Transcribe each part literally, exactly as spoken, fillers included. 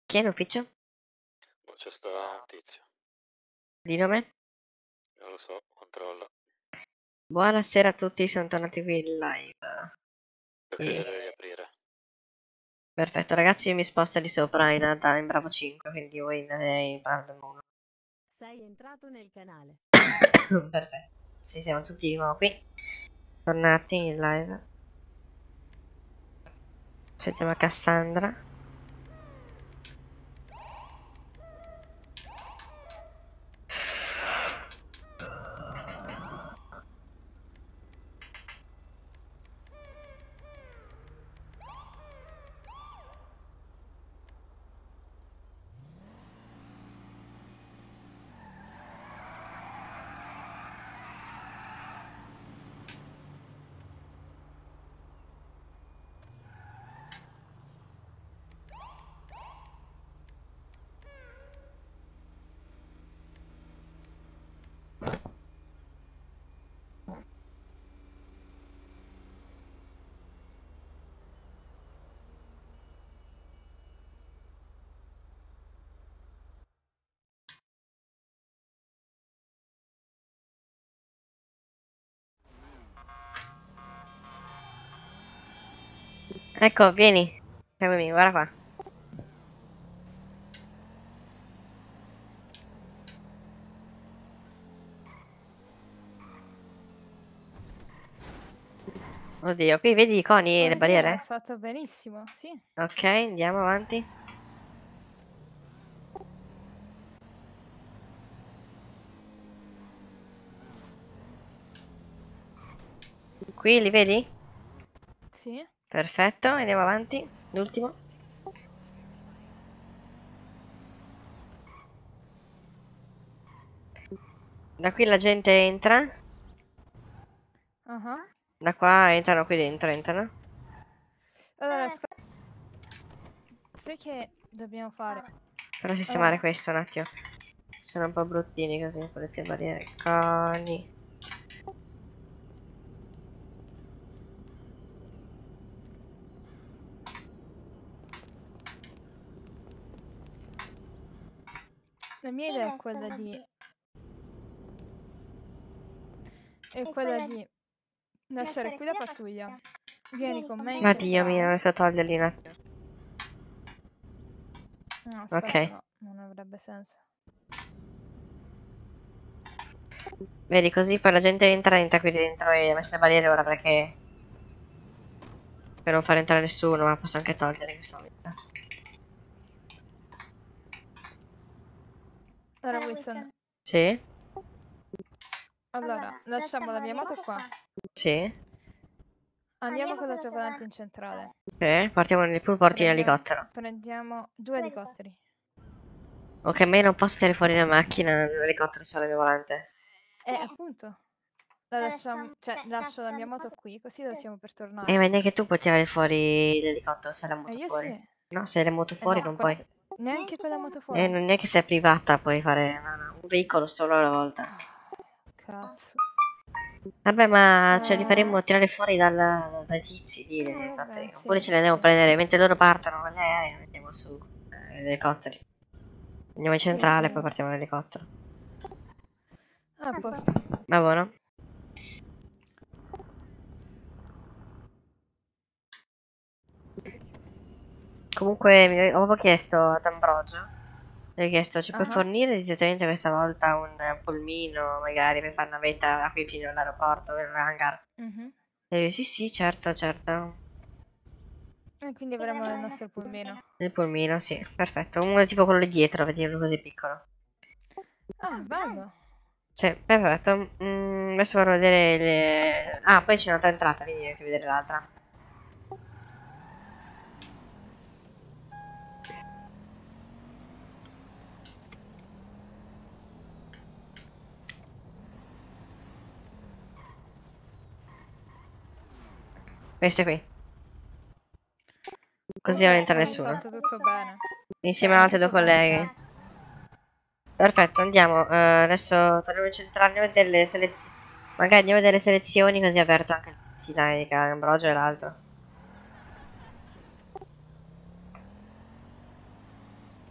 Chi è in ufficio? C'è sta un tizio, Di nome? non lo so, controlla. Buonasera a tutti, sono tornati qui in live. Perché E- devi aprire? Perfetto, ragazzi, io mi sposto di sopra in alta in Bravo cinque, quindi voi in, in Bravo uno. Sei entrato nel canale. Perfetto. Sì, siamo tutti di nuovo qui. Tornati in live. Aspettiamo Cassandra. Ecco, vieni. Seguimi, guarda qua. Oddio, qui vedi i coni e le Oddio, barriere? hai fatto benissimo, sì. Ok, andiamo avanti. Qui li vedi? Sì. Perfetto, andiamo avanti. L'ultimo. Da qui la gente entra. Uh-huh. Da qua entrano qui dentro, entrano. Allora, ascolta, sai che dobbiamo fare? Per sistemare Allora, questo un attimo. Sono un po' bruttini così, polizia barriere, coni. la mia idea è quella di... è quella di lasciare qui la pattuglia. Vieni con me in Ma Dio mio, non centrale. riesco a toglierli un attimo. No, Ok. aspetta, no, non avrebbe senso. Vedi, così poi la gente entra, entra qui dentro e ha messo le barriere ora perché... Per non far entrare nessuno, ma posso anche togliere questo momento. Allora, Winston, Sì? allora, lasciamo la mia moto qua. Sì? Andiamo con la tua volante in centrale. Ok, partiamo nel pool, porti in Prendiamo, elicottero. prendiamo due elicotteri. Ok, ma io non posso tirare fuori la macchina nell'elicottero solo il mio volante. E appunto, la lasciamo, cioè, lascio la mia moto qui, così lo siamo per Eh, tornare. ma neanche tu puoi tirare fuori l'elicottero se hai la E moto io fuori. sì. No, se hai la moto Eh fuori no, non puoi. questa... neanche con la moto Eh, fuori. non è che sei privata, puoi fare no, no, un veicolo solo alla volta. Cazzo. Vabbè, ma ce li Eh, faremo tirare fuori dal, dai tizi lì, eh, le vabbè, elicotteri. sì, Oppure ce li andiamo a sì. prendere mentre loro partono con gli aerei, li mettiamo su eh, gli elicotteri. Andiamo in Sì, centrale, sì. poi partiamo all'elicottero. A posto. Va buono? Comunque mi avevo chiesto ad Ambrogio, gli ho chiesto ci puoi Ah, fornire direttamente questa volta un eh, pulmino magari per fare navetta da qui fino all'aeroporto, all'hangar? mhm. E io, sì sì certo certo. E quindi avremo il nostro pulmino. Il pulmino sì, perfetto. Uno tipo quello lì dietro, vediamo così piccolo. Ah, bello. Sì, perfetto. Mm, adesso vorrò vedere le... Ah, poi c'è un'altra entrata, quindi anche vedere l'altra. Queste qui. Così non entra Ok, hai nessuno. fatto tutto bene. Insieme È alle altre due tutto bene, colleghe. Ken. Perfetto, andiamo. Eh, adesso torniamo in centrale, andiamo a vedere le selezioni. Magari andiamo a vedere le selezioni così è aperto anche il sì, dai, Ambrogio e l'altro.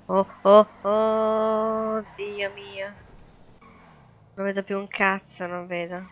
Oh, oh, oh, Dio mio. Non vedo più un cazzo, non vedo.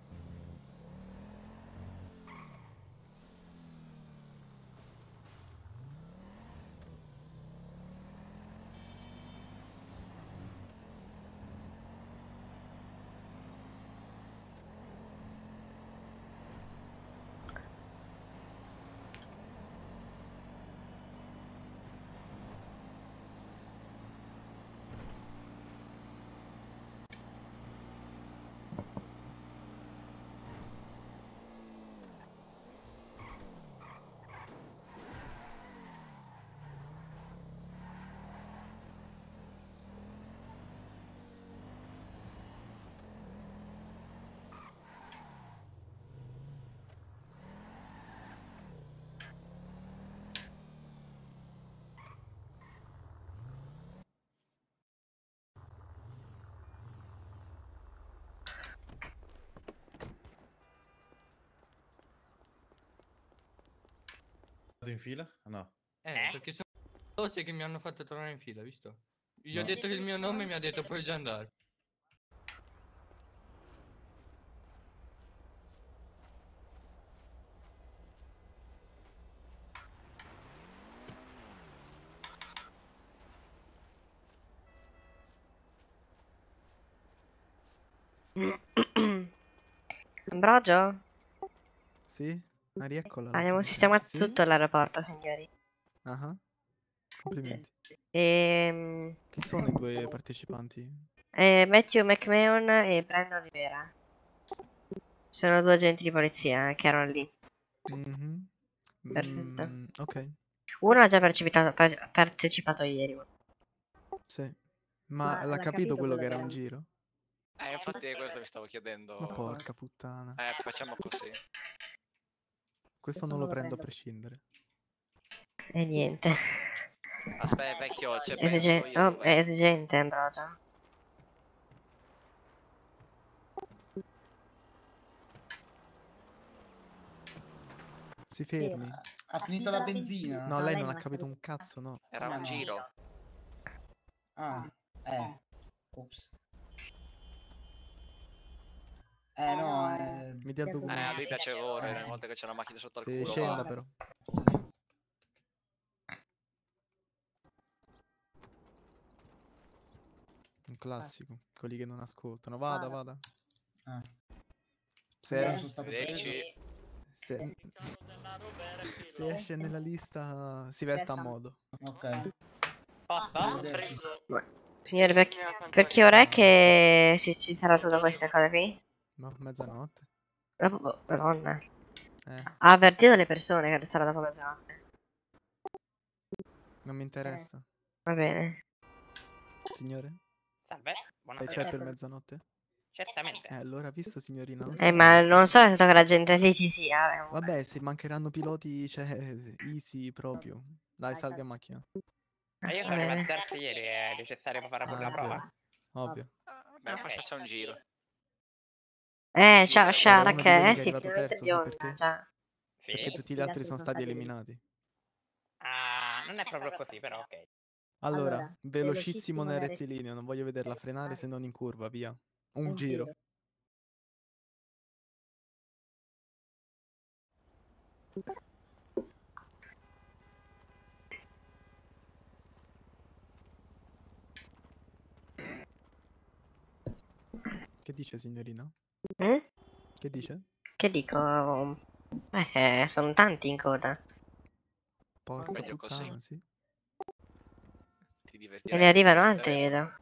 In fila? No. Eh, perché sono veloci che mi hanno fatto tornare in fila, visto? Gli ho detto il mio nome e mi ha detto puoi già andare. Ambrogio? Sì? Ah, rieccola la Abbiamo tua- sistemato Sì? tutto all'aeroporto, signori. Ah, complimenti. Ehm, Chi sono i due partecipanti? eh, Matthew McMahon e Brandon Rivera. Sono due agenti di polizia eh, che erano lì. Mhm. Perfetto. Mm, ok, Uno ha già partecipato, par- partecipato ieri. sì. Ma l'ha capito quello che era un giro? Eh, infatti è questo che stavo chiedendo. Ma porca puttana. Eh, facciamo così. Questo non lo prendo a prescindere. E niente. Aspetta, vecchio, ci penso Esige- io. oh, dov'è? è esigente, Ambrogio. Si fermi. Ha finito la benzina? No, lei non ha capito un cazzo, no. Era Come un no? giro. Ah, eh. Ops. Eh no, eh... Mi dia il Eh, a documento. lui piace correre, una volta che c'è una macchina sotto al Sì, culo. scenda va. però. Un classico. Quelli che non ascoltano. Vada, vada. Ah. Se, Io sono stato Arrivederci. se, se esce nella lista si vesta a modo. Ok. Posso? Signore, per, chi- per che ora è che si, ci sarà tutta questa cosa qui? No, mezzanotte. Dopo, Madonna. Eh, Ha avvertito le persone che sarà dopo mezzanotte. non mi interessa. Va bene. Signore? Salve, Lei buonasera. c'è per mezzanotte? Certamente. Eh, allora, visto signorina, non Eh, si ma preoccupi. non so se che la gente lì ci sia. eh, Vabbè, se mancheranno piloti, cioè, easy proprio. Dai, salga in macchina. Ma io Va sono arrivato bene. terzo ieri, è necessario per fare pure Ah, la è prova. vero. Ovvio. Beh, Ok. poi facciamo un giro. Eh, Giro, ciao eh, Shark. Era uno di quelli Eh che è sì, arrivato finalmente terzo, sai bionda, perché? già. Sì? Perché tutti gli altri sono stati eliminati. Ah, non è proprio così, però ok. Allora, velocissimo nel rettilineo, non voglio vederla frenare se non in curva, via. Un giro. Che dice, signorina? Mm? Che dice? Che dico? Eh, sono tanti in coda. Porca Meglio così. puttana, sì. Ti E divertirai. ne arrivano altri, vedo.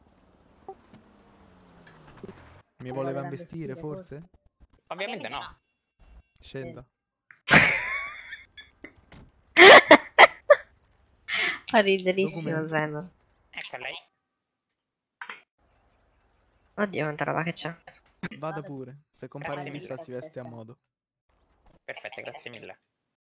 Mi voleva investire, forse? Ovviamente no. Scenda. Fa riderissimo Documenti. Zeno. Ecco lei. Oddio, quanta roba che c'è. Vada pure. Se compare in Grazie lista mille. si veste a modo. Perfetto, grazie mille.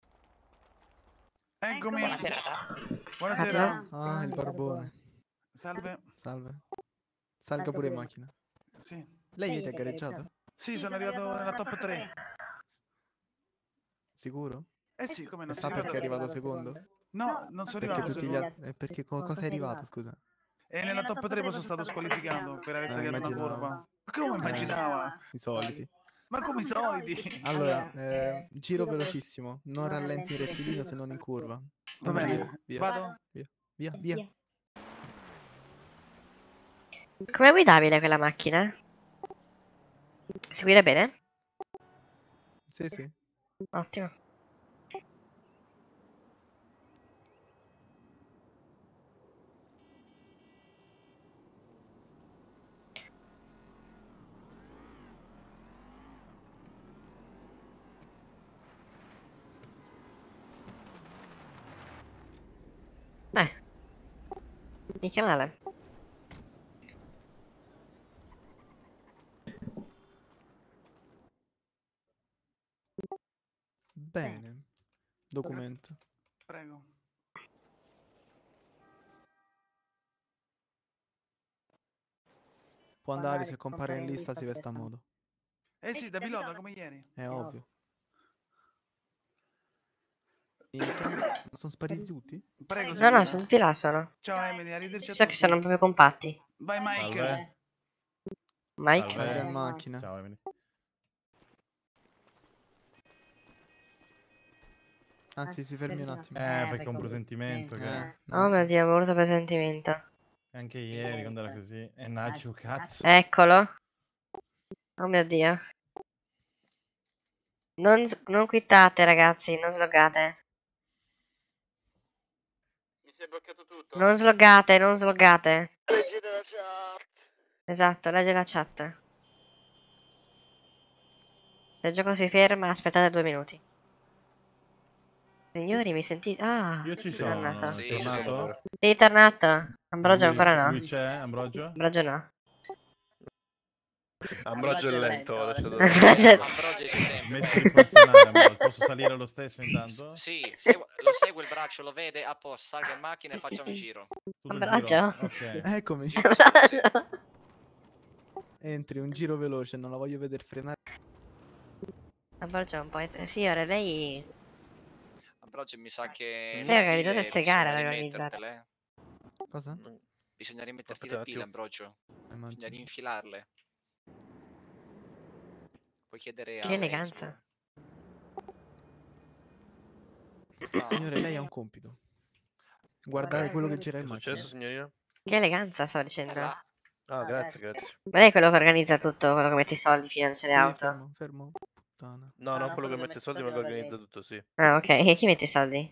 Eccomi. Buona serata. Buonasera. Ah, il barbone. Salve. Salve. Salga pure in macchina. Sì. Lei ieri ha gareggiato? Sì, sono arrivato nella top tre. Sicuro? Eh sì, come E non si sa perché è ricorda. arrivato secondo? No, non sono Perché arrivato. tutti gli altri... eh, Perché co- cosa è arrivato, scusa? E nella top tre poi sono stato squalificato per aver Eh, tagliato una immaginavo. curva. Ma come immaginava? I soliti. Ma come i soliti? Allora, eh, giro velocissimo. Non rallenti in rettilineo se non in curva. Va Un bene, giro, via. vado. Via, via, via. Com'è guidabile quella macchina? Seguire bene? Sì, sì. Ottimo. Beh, mica male. Bene. Documento. Prego. Può andare, se compare in lista si veste a modo. Eh sì, da pilota come ieri. È ovvio. Minchia, ma sono spariti tutti? Prego, No, no, signora. sono tutti là, sono. Ciao Emily, arrivederci a So che tutti. sono proprio compatti. Vai Mike. Salve. Mike? Salve Salve. in macchina. Ciao Emily. Anzi, si fermi un attimo. Eh, perché ho un presentimento che... Eh, Oh mio Dio, brutto presentimento. Anche ieri, quando era così. E Nacho, cazzo. Eccolo. Oh mio Dio. Non, s- non quittate, ragazzi, non sloggate. Mi si è bloccato tutto. Non sloggate, non sloggate. Leggete la chat. Esatto, legge la chat. Se il gioco si ferma, aspettate due minuti. Signori, mi sentite? Ah, Io ci è sono. tornato. Sì, È tornato? Sei tornato? Ambrogio Lui- ancora no? Lui c'è, Ambrogio? Ambrogio no. Ambrogio è lento, lasciatelo. Ambrogio- Ambrogio è Ha sempre. smesso di funzionare, Ambrogio. Posso salire lo stesso intanto? Sì, segua- lo segue il braccio, lo vede, a posto, salga in macchina e faccia un giro. Tutto il Ambrogio? giro? Ok. Eccomi. Ambrogio. Entri, un giro veloce, non la voglio vedere frenare. Ambrogio è un po'... et- Signore, lei... Ambrogio mi sa che... Lei ha organizzato le ste pile gare, bisogna l'ha organizzate. rimettertele. Cosa? Bisogna rimetterti Aspetta le un pile, attimo. Ambrogio. Eh, Bisogna immagino. rinfilarle. Puoi chiedere a Che lei, eleganza. insomma. Signore, lei ha un compito. Guardare quello che gira Che è in macchina. successo, signorina? Che eleganza, stavo dicendo. Là. Ah, grazie, grazie. Ma lei è quello che organizza tutto, quello che mette i soldi, finanzia le Sì, auto. fermo, fermo. Puttana. No, non quello che mette i soldi, ma che organizza tutto, sì. Ah, ok. E chi mette i soldi?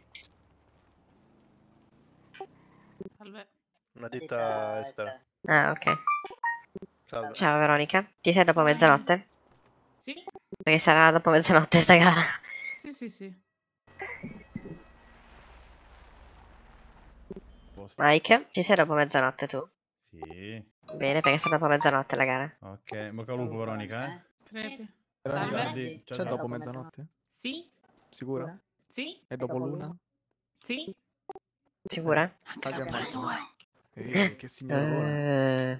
Salve. Una ditta estera. Ah, ok. Salve. Ciao Veronica. Ti sei dopo mezzanotte? Sì, Perché sarà dopo mezzanotte sta gara. sì, sì, sì. Posto. Mike, ci sei dopo mezzanotte tu? Sì. Bene, perché sarà dopo mezzanotte la gara. Ok, bocca al lupo, Veronica, eh? Crepi. Veronica, Salve. Guardi, ciao, c'è ciao. dopo mezzanotte? Sì, Sicura? sì, E dopo l'una? sì. Sicura? Salga in dopo le macchina. due. Eh, che signorona. Eh,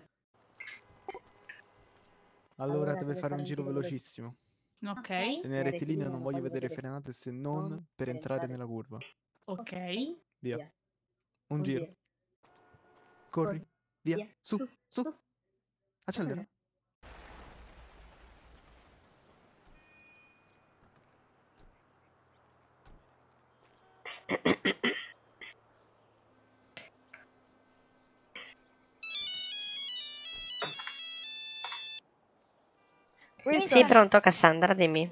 Allora deve fare un giro velocissimo. Ok, E nel rettilineo non voglio vedere frenate se non per entrare nella curva. ok. Via. Un giro. Corri. Via. Su, su. Accelera. Sì, pronto Cassandra, dimmi.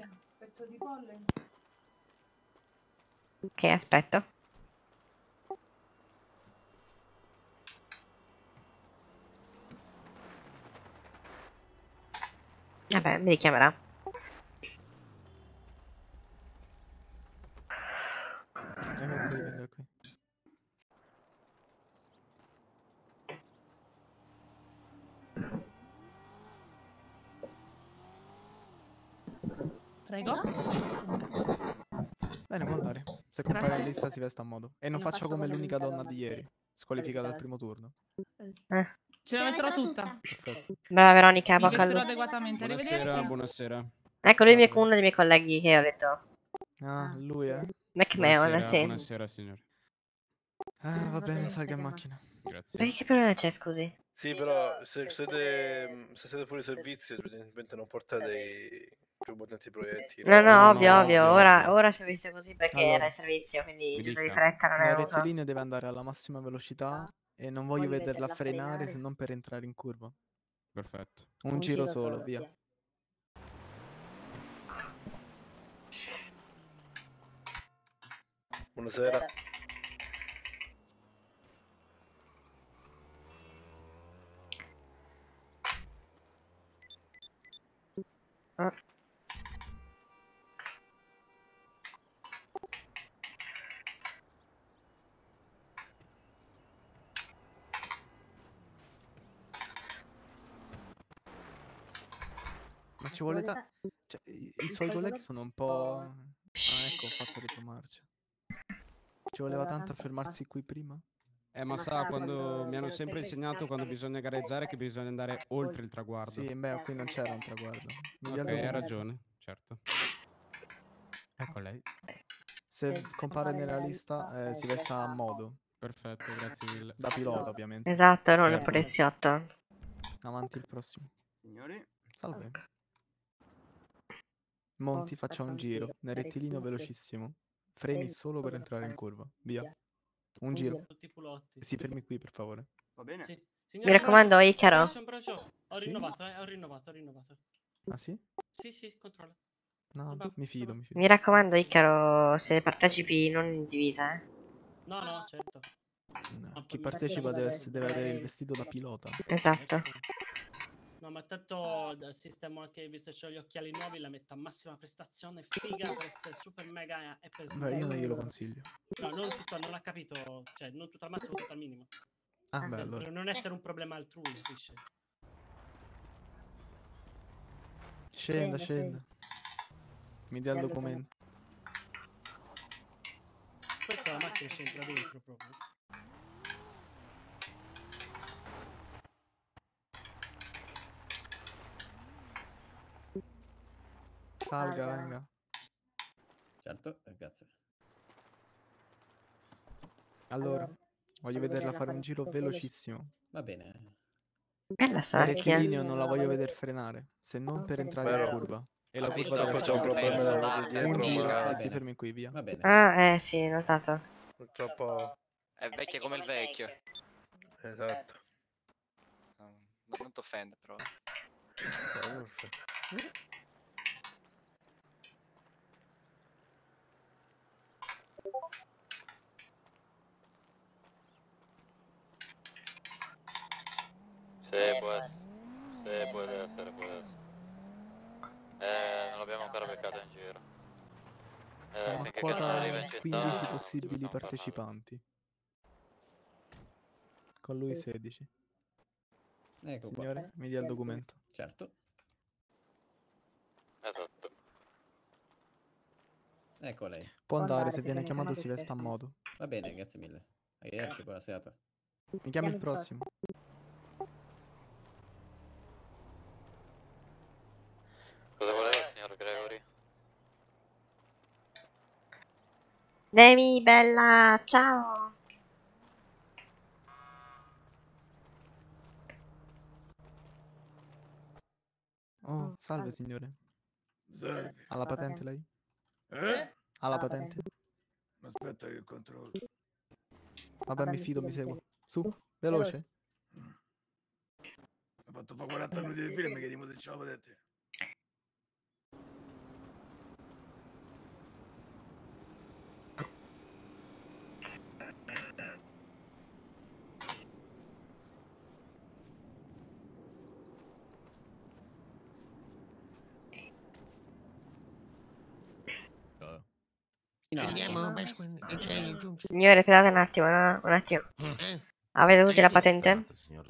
Ok, aspetto. Vabbè, mi richiamerà. Venga qui, venga qui. Prego. Bene, può andare. Se compare in lista si veste a modo. E non faccia come l'unica donna di ieri. Squalificata al primo turno. Eh. Ce la metterò tutta. Perfetto. Brava Veronica, Mi bocca al vestirò lupo. adeguatamente. Arrivederci. Buonasera, buonasera. Ecco, lui è uno dei miei colleghi che ho detto. Ah, lui è? McMahon, Buonasera, sì. buonasera signore. Ah, va bene, salga in macchina. Grazie. Perché che problema c'è, scusi? Sì, però se siete, se siete fuori servizio, evidentemente non portate i più potenti proiettili. No, No, no, no, ovvio, no, ovvio. ovvio, Ora, ovvio. ora si è visto così perché era Allora, in servizio, quindi mi giusto di dica. fretta non è nel venuto. rettilineo deve andare alla massima velocità e non voglio vederla frenare se non per entrare in curva. Perfetto. Un giro solo, via. Buonasera. Ah. Ma ci vuole ta... Cioè, i, i suoi colleghi sono un po'... Ah, ecco, ho fatto retromarcia. Ci voleva tanto a fermarsi qui prima? Eh, ma sa, quando mi hanno sempre insegnato quando bisogna gareggiare che bisogna andare oltre il traguardo. Sì, beh, qui non c'era un traguardo. Mi dia il Ok, hai documento. ragione, certo. Ecco lei. Se compare nella lista, eh, si vesta a modo. Perfetto, grazie mille. Da pilota, ovviamente. Esatto, non il Certo. poliziotto. Avanti il prossimo. Signori. Salve. Monti, faccia un giro. Nel rettilineo velocissimo. Freni solo per entrare in curva. Via. Un giro. Tutti i culotti. Si fermi qui, per favore. Va bene. Sì. Mi raccomando, Icaro. Braccio, braccio. Ho Sì? rinnovato, eh, ho rinnovato, ho rinnovato. Ah, sì? Sì, sì, controlla. No, Vabbè, mi fido, vabbè. mi fido. Mi raccomando, Icaro, se partecipi non in divisa, eh. No, no, certo. No, chi partecipa deve, ess- deve avere il vestito da pilota. Esatto. No, ma tanto dal sistema anche, visto che ho gli occhiali nuovi, la metto a massima prestazione, figa, per essere super mega e per Beh, io non glielo consiglio. No, non tutto, non ha capito, cioè non tutto al massimo, tutto al minimo. Ah, beh, Per- allora. Per non essere un problema altrui, capisci? Scenda, scenda. Mi dia il documento. Questa la macchina c'entra dentro proprio. Salga, venga. Certo, grazie. Allora, voglio vederla fare un giro velocissimo. Va bene. Bella sta Nel macchina. rettilineo non la voglio vedere frenare, se non per entrare in Vero. curva. E la Ho visto curva deve Purtroppo c'è un essere problema aperta. nella ruota di Un dietro, giro ma e si fermi qui, via. Va bene. Ah, eh, sì, notato. purtroppo... È vecchia come il vecchio. Esatto. No, non ti offende, però. No, non fa- Sì, può essere. Sì, può essere, può essere. Eh, non l'abbiamo ancora beccato in giro. Eh, Siamo a finché che non quota arriva in città... quindici possibili non parla. partecipanti. Con lui sedici. Ecco qua. Signore, mi dia il documento. Certo. Esatto. Ecco lei. Può andare, se viene chiamato si vesta a modo. Va bene, grazie mille. Arrivederci, buona serata. Mi chiami il prossimo. Cosa voleva, signor Gregory? Demi, bella, ciao. Oh, salve signore. Salve. Ha la patente lei? Eh? Ha la patente? Aspetta che controllo. Vabbè, mi fido, mi seguo. Su, veloce. Ho fatto fa quaranta minuti di fila e mi chiediamo se ce la potete. Signore, aspettate un attimo, no? Un attimo. Avete tutti la patente?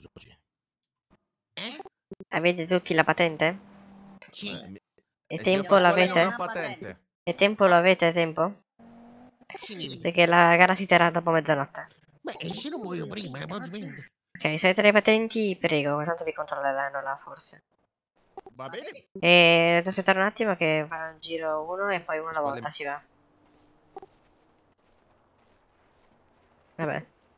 Avete tutti la patente? E tempo l'avete? E tempo lo avete, tempo? Perché la gara si terrà dopo mezzanotte. Beh, se non muoio prima, ma dipende. Ok, se avete le patenti, prego, tanto vi controlleranno là forse. Va bene? E dovete aspettare un attimo che fa un giro uno e poi uno alla volta si va. Vabbè.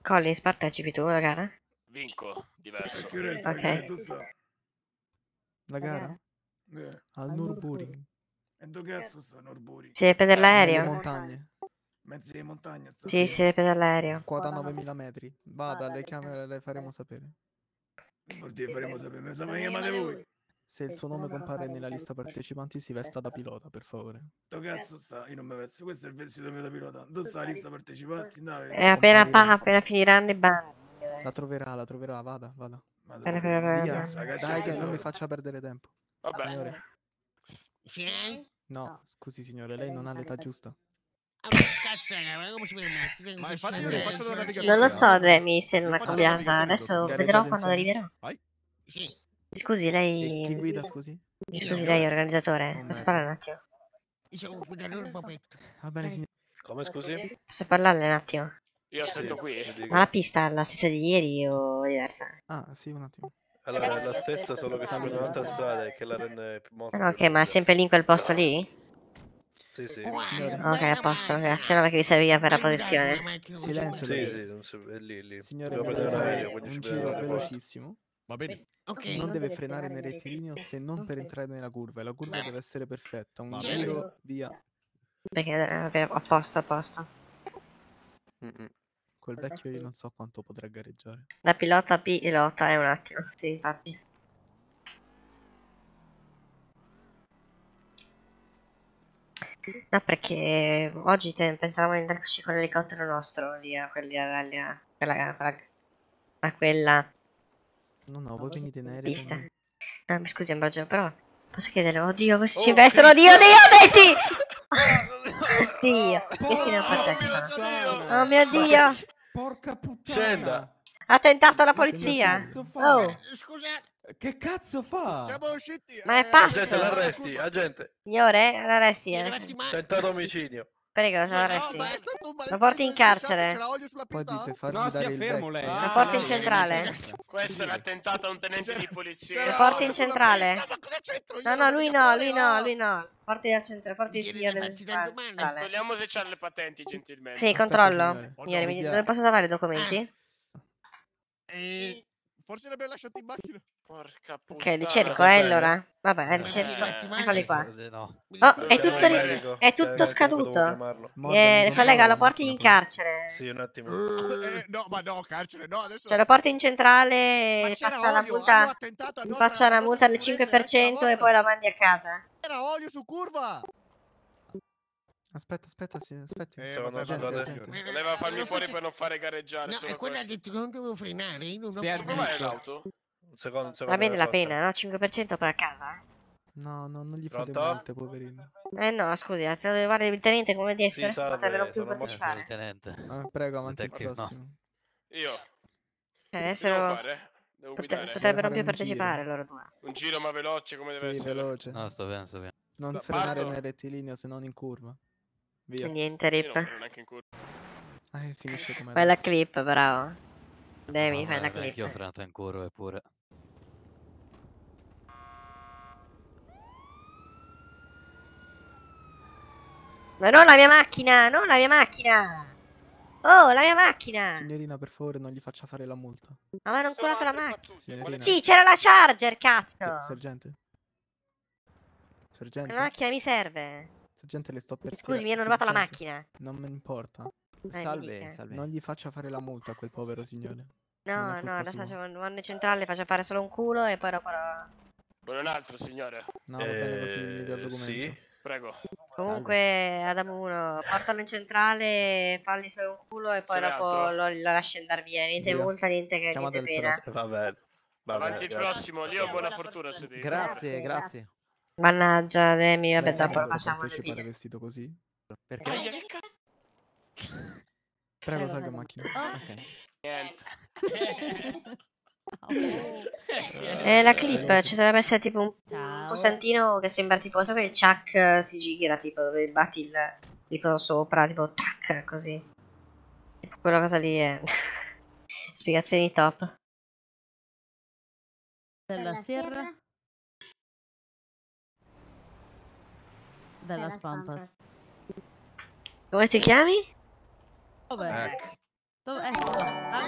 Collins, partecipi tu alla gara? Vinco, diverso. Che resta, Ok. che tu sta? La gara? Eh, Al Nürburgring. e dove cazzo sta Norburi? Si deve prendere Nelle l'aereo? montagne. Mezzo di montagna sta. Sì, si deve prendere l'aereo. Quota novemila metri. Vada, le camere le faremo sapere. Che vuol dire faremo sapere? Me sa- mi chiamate voi? Se il suo nome compare nella lista partecipanti si vesta da pilota, per favore. Dove cazzo sta? Io non mi vesto. Questo è il vestito mio da pilota. Dove sta la lista partecipanti? Dai. E appena, pa- appena finiranno i bandi. La troverà, la troverà, vada, vada. Appena finiranno i Via, bandi. dai che non mi faccia perdere tempo. Vabbè. Signore. Sì? No, scusi signore, lei non ha l'età giusta. Ah, ma cazzo, ma come si permette? Ma infatti Sì, mi sì. faccio la navigazione. Non lo so, Demi, se non ha Infatti cambiata. la navigazione Adesso non- vedrò Gareggiate quando insieme. arriverà. Vai. Sì. Scusi, E chi lei... guida, scusi? Mi scusi, lei è organizzatore? Oh, Posso merda. parlare un attimo? Io sono un guidatore popetto. Va bene, signore. Come scusi? Posso parlarle un attimo? Io aspetto Sì, qui. mi dica. Ma la pista è la stessa di ieri o è diversa? Ah, sì, un attimo. Allora, è la stessa, solo che si prende un'altra strada e che la rende molto Ah, no, ok, più ma è sempre lì in quel posto lì? Sì, sì. Ok, a posto, grazie, no, perché mi serviva per la posizione. Silenzio, Sì, lei. sì, non so- è lì, è lì. Signore, Devo deve prendere un fare aereo, quindi ci un prendiamo giro l'aeroporto. velocissimo. Va bene. Ok. Non deve frenare nel rettilineo se non per entrare nella curva. E la curva deve essere perfetta. Un giro, via. Perché, eh, ok, a posto, a posto. Mm-mm. Quel vecchio io non so quanto potrà gareggiare. Da pilota a pilota è un attimo, sì, infatti. No, perché oggi te- pensavamo di andarci con l'elicottero nostro, lì a quelli alla, lì a quella, quella, a quella No, no, voi venite in aereo. pista. con me. No, mi scusi Ambrogio, però posso chiedere, oddio, questi ci Oh, investono, Cristo! oddio, Dio, Detti! Dio, questi non partecipano. Oh mio Dio! Porca puttana! Scenda! Ha tentato la Ma che polizia! cazzo fa? Oh, Scusate. Che cazzo fa? Siamo usciti. ma è eh, pazzo! Agente, l'arresti, agente. Signore, l'arresti. Siete eh. fatti male. Tentato omicidio. Prego, No, l'arresti. ma è stato un Lo porti in maledetto carcere. c'era olio sulla Poi pista? dite farmi No, dare stia il fermo vecchio. lei. Lo eh. porti in Lei- centrale. Questo è l'attentato a un tenente di polizia. Lo porti in olio sulla centrale. pista, ma cosa c'entro io? No, no, Non lui mica no, fuori, lui no, oh. lui no. Porti al centro, porti il Siete signore del fatti tanto male. centrale. Togliamo se c'ha le patenti, gentilmente. Sì, Aspetta, controllo. signore. Signore, mi Via. dove posso trovare i documenti? Eh, Forse l'abbiamo lasciato in macchina. Porca puttana. Ok, li cerco, va eh, bene. allora. Vabbè, li Eh, cerco. fatti male. Eccoli qua. No. Oh, Mi è dispiace. tutto, ri- Medico, è cioè, tutto anche io scaduto. dovevo chiamarlo. Morgan, Eh, mi collega, lo chiamavo porti in macchina, carcere. Sì, un attimo. Eh, no, ma no, carcere, no, adesso... Cioè, lo porti in centrale Ma e c'era faccia la olio, hanno multa. attentato a Gli nostra- faccia una a multa del nostra cinque per sicurezza, cento anche e la poi la mandi a casa. C'era olio su curva. Aspetta, aspetta, sì, aspetti. Eh, Stavo vabbè, andando Gente, adesso. gente. Voleva farmi Non fuori fate- per non fare gareggiare. No, solo e quello ha questo. detto che non dovevo frenare. Io non ho Stia frenato. Come vai zitto. l'auto? Un secondo, un secondo. Va bene la forza. pena, no? cinque per cento poi a casa. No, no, non gli fate Pronto? molte, poverino. Eh no, scusi, ha tentato di fare il tenente come di Sì, essere, adesso salve, potrebbero più sono molto- partecipare. tenente. Ah, prego, avanti il Detective, no. prossimo. Io. Eh, Che adesso devo fare? Devo pote- guidare. potrebbero fare più un partecipare giro. loro due. Un giro ma veloce come deve Sì, essere. veloce. No, sto bene, sto bene. Non Da- frenare parto? nel rettilineo se non in curva. Via. Niente, Io non Rip. freno neanche in curva. Ah, e finisce come Fai la adesso. clip, bravo. Devi, fai la Vabbè, anch'io ho clip. frenato in curva eppure. Ma non la mia macchina, non la mia macchina! Oh, la mia macchina! Signorina, per favore, non gli faccia fare la multa. Ma mi hanno inculato la macchina. Signorina. Sì, c'era la Charger, cazzo! Eh, Sergente? Sergente? La macchina mi serve. Sergente, le sto per Scusi, tirare- mi hanno rubato la Sergente, macchina. Non me ne importa. Dai, mi Salve, dica. salve. Non gli faccia fare la multa a quel povero signore. Non No, è no, colpa adesso sua. faccio un centrale, faccio fare solo un culo e poi dopo... lo- Vuole un altro, signore? No, va bene così, mi dia il Eh, documento. sì. Prego. Comunque, Adam uno, portalo in centrale, falli solo un culo e poi Ce n'è dopo altro? lo, lo lasci andare via. Niente Via. multa, niente, che- Chiamate niente il pena. prossimo. Va bene. Va Avanti bene, il grazie. prossimo. Leo, buona fortuna se devi. Grazie, grazie. Mannaggia, Demi, vabbè, Lei sa dopo che può facciamo le partecipare fine. vestito così? Perché? Aia, che cazzo? Prego, salga in macchina. Ok. Niente. E la clip, ci dovrebbe essere tipo un Ciao. pulsantino che sembra tipo, sai, il chuck eh, si gira, tipo dove batti il, il coso sopra, tipo tac, così. Tipo quella cosa lì è... Spiegazioni top. Della Sierra. Della Spampas. Come ti chiami? Dov'è? Ecco. Dov'è? Ecco.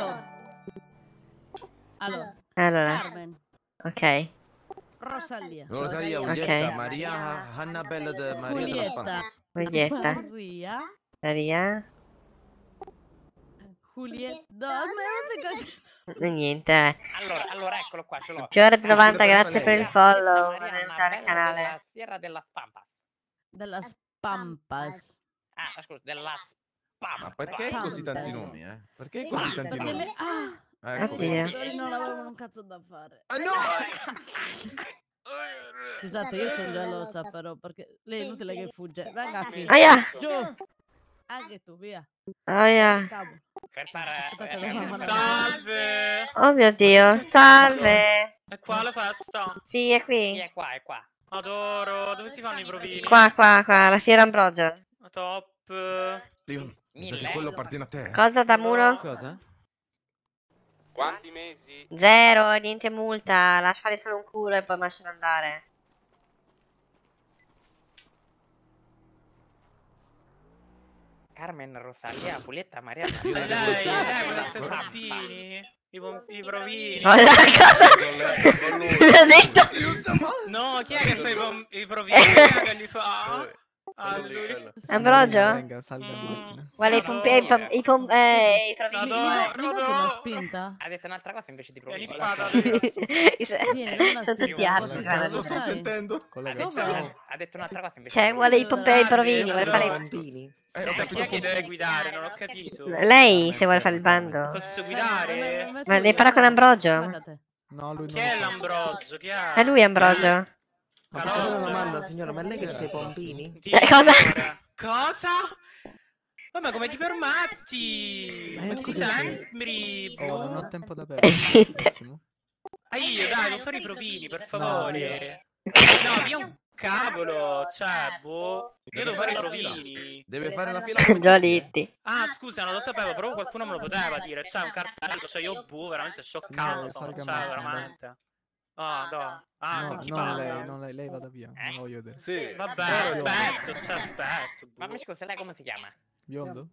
Allora, Allora, Carmen, ok. Rosalia, Rosalia, Ok. Giulietta, Maria, Annabella, de Maria della Julieta, Spanza. Giulietta, Maria, Maria, Julieta, no, aspetta, così. e niente. eh. Allora, allora eccolo qua, ce l'ho. Fiore di novanta, Sì, grazie per il lei. follow. Maria Benvenuta al Annabella canale. della Sierra della Spampa. Della Spampas. Ah, scusa, della Spampa. Ma perché così tanti nomi, eh? Perché così Guarda, tanti perché nomi? me- Ah, Ecco. Oddio. Tori non avevano un cazzo da fare. Ah, no! Scusate, io sono gelosa però, perché lei è inutile che fugge. Venga qui. Aia! Giù. Anche tu, via. Aia. Cavolo. Per fare... Aspetta, eh, devo mandare- Salve! Oh mio Dio, salve. È qua la festa? Sì, è Sì, qui. è qua, è qua. Adoro, dove si fanno i provini? Qua, qua, qua, la Sierra Ambrogio. Top. Leon, mi sa che Mille. quello appartiene a te. eh? Cosa da Muno? Cosa? Quanti mesi? Zero, niente multa. Lascia fare solo un culo e poi lascialo andare. Carmen, Rosalia, Julietta, Maria E Annabella. lei, della lei vuole Spampa. fare i pompini? I, pom- i provini? Ma cosa? L'ho detto? No, chi è che fa i, pom- i provini? Chi è che li fa? Ah, lui. Ambrogio? Venga, salga in macchina. Vuole i pompi... i pom... i pom... eh, i provini? Adoro, Una adoro. spinta? Ha detto un'altra cosa invece di provini. Vieni qua, dai. Vieni, dammi una Sono tutti spinta. arti, Cosa guarda. cazzo sto Dai. sentendo? Ha Collega, detto, Dov'è? ha detto un'altra cosa invece Cioè, di vuole i provini. pompi... i Salve, provini, vuole fare i... bambini. Eh, ho Ma capito chi è che come- deve guidare? Non ho capito. Lei, se vuole fare il bando. Posso guidare? Ma devi parlare con Ambrogio? Guardate. No, lui Chi non è lo fa. l'Ambrogio? Chi è? È lui Ambrogio. Ma posso fare una domanda, signora? Ma è lei che fa i pompini? Eh, cosa? Cosa? Vabbè, come ti permetti? Ma è Come ti così. sembri? Oh, non boh? ho tempo da Eh, perdere. sì. Massimo. Ah, io, dai, non fare i provini, per No, favore. No, via un cavolo, cioè, boh. Io devo fare i fare la fila. provini. Deve fare la fila come tutti, eh. Giolitti. Ah, scusa, non lo sapevo, però qualcuno me lo poteva dire. C'è un cartello, cioè io, boh, veramente scioccato Signore, sono, salga in cioè, macchina, dai. veramente. Ah, no. Ah, No, con chi non parla? lei, non lei, lei vada via, non lo voglio vedere. Sì. Vabbè, Però- aspetto, cioè, aspetto. Ma boh. mi scusa, lei come si chiama? Biondo?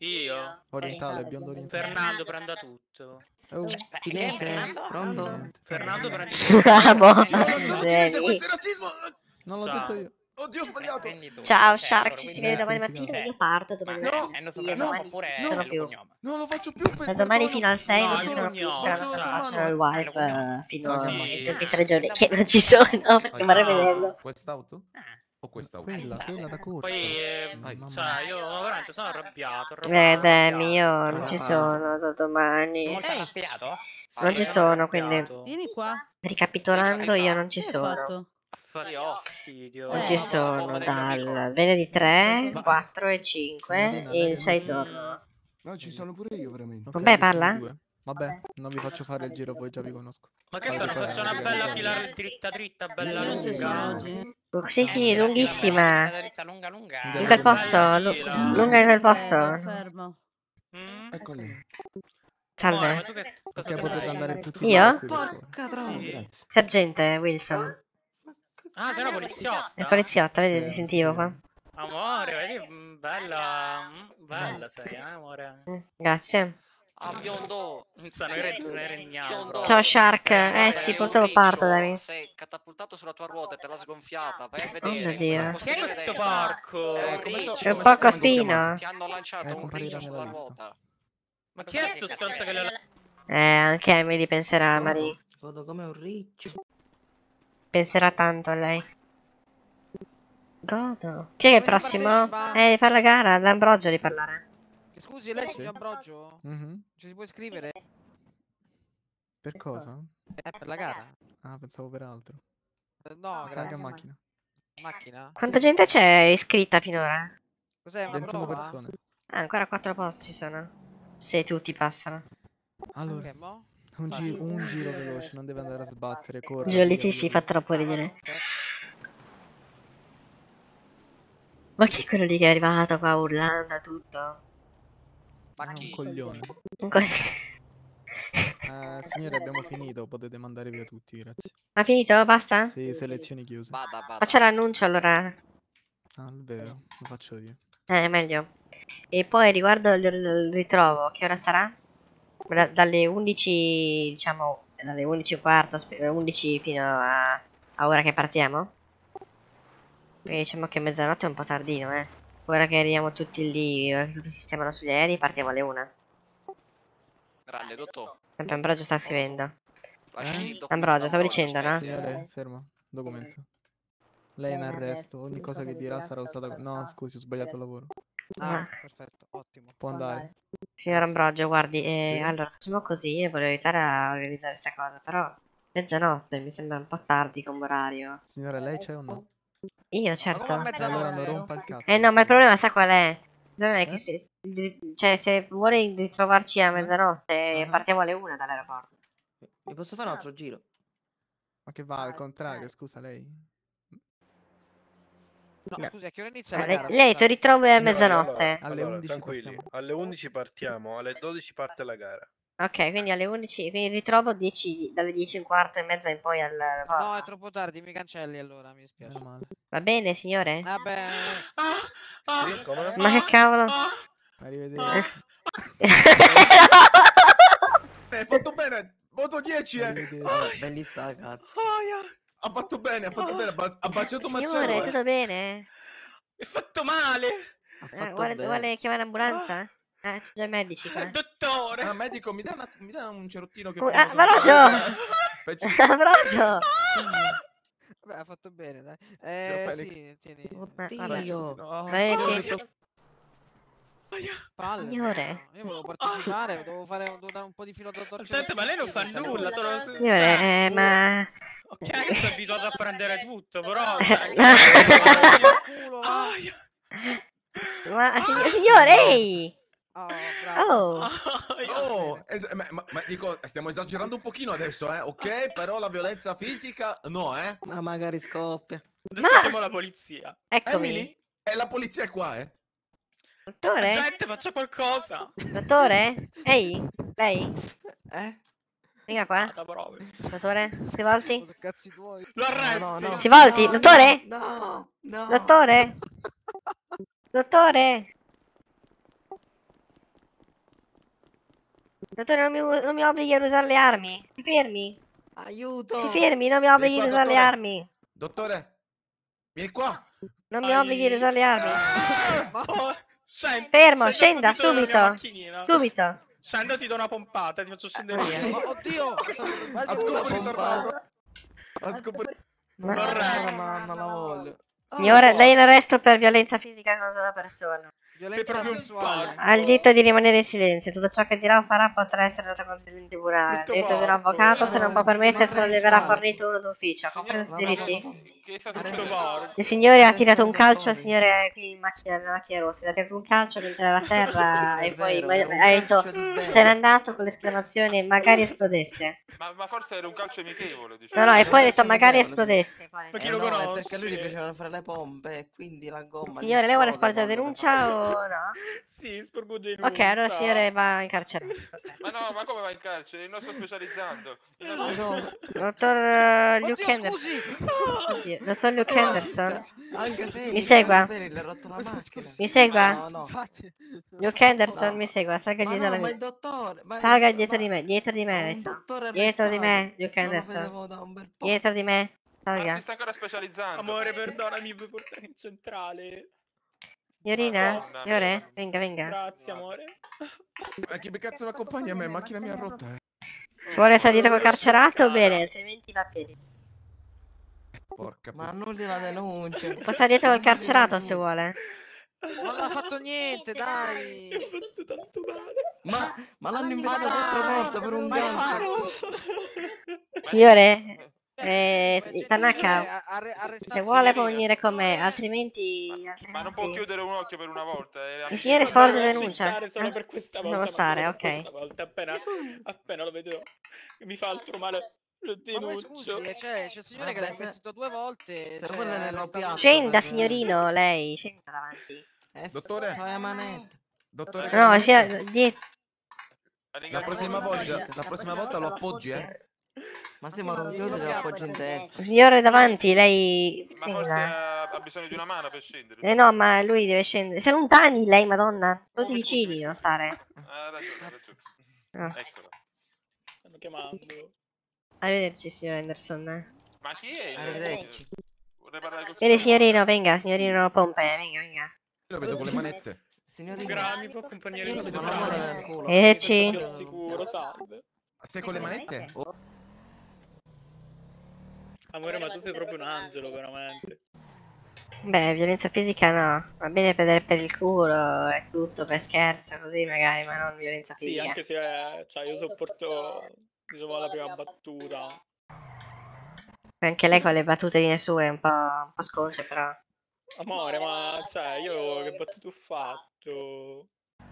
Io? Orientale, biondo orientale. Fernando prenda tutto. Oh, Cinese? Fernando? Pronto? niente. Fernando prende tutto. Amo. No, non sono cinese, Devi. questo è razzismo! Non l'ho Ciao. detto io. Oddio, ho sbagliato! Prendi tu. Ciao Ok, Shark, allora, ci si quindi- vede domani mattina. Io parto domani Ma No, è il nostro Io cognome domani oppure ci è sono il più. cognome? Non lo faccio più per Da domani perdono. fino al sei No, non ci io sono non più. ho, Sperano non che so. facciano il wipe Sì. eh, fino a Sì. i tre giorni che non ci sono. Perché vorrei vederlo. Quest'auto? Ah. O quest'auto? Quella, quella da corsa. Poi, eh, Vai. cioè, io veramente sono arrabbiato. Eh, arrabbiato, Demi, io arrabbiato. non ci sono da domani. Molto Ehi. arrabbiato? Non ci sono, quindi arrabbiato. Vieni qua. ricapitolando io non ci Che hai sono. fatto? Fastidio. Non Eh, ci ma- sono dal venerdì tre, quattro e cinque Signorina, e lei il sei non- torno. No, ci sono pure io, veramente. Ok, Vabbè, siamo parla? due. Vabbè, non vi faccio fare il giro, poi già vi conosco. Ma che Vai, fanno? vai, Faccio una vai, bella vai. fila dritta dritta, bella Io non ci sono lunga. oggi. Sì, sì, lunghissima. Dritta, lunga, lunga. In In quel posto, Bella lu- fila. lunga in quel Eh, posto. fermo. Mm? Ecco lì. Amore, ma Salve. tu che cosa Perché sei? potete andare tutti Io? e due qui, per favore. Porca troia. Sì. Grazie. Sergente Wilson. Ah, sei una poliziotta? Il poliziotta, vedi, Eh, ti sentivo sì. qua. Amore, vedi, mm, bella, mm, bella sei, eh, amore. Mm, Grazie. Ah, biondo. Non so, noi re- noi regniamo. Biondo. proprio. Ciao Shark. Guarda, Eh sì, sei un purtroppo parto da riccio, me. sei catapultato sulla tua ruota e te l'ha sgonfiata. Vai a Oh vedere. mio Dio. Al Chi è posteriore questo destra. porco? È un come so- riccio. È un come porco si chiama? spino. Ti hanno lanciato Eh, un comparirà riccio nella sulla lista. ruota. Ma chi è sto stronzo che le... Eh, anche Emily penserà, Marie. Godo come un riccio. Penserà tanto a lei. Godo. Chi è il prossimo? Eh, devi fare la gara, d'Ambrogio di parlare. Scusi, lei Sì. si Ambrogio? Mhm. Ci si può iscrivere? Per cosa? Eh, per la gara? Ah, pensavo per altro. Eh, No, Salga grazie. in macchina. Macchina? Quanta gente c'è iscritta finora? Cos'è, una ventuno prova? persone. Ah, ancora quattro posti ci sono. Se tutti passano. Allora, Ok, mo? un, Vai. giro, un giro veloce, non deve andare a sbattere, corre. Gioliti via, si via. fa troppo ridere. Ok. Ma chi è quello lì che è arrivato qua urlando tutto? Ma Ah, un chi? coglione. Un co- Eh, signore, abbiamo finito, potete mandare via tutti, grazie. Ha finito? Basta? Sì, selezioni chiuse. Vada, vada. Faccio l'annuncio allora. Ah, è vero, lo faccio io. Eh, è meglio. E poi riguardo il il ritrovo, che ora sarà? Da- dalle undici, diciamo, dalle undici e un quarto, sp- undici fino a, a ora che partiamo. Quindi diciamo che mezzanotte è un po' tardino, eh. Ora che arriviamo tutti lì, ora che tutti sistemano sugli aerei, partiamo alle una. Grande, dottor. Sempre Ambrogio sta scrivendo. Lasci il documento Ambrogio, stavo Ambrogio, dicendo, no? Signore, fermo. Documento. Lei è in arresto. Ogni cosa che dirà sarà usata. No, scusi, ho sbagliato lavoro. Ah, perfetto, ottimo. Può andare. Signor Ambrogio, guardi, eh, Sì? allora facciamo così, io volevo aiutare a organizzare sta cosa, però mezzanotte mi sembra un po' tardi come orario. Signore, lei c'è o no? Io, certo. Allora non rompa il cazzo. Eh no, ma il problema sa qual è? Il problema è che se, cioè, se vuole ritrovarci a mezzanotte, partiamo alle una dall'aeroporto. Mi posso fare un altro giro? Ma che va, al contrario, scusa lei. No, No. scusi, a che ora inizia Eh, la lei, gara? lei ti ritrovi a Signori, mezzanotte. allora, Alle allora, undici tranquilli, partiamo. alle undici partiamo, alle dodici parte la gara. Ok, quindi alle undici, quindi ritrovo dieci, dalle dieci e un quarto e mezza in poi all'aeroporto. No, è troppo tardi, mi cancelli allora, mi dispiace. Meno male. Va bene, signore? Vabbè. Sì, come? Ma che cavolo? Arrivederci. Hai fatto bene. Voto dieci, eh. Arrivederci. Belli sta cazzo. Ha fatto bene, ha fatto bene. Ha ba- ha baciato Signore, Marcello. eh. tutto bene? È fatto male. Ha Eh, fatto vuole, bene. vuole chiamare l'ambulanza? Eh, c'è già i medici qua. Dottore. Ah, medico, mi dà, una- mi dà un cerottino che Uh, prendo ah, sopra- Ambrogio! Peggio- Ambrogio! Vabbè, ha fatto bene, dai. Eh, Felix. sì, tieni. Eh, vabbè. Oddio. No. Medici. Palle. Signore. Io volevo partecipare, dovevo fare dovevo dare un po' di filo da dottor. Senti, ma lei non fa nulla, sono... Signore, eh, ma... Ok, che sono abituato a prendere tutto, però... Culo, va. Ma, signor, signore, ehi! Oh, bravo. Oh! Oh, es- ma, ma- ma dico, stiamo esagerando un pochino adesso, eh, ok? Però la violenza fisica, no, eh? Ma magari scoppia. Adesso Ma- chiamo la polizia. Eccomi. Emily? E la polizia è qua, eh? Dottore? Gente, faccia qualcosa. Dottore? Ehi, lei? Eh? Venga qua. Vada, provi. Dottore, si volti? Sono cazzi tuoi. Lo arresti. No, no. Si volti, No, dottore? No, no. Dottore? Dottore? Dottore, non mi, non mi obblighi a usare le armi. Si fermi. Aiuto. Si fermi, non mi obblighi Vieni a qua, usare le dottore. armi. Dottore, vieni qua. Non mi obblighi a usare le armi. Oh, scendi, Fermo, scenda scenda, subito dalla mia subito. macchinina. Subito. Scenda, ti do una pompata, ti faccio scendere via. Ma oddio! A scopo di tornado. A scopo di... No, Lo arresto. no, non la voglio. Signore, lei è in arresto per violenza fisica contro una persona. Sei Violenza proprio un sessuale. porco. Ha il diritto di rimanere in silenzio. Tutto ciò che dirà o farà potrà essere dato conto in tribunale. Ha il Questo diritto di un porco. avvocato, se non può permetterselo, Non le verrà resta. fornito uno d'ufficio. Compreso i diritti. Che è stato Tutto porco. Il signore ha Adesso tirato un non calcio al torni. signore qui in macchina, nella macchina rossa. Ha tirato un calcio mentre era a terra e È poi vero, ma- era un ha detto calcio di se n'è bene. andato con l'esclamazione magari esplodesse. Ma, ma forse era un calcio amichevole, diciamo. No, no, e poi ha detto calcio magari amichevole, sì. esplodesse. Poi. Ma chi Eh lo no, è conosce? perché a lui gli piacevano fare le pompe e quindi la gomma. gli Signore, lei vuole esplode sporgere quando le fa- denuncia o no? Sì, sporgo denuncia. Ok, allora il signore va in carcere. Ma no, ma come va in carcere? Il nostro specializzando. Il Ma nostro... no, Dottor eh, Luke Oddio, Henderson. scusi! Oddio, Dottor Luke Henderson. anche Felix, Mi segua. anche Felix le ha rotto la macchina. Mi segua. No, no. Scusate. Luke Henderson, No. mi segua. Salga Ma dietro no, la ma mia. il dottore. ma- Salga dietro ma- di me, dietro di ma me. un ho detto. dottore Dietro di me, arrestato. Luke Non lo Henderson. vedevo da un bel po'. Dietro di me. Ma Salga. si sta ancora specializzando. Amore, perdonami, vuoi portare in centrale? Signorina? Madonna Signore? mia. Venga, venga. Grazie, amore. Ma chi cazzo mi accompagna a me? Macchina mia rotta, eh. Se vuole salire col carcerato, bene, altrimenti va a piedi. Porca Ma annulli la denuncia. Può stare dietro col carcerato se vuole. Non ha fatto niente, dai! Mi ha fatto tanto male. Ma, ma l'hanno investito quattro volte per un Ma gancio. Signore? Eh, Tanaka, Eh, arre- arrestate se vuole può signorina. venire con me, altrimenti... Ma non può altrimenti... chiudere un occhio per una volta. eh, Il signore amico. sporge Lasci denuncia. stare solo Eh? per questa Devo volta. ma stare, solo per ok. questa volta. Appena, appena lo vedo che mi fa altro male, lo Ma poi scusi, denuncio. eh, c'è, c'è il signore che l'ha Vabbè, se- investito due volte. se cioè, vuole ha nella arrestato- piazza. Scenda, per- signorino, lei. Scenda davanti. Eh, Dottore? fai la manetta. Dottore, No, sia dietro. la prossima volta, la prossima volta lo appoggi, eh. Ma sì, ma non si usa che lo appoggi in testa. Signore davanti, lei... Ma forse Scenda. ha, ha bisogno di una mano per scendere. Eh no, ma lui deve scendere. Si allontani lei, madonna. Tutti vicini, non stare. Ha ragione, ha ragione. Ah. Eccola. Stanno chiamando. Arrivederci, signor Anderson. Ma chi è? Arrivederci. Vorrei parlare con Vieni, signorino, venga, signorino Pompe, venga, venga. Lo vedo con le manette. Signorino. Gra, mi può accompagnare in Con questo la mano caso? nel culo. Arrivederci. Io sicuro, salve. Sei con le manette? Oh. Amore, ma tu sei proprio un angelo, veramente. Beh, violenza fisica no. Va bene prendere per il culo e tutto, per scherzo, così magari, ma non violenza Sì, fisica. anche se eh, cioè, io sopporto, diciamo, la prima battuta. Anche lei con le battutine sue è un po', un po' sconce, però. Amore, ma cioè, io che battute ho fatto?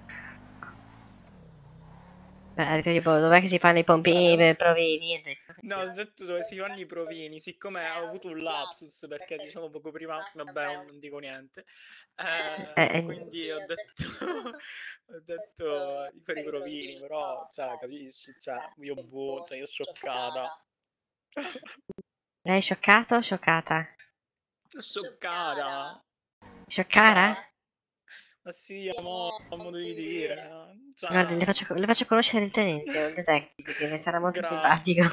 Beh, tipo, dov'è che si fanno i pompini per provini? Niente. No, ho detto dove si fanno i provini, siccome ho avuto un lapsus, perché diciamo poco prima, vabbè, non, non dico niente, eh, Eh, eh. quindi ho detto, ho detto di fare i provini, però, cioè, capisci, cioè, io boh, cioè, io scioccata. Lei è scioccato o scioccata? Scioccata. Scioccata? Ma sì, amore, ho modo di dire. Cioè, Guardi, le faccio, le faccio conoscere il tenente, il detective, che mi sarà molto grazie. simpatico.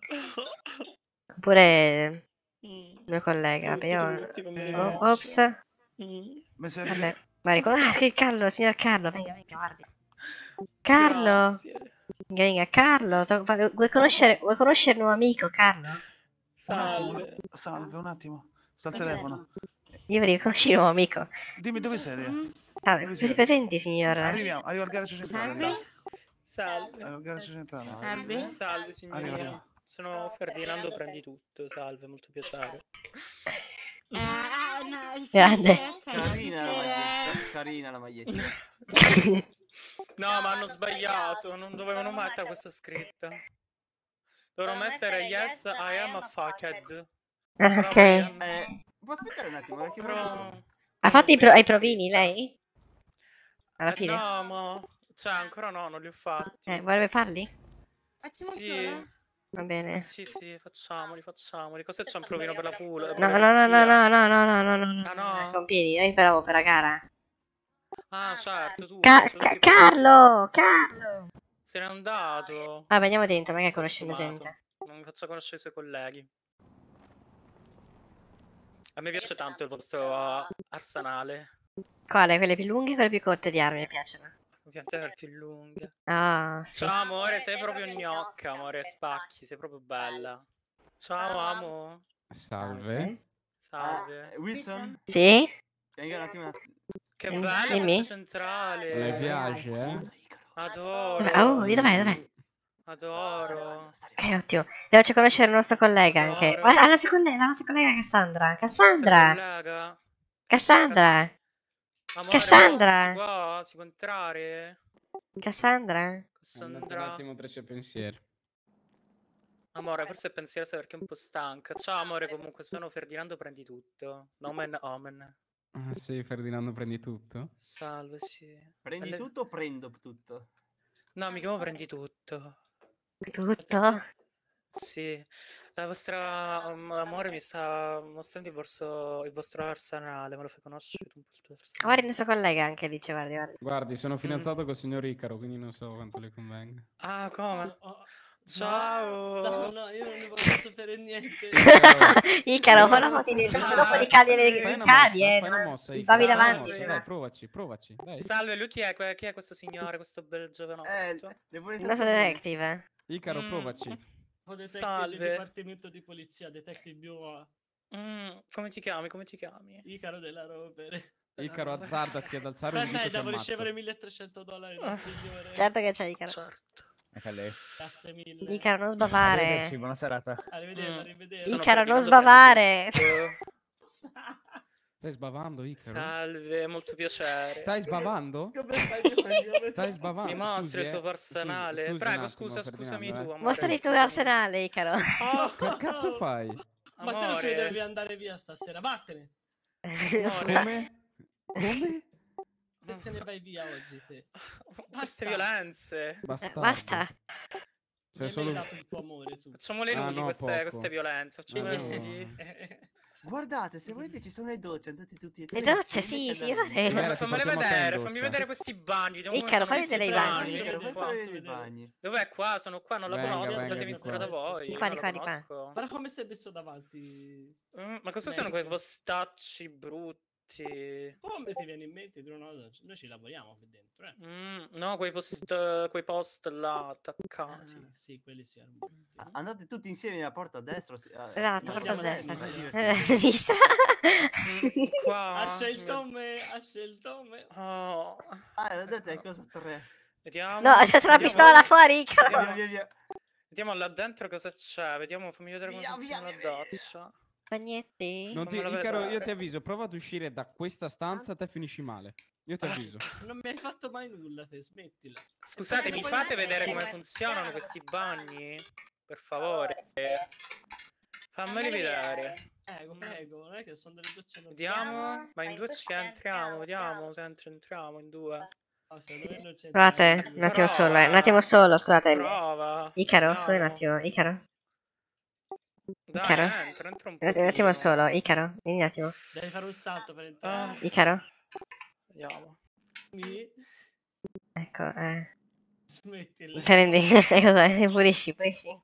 Oppure Mm. il mio collega, Tutti, io... tutti con me Oh, li ops. faccio. Mm. Vabbè, guardi, con- ah, che Carlo, signor Carlo, venga, venga, guardi. Carlo! Grazie. Venga, venga, Carlo, to- va- vuoi conoscere, vuoi conoscere il nuovo amico, Carlo? Salve. Salve, un attimo. Sto al telefono. Io volevo conoscere il nuovo amico. Dimmi dove siete? Ah, Dove si siete? presenti, signor? Arriviamo, arrivo al garage centrale. Salve. Salve. Arrivo al garage centrale. Salve. Salve, signorina. Arrivo, arrivo. Sono Ferdinando Prendi Tutto. Salve, molto piacere. Grande. Carina la maglietta. Carina la maglietta. No, ma hanno sbagliato. Non dovevano mettere questa scritta. Dovevano mettere yes, I am a fuckhead. Ah, ok. Eh, può aspettare un attimo, perché Però... Ha fatto i, pro- i provini, lei? Alla Eh, fine? no, ma... Cioè, ancora no, non li ho fatti. Eh, vorrebbe farli? Sì. Va bene. Sì, sì, facciamoli, facciamoli. Cosa c'è un provino per la pool? No, no, no, no, no, no, no, no, no, no, no, Ah, no, no? sono pieni, io speravo per la gara. Ah, certo, tu. Ca- sono Ca- tutti Carlo! Carlo! Se n'è andato. Vabbè, andiamo dentro, magari conosciamo gente. Non mi faccio conoscere i suoi colleghi. A me piace tanto il vostro uh, arsenale. Quale? Quelle più lunghe o quelle più corte di armi mi piacciono? Ovviamente le più lunghe. Ah, sì. Ciao amore, sei proprio gnocca, amore, spacchi, sei proprio bella. Ciao amo. Salve. Salve. Eh, Wilson? Sì? Venga un attimo. Che Mm, bella dimmi. questa centrale. Le piace, eh? Adoro. Oh, dov'è, dov'è? Adoro. Ok, ottimo. Le faccio conoscere il nostro collega anche. Guarda, la nostra collega, la nostra collega Cassandra. Cassandra! Collega. Cassandra! Amore, Cassandra! Si può, si può entrare? Cassandra? Andate un Cassandra. attimo tra i suoi pensieri. Amore, forse è pensierosa perché è un po' stanca. Ciao amore, comunque sono Ferdinando Prendi Tutto. Nomen omen. Ah sì, Ferdinando prendi tutto? Salve, sì. Prendi Le- tutto o prendo tutto? No, mi chiamo Prendi Tutto. Tutto? Sì. La vostra um, amore mi sta mostrando il vostro, il vostro arsenale. Me lo fai conoscere un po' il tuo arsenale? Guardi il nostro collega anche, dice, guardi, guardi. Guardi, sono fidanzato col signor Icaro, quindi non so quanto le convenga. Ah, come? Oh, Ciao. No, no, io non ne voglio sapere niente. Icaro, poi dopo ti dopo ti cadi le Fai una cadi, mossa, eh. fai una mossa, Ti Icaro, bavi fai una davanti, mossa, se dai, no. provaci, provaci, dai. Salve, lui chi è? Que- Chi è questo signore, questo bel giovanotto? Eh, le vuole Il nostro detective. Icaro, Mm. provaci. O detective Salve. del Dipartimento di Polizia, Detective Bureau. Mm, come ti chiami? Come ti chiami? Icaro della Rovere. Icaro, azzardati ad alzare un Aspetta, dito eh, ti devo ammazzo. ricevere milletrecento dollari dal signore. Certo che c'è Icaro. Certo. Ecco lei. Grazie mille. Icaro, non sbavare. Arrivederci, buona serata. Arrivederci, Mm. arrivederci. Sono Icaro, non Ferdinando sbavare. Prendi Tutto. Stai sbavando, Icaro? Salve, molto piacere. Stai sbavando? Come fai? Come Stai sbavando? Mi mostri il Scusi, tuo eh. personale? Scusi, scusi Prego, un attimo, scusa, Ferdinando, scusami tu, eh. amore. Mostrali il tuo scusami. arsenale, Icaro. Che cazzo fai? Ma te non Amore. credevi di andare via stasera? Vattene. Come? Come? Te, te ne vai via oggi, te. Queste violenze. Bastardo. Basta. Mi Cioè, hai solo... mai dato il tuo amore, tu. Facciamo le Ah, nudi no, queste, poco. queste violenze. Facciamo le No. nudi. Guardate, se volete ci sono le docce, andate tutti e tre. Le docce, insieme sì, sì, che andate. eh, Guarda, ti Fammele portiamo a te in vedere, doccia. fammi vedere questi bagni. vediamo come Icaro, sono fai vedere messi i bagni. bagni, Icaro, fai qua. vedere i bagni. Dov'è qua? Sono qua, non la Venga, conosco, venga, fatemi di qua. strada voi. Di qua, non di la qua, di qua. conosco. Guarda come sei messo davanti. Mm, ma cosa sono quei Mezzo. postacci brutti? Come ti viene in mente di una cosa? Noi ci lavoriamo qui dentro, eh. Mm, no, quei post, quei post là attaccati. Ah, sì, quelli si erano brutti. Ah, andate tutti insieme nella porta a destra. o si- eh, Esatto, no, porta a andiamo a destra. sinistra. Eh, a sinistra. Mm, qua. Ha scelto me, ha scelto me. Oh, Ah, andate a cosa tre. vediamo. No, c'è la vediamo- pistola fuori, Icaro. Via, via, via. Vediamo là dentro cosa c'è. Vediamo, fammi vedere come Via, funziona via, la via, via. doccia. Bagnetti. Non ti, Fammela Icaro, io vedere. ti avviso, prova ad uscire da questa stanza, te finisci male. Io ti avviso. Non mi hai fatto mai nulla, te, smettila. Scusate, mi fate vedere come funzionano questi bagni? Per favore. Fammeli vedere. Prego, prego, non è che sono delle docce normali. Vediamo. Ma in due ci entriamo, vediamo se entr- entriamo in due. No, secondo me non c'è Scusate, un attimo solo, eh, un attimo solo, scusate. Prova. Icaro, scusa un Vediamo. attimo, Icaro. Dai, Icaro? entra, entra un Un attimo, un attimo pochino. solo, Icaro, vieni un attimo. Devi fare un salto per Ah, entrare. Icaro, vediamo. Sì. ecco, eh. Smettila. Prendi, cosa, pulisci, pulisci.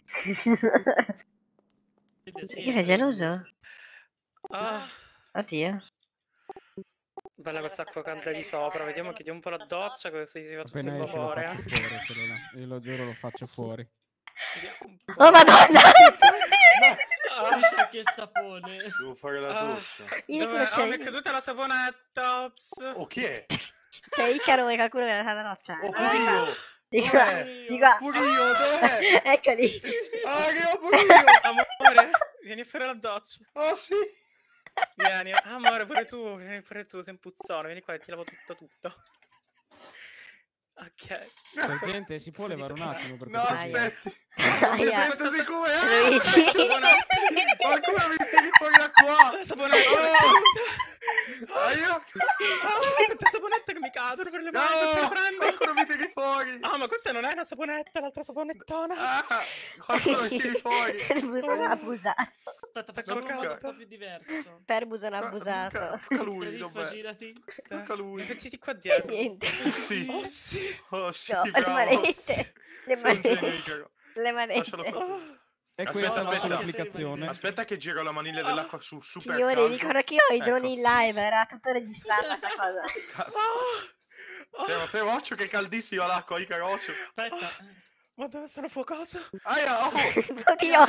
Vedete, sì, Che sei geloso? Ah, Oddio. bella questa acqua calda di sopra. Vediamo, chiudiamo un po' la doccia così si fa tutto Appena il esce lo vapore. faccio eh. fuori, quello là. Io lo giuro, lo faccio fuori. Vediamo un po'. Oh madonna! Pulisci anche il sapone. Devo fare la Ah, doccia. Io dove- quello oh, mi è c'è. caduta la saponetta. Ops. Oh, chi è? C'è Icaro e qualcuno che fa la doccia. Oh, Ah, pure io! di qua, Dov'è? di qua. Pure io, dov'è? Eccoli. Ah, che ho pure io! Amore, vieni a fare la doccia. Oh, sì! Vieni, amore, pure tu, vieni pure tu, sei un puzzone, vieni qua e ti lavo tutto tutto. Ok. Sergente, si può levare un attimo per No, cortesia? aspetti! Aia. Mi sento siccome... Luigi. Qualcuno mi tiri fuori da qua! La saponetta! Oh! Aiuto! Ah, questa saponetta che mi cadono per le mani, No! te la prendo! Qualcuno mi tiri fuori! Ah, ma questa non è una saponetta, l'altra saponettona! Ah! Qualcuno mi tiri fuori! Perbuso non abusato. Aspetta, facciamo un Tocca- modo un po' più diverso. Perbuso non Tocca- abusato. Tocca a lui, Riffa, dov'è? girati. Tocca a lui. Mettiti qua dietro. Niente. Sì. Oh sì! Oh, sì, No, le bravo. manette. Le Sei un genio, manette. Icaro. Le Lascialo manette. qua. E Aspetta, questa è la aspetta. sua applicazione. Aspetta che giro la maniglia dell'acqua su super Signori, caldo. dicono che io ho i droni in Ecco. live, era tutto registrato sta cosa. Cazzo. Fermo, fermo, occhio che è caldissima l'acqua, Icaro, occhio. Aspetta. Ma dove sono fuocosa? Aia, oh! Oddio.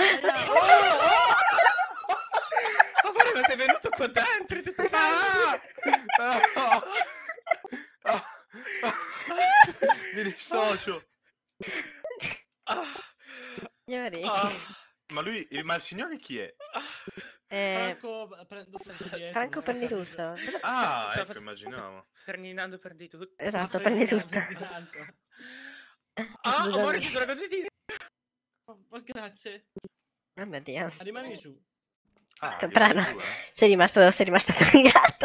Amore, ma sei venuto qua dentro in tutti i sensi! Ah! Ah! Ah! Ah! Mi dissocio. Ah, Signori. ah. Ma lui, il malsignore chi è? Eh, Franco, prendo sempre dietro. Franco prendi tutto. Ah, Cioè, ecco, fa- immaginavo. Ferdinando perdi tutto. Esatto, prendi tutto. Ah, Scusami. amore, ci sono così. Oh, oh, grazie. Oh mio Dio. Rimani giù. Ah, Temprano. io- eh. Sei rimasto, sei rimasto collegato.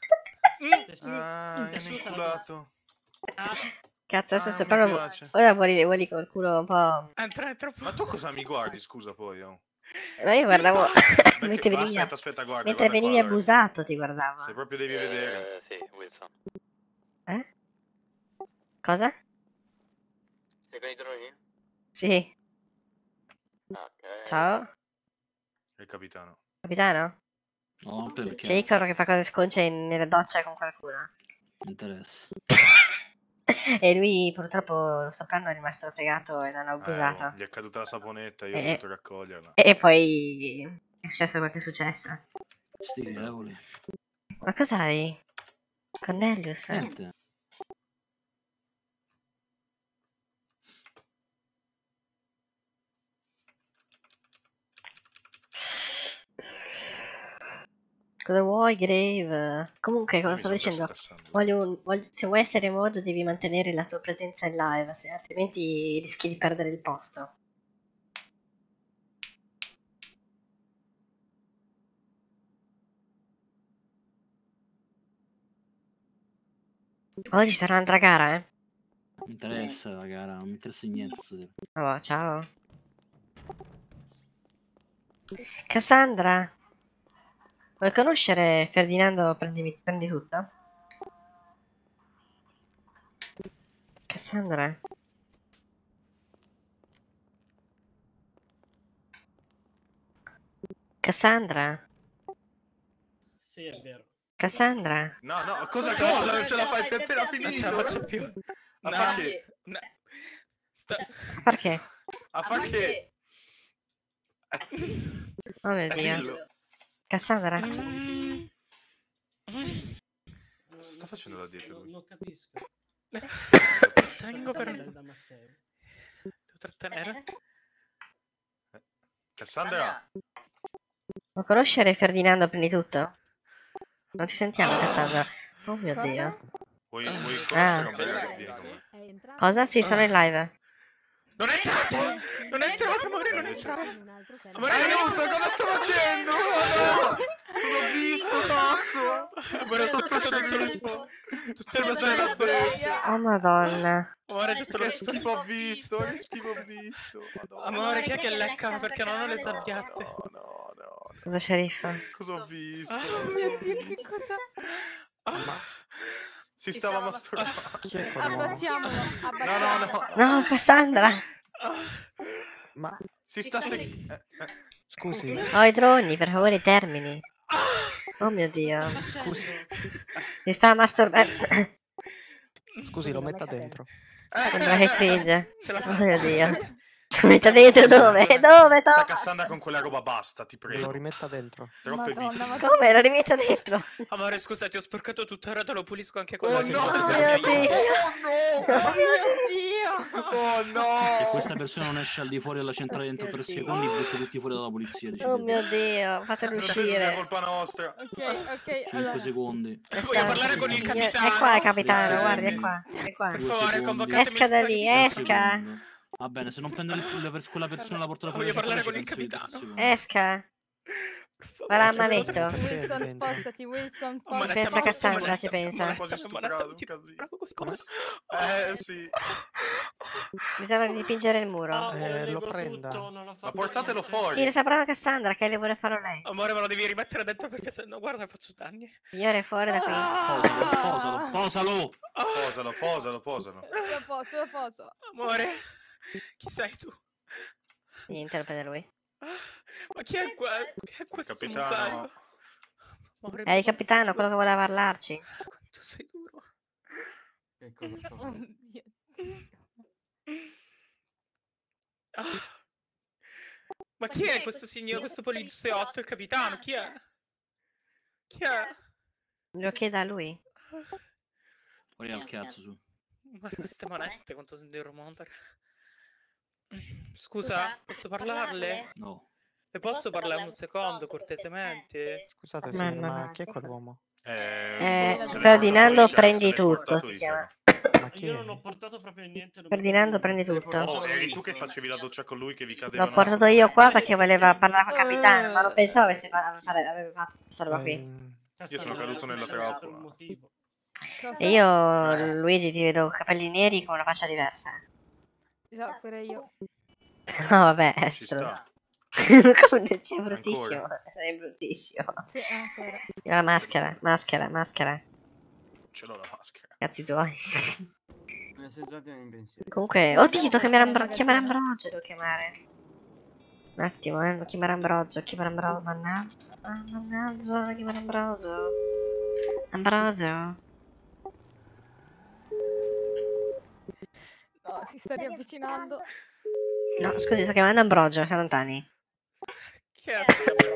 Ah, è inculato. Cazzo, adesso Ah, se mi proprio... piace. Ora vuoli, vuoli col culo un po'... Entra, è troppo. Ma tu cosa mi guardi, scusa, poi? Oh? Ma io guardavo... Perché- mentre ma venivi, aspetta, aspetta, guarda, mentre guarda qua, venivi allora. abusato ti guardavo. Se proprio devi vedere. Eh, sì, Wilson. Eh? Cosa? Sei con i droni? Sì. Ok. Ciao, Il capitano. capitano? No, perché? C'è Icaro che fa cose sconce in- nella doccia con qualcuno. Mi interessa. E lui purtroppo lo soprano è rimasto fregato e non ha Eh, abusato. oh, gli è caduta la saponetta, io ho Eh. dovuto raccoglierla. E, e poi è successo quel che è successo. Sti cavoli. Ma cos'hai? Cornelius? Niente. Cosa vuoi, Grave? Comunque, cosa mi stavo sto dicendo? stressando. Voglio un- voglio- se vuoi essere mod devi mantenere la tua presenza in live, se- altrimenti rischi di perdere il posto. Oggi sarà un'altra gara, eh? Mi interessa la gara, non mi interessa niente stasera. Oh, ciao. Cassandra, Vuoi conoscere Ferdinando prendi, prendi tutto? Cassandra? Cassandra? Sì, è vero. Cassandra? No, no, cosa cosa? Non ce la fai, è appena Non ce la finito. faccio più. A No, far che? no. Sta... Perché? A far che? Oh mio Eh, Dio. dillo. Cassandra? Mm. Cosa sta facendo da dietro lui? Non capisco. Tengo per... Da Matteo. Devo trattenere. Cassandra? Vuoi conoscere Ferdinando prendi tutto? Non ti sentiamo, Cassandra. Oh mio Dio. Vuoi, vuoi Ah. conoscere un bel vieni con me? Cosa? Sì, sono in live. Non è entrato! Non è entrato, amore, non è entrato! Amore, Aiuto, cosa sto facendo? Oh, no! L'ho visto, cazzo! Amore, ho toccato tutto lo spo... Tutte le cose. Oh madonna. Amore, tutto lo Che spo... schifo ho visto, che schifo ho visto. Madonna. Amore, chi è che lecca perché non ho le sabbiate? No, no, no. Cosa sceriffo? Cosa ho visto? Oh mio Dio, che cosa... Ah. Si stava masturbando. Chi è quell'uomo? Abbracciamolo. No, no, no. No, Cassandra. Ma Si sta seguendo. Eh, eh. scusi, Ho i droni, per favore, termini. Oh mio Dio. scusi, Si sta masturbando. scusi, lo metta dentro. Sembra che cringe. Ce la Oh mio Dio. Metta dentro dove? Dove, Sta Tom? Cassandra con quella roba, basta, ti Lo prego. rimetta dentro. Troppe Madonna, vite. ma- Come? Lo rimetta dentro? Amore, scusa, ti ho sporcato tutto, ora te lo pulisco anche con Oh la no! ciccia. Oh mio Dio. Oh Dio. no! Oh Se no! questa persona non esce al di fuori della centrale entro tre secondi, butto tutti fuori dalla polizia. Oh decidete. mio Dio, fatelo Non è uscire. colpa nostra. Ok, ok, cinque allora. secondi. Voglio parlare con il Signor- capitano. È qua il capitano, guardi, è qua. È qua. Per Due favore, secondi. convocatemi Esca da il lì, capitano. esca. Secondo. Va bene, se non prende il- le per- quella persona la porta fuori Voglio dalla parlare centrale, con il ci penso io tre capitano. secondi. Esca. Per favore, Guarda la chiamalo manetto. tre- Wilson, spostati, Wilson, Oh, Ci manetta, pensa ma- Cassandra, manetta, ci pensa. Ma l'hai quasi manetta, stuprato, un ti casino. prego, scusa. Eh sì. Bisogna dipingere il muro. Ah, Eh, leggo lo prenda. tutto, non ho Ma fatto portatelo niente. fuori. Sì, le sta parlando Cassandra, che le vuole farlo lei. Amore, me lo devi rimettere dentro perché se no, guarda, faccio danni. Signore, fuori da qui. Posalo, posalo, posalo! Posalo, posalo, posalo. Lo posso, lo posso. Amore, chi sei tu? Niente, lo prende lui. Ma chi è qua? Chi è questo Capitano. mosaico? Amore, È il capitano, quello che voleva parlarci. quanto sei duro. Che cosa sto Oh facendo? mio Dio. Ah. Ma chi è questo signore, questo poliziotto, il capitano? Chi è? Chi è? Lo chieda a lui. Fuori al cazzo su. Guarda queste manette, quanto devo remontare. Scusa, posso parlarle? No. Le posso parlare un secondo, cortesemente? Scusate, Ma signore, no. ma chi è quell'uomo? Eh, Eh, boh, se l'è Ferdinando portato prendi se l'è tutto, portato si io, chiama. Ma chi Io è? non ho portato proprio niente. non mi Ferdinando ricordo. prendi tutto. Oh, eri tu che facevi la doccia con lui che vi cadeva. L'ho portato io qua perché voleva parlare con il capitano, ma non pensavo avesse fa- fare- aveva fatto questa roba qui. Ehm, Io sono caduto nella trappola. Cosa? E io, Luigi, ti vedo con capelli neri con una faccia diversa. Già, pure io. No, vabbè, Ci estro. sta. Come sei bruttissimo. Sei bruttissimo. Sì, ancora. Io la maschera, maschera, maschera. Ce l'ho la maschera. Cazzi tuoi. Me ne sento un attimo in pensiero. Comunque, oddio, devo chiamare Ambro- chiamare Ambrogio, devo chiamare. Un attimo, eh, devo chiamare Ambrogio, chiamare Ambrogio, mannaggia, ah, mannaggia, devo chiamare Ambrogio. Ambrogio. No, si sta riavvicinando. No, scusi, sto chiamando Ambrogio, siamo lontani. Chi è questo Ambrogio?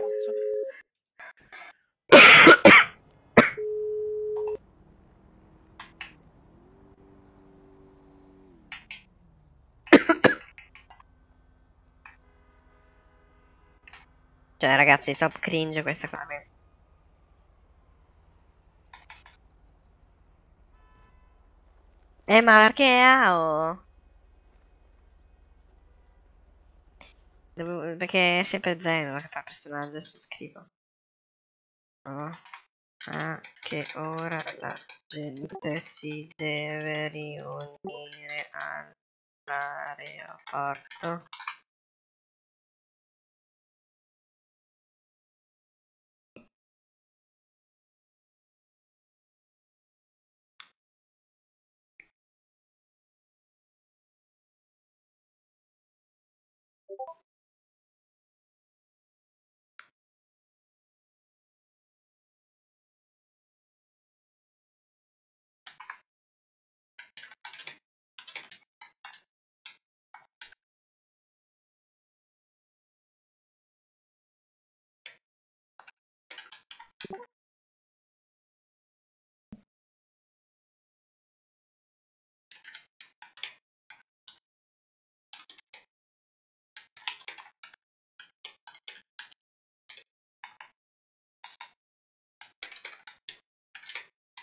Cioè, ragazzi, top cringe questa qua. Eh, ma perché Ao? Devo- Perché è sempre Zeno che fa il personaggio, adesso scrivo. Oh. Ah, che ora la gente si deve riunire all'aeroporto.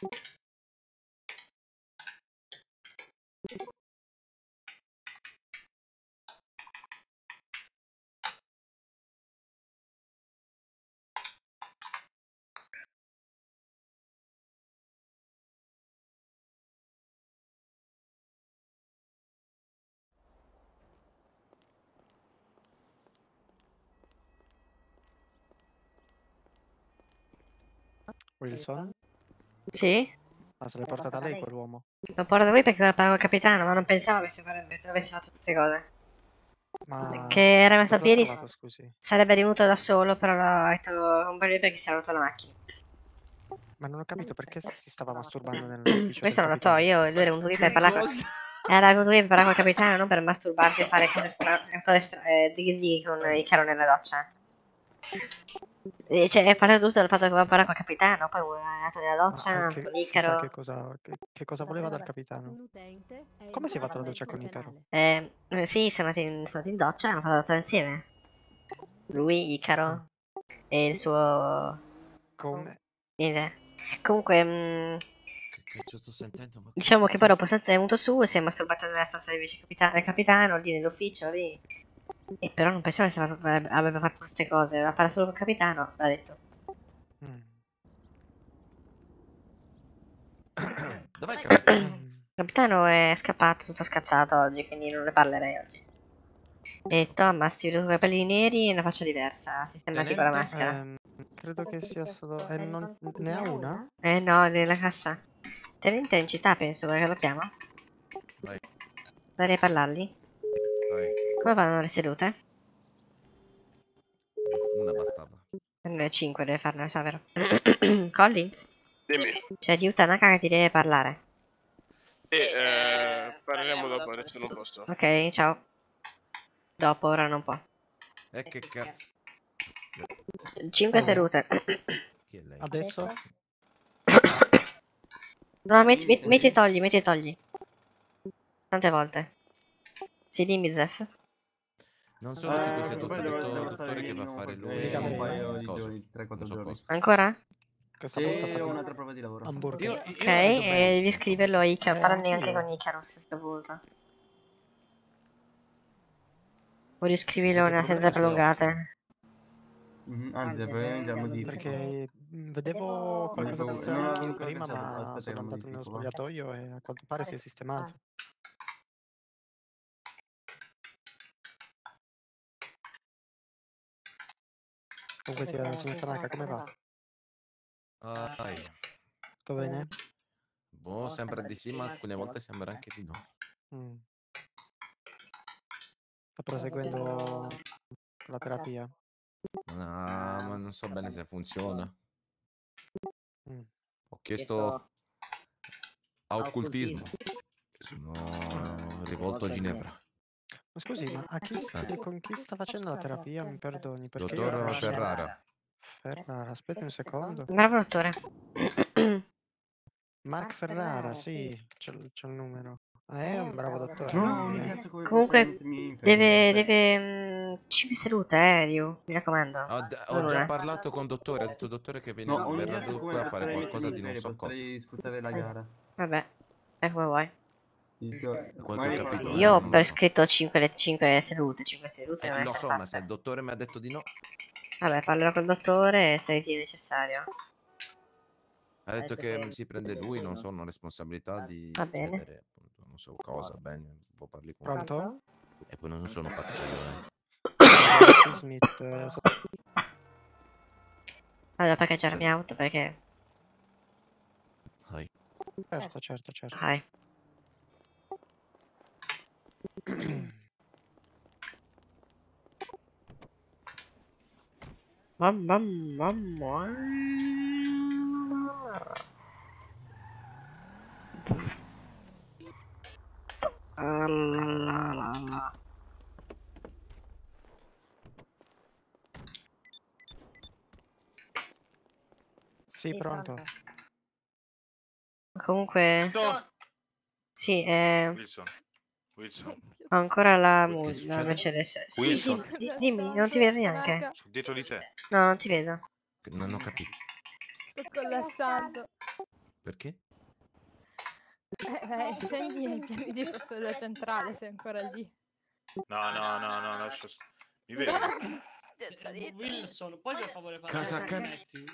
Wilson? Sì? Ma se l'è portata lei quell'uomo? Lo porto da voi perché lo pago il capitano, ma non pensavo avesse, farebbe- avesse fatto tutte queste cose. Ma... Che era messo a dove l'ha piedi, trovato, scusi? sarebbe venuto da solo, però l'ho detto compare lui perché si era rotto la macchina. Ma non ho capito perché si stava masturbando nell'ufficio Questo del non lo so, capitano. io, lui era venuto qui per parlare con... Era venuto qui per parlare col capitano, non per masturbarsi e fare cose strane, cose stra... eh, zighi zighi con i caro nella doccia. E cioè, è parlato tutto del fatto che voleva parlare col capitano, poi è andato nella doccia, Ma con anche si sa Icaro. che cosa, che, che cosa voleva dal capitano? Come si è fatto la doccia con Icaro? Eh, eh, sì, sono andati in, sono andati in doccia e hanno fatto la doccia insieme. Lui, Icaro e il suo... Come? Niente. Comunque, mh, Che cazzo sto sentendo? Ma diciamo che poi dopo Senza è venuto su e si è masturbato nella stanza del vice capitano, del capitano, lì nell'ufficio, lì. E però non pensavo che avesse fatto- avrebbe avrebbe fatto queste cose, aveva parlato solo col capitano, l'ha detto. Dov'è il capitano? Il capitano è scappato tutto scazzato oggi, quindi non ne parlerei oggi. E Thomas, ti vedo con i capelli neri e una faccia diversa, sistemati con la maschera. Ehm, credo che sia stato... Eh, non... Ne ha una? Eh no, nella cassa. Tenente è in città, penso, perché lo chiama. Vai, Dovrei parlargli. vai. Come vanno le sedute? Una bastava. Le cinque deve farne, sa, vero? Collins? Dimmi. C'è Ryu Tanaka che ti deve parlare. E eh, parliamo dopo, adesso non posso. Ok, ciao. Dopo, ora non può. E che cazzo? cinque Oh. sedute. Chi è lei? Adesso? No, metti, metti, metti e togli, metti e togli. Tante volte. Sì, dimmi, Zef. Non sono cinque Eh, sedute, poi ho devo- detto devo dottore stare che va a minimo fare lui qualche- un paio di cosa. giorni, tre quattro Non so giorni. cosa. Ancora? Questa Sì, volta sa ho di- un'altra prova di lavoro. Hamburger. Io, io Ok, la vedo e bene, devi sì. scriverlo a Icaro. Eh, Parlane anche anch'io. con Icaro se sto punto. O Mi riscrivilo sa che il nella senza problema è sulle occhi. prolungate. Mhm, Anzi, probabilmente la modifico. Perché mh, vedevo qualcosa Modifico- da non strano avevo ancora prima, pensato, ma aspetta che sono la andato nello modifico, va. spogliatoio e a quanto pare si è sistemato. Comunque sia, signor Tanaka, come va? Dai. Tutto bene? Boh, sembra di sì, ma alcune volte sembra anche di no. Mm. Sta proseguendo la terapia? Ah, ma non so bene se funziona. Mm. Ho chiesto a occultismo. Sono rivolto a Ginevra. Ma scusi, ma a chi st- Eh. con chi sta facendo la terapia? Mi perdoni, perché io Dottor conosco- Ferrara. Ferrara, aspetti un secondo. Bravo, dottore. Mark Ferrara, sì, c'è il c'è il numero. Ah, è un bravo dottore. No, eh. mi cazzo come Comunque, mettermi in fermo, deve, aspetta. deve, mm, cinque sedute, eh, Ryu. Mi raccomando. Ho, d- ho Non già una. parlato con dottore, ha detto dottore che viene, No, ogni verrà caso qui come a fare potrei qualcosa mettermi di in non ferie, so cosa. potrei sfruttare la gara. Vabbè, è come vuoi. Dico, Da quel che ho magari capito, parlo- eh, Io ho non lo so. prescritto cinque sedute, cinque sedute Eh, devono lo essere so, ma fatte. se il dottore mi ha detto di no, Vabbè, parlerò col dottore se ritiene necessario. ha detto che si prende lui, non so, una responsabilità di Va bene. chiedere, appunto, non so cosa, bene, un po' parli con Pronto? E poi non sono pazzo io, eh. Doctor Smith, eh, so- Vado a parcheggiare la mia auto perché... Vai. certo, certo, certo. Vai. Mamma mamma. Ah, la, la, la, la. Sì, pronto. Comunque... Sì, eh... Wilson. Wilson. ho ancora la, Che mu- la succede? Mercedes. Sì, Wilson. sì, di- dimmi, non ti vedo neanche. Sono dietro di te. No, non ti vedo. Non ho capito. Sto collassando. Perché? Eh, beh, scendi ai piani di sotto della centrale, sei ancora lì. No, no, no, no, lascia... st- Mi vedi? Eh, Wilson, puoi per favore parlare Casa con cazzo. Matthew?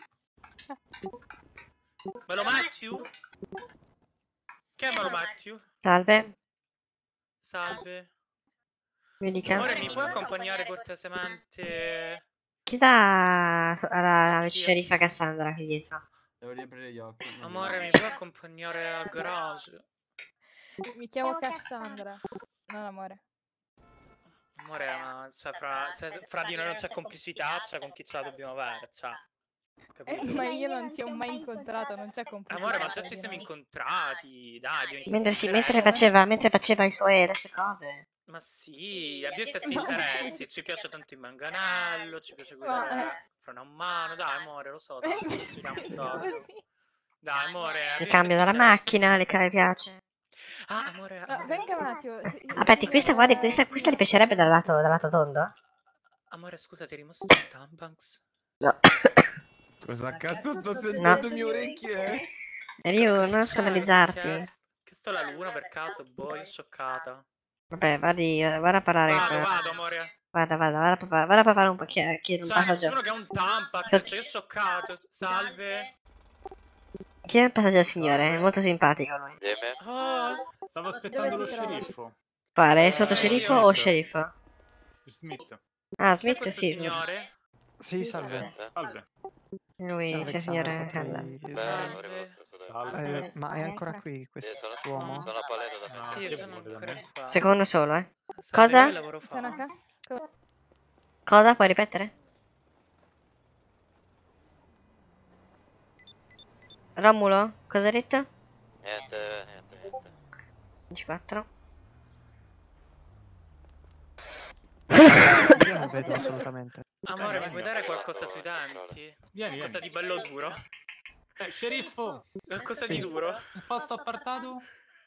Me lo Matthew? Che è me lo Matthew? Salve. Salve. Mi dica. Amore, mi puoi accompagnare cortesemente? Chi dà alla sceriffa Cassandra qui dietro? Devo riaprire gli occhi. Amore, mi puoi accompagnare al garage? Mi chiamo Cassandra. Non amore. Amore, ma cioè, fra, se- fra di noi non c'è complicità, cioè con chi ce la dobbiamo avere, cioè. Capito? Eh, ma io non ti ho mai incontrato, non c'è complicità. Amore, ma già ci siamo incontrati, dai, abbiamo i Mentre, stessi si, mentre, interessi. faceva, mentre faceva i suoi le sue cose. Ma sì, abbiamo gli stessi interessi, ci piace tanto il manganello, ci piace guidare Ma, eh. freno a mano, dai amore, lo so, tanto ci giriamo intorno. Scusi. Dai amore, abbiamo Il gli cambio stessi della interessi. macchina, le le piace. Ah, amore, Ah, amore, venga un attimo. sì, Aspetti, questa, guardi, questa, questa le piacerebbe dal lato, dal lato tondo? amore, scusa, ti hai rimosso il Tampax? No. Cosa cazzo sto sentendo le mie orecchie? E io non Che, scandalizzarti. che sto la luna per caso, boh, io scioccata. Vabbè, vadi, vado a parlare Vado, con... vado, amore. Vada, vada, vada a parlare, vada a parlare un po', chiedere chiedere un Cioè, passaggio. nessuno che ha un Tampax, cioè io scioccato. Salve. Chiedi un passaggio al signore, è molto simpatico lui. Oh, Stavo aspettando lo si trova? sceriffo. Quale? Eh, Sotto sceriffo io- o sceriffo? Smith. Ah, Chi è Smith questo sì. signore? Sì, salve. Salve. Lui, Salve, c'è il Alexandra, signore potrei- Canda. Salve. Eh, ma è ancora qui quest'uomo? Sono a paleta da Ah, sì, io sono ancora qua. Secondo solo, eh. Salve, Cosa? che lavoro fa? Tanaka? Co- Cosa? Puoi ripetere? Romulo? Cosa hai detto? Niente, niente, niente. ventiquattro. Io non vedo assolutamente. Amore, mi puoi dare qualcosa sui denti? Vieni, Qualcosa vieni. di bello duro? Eh, sceriffo, Qualcosa Sì. di duro? un posto appartato?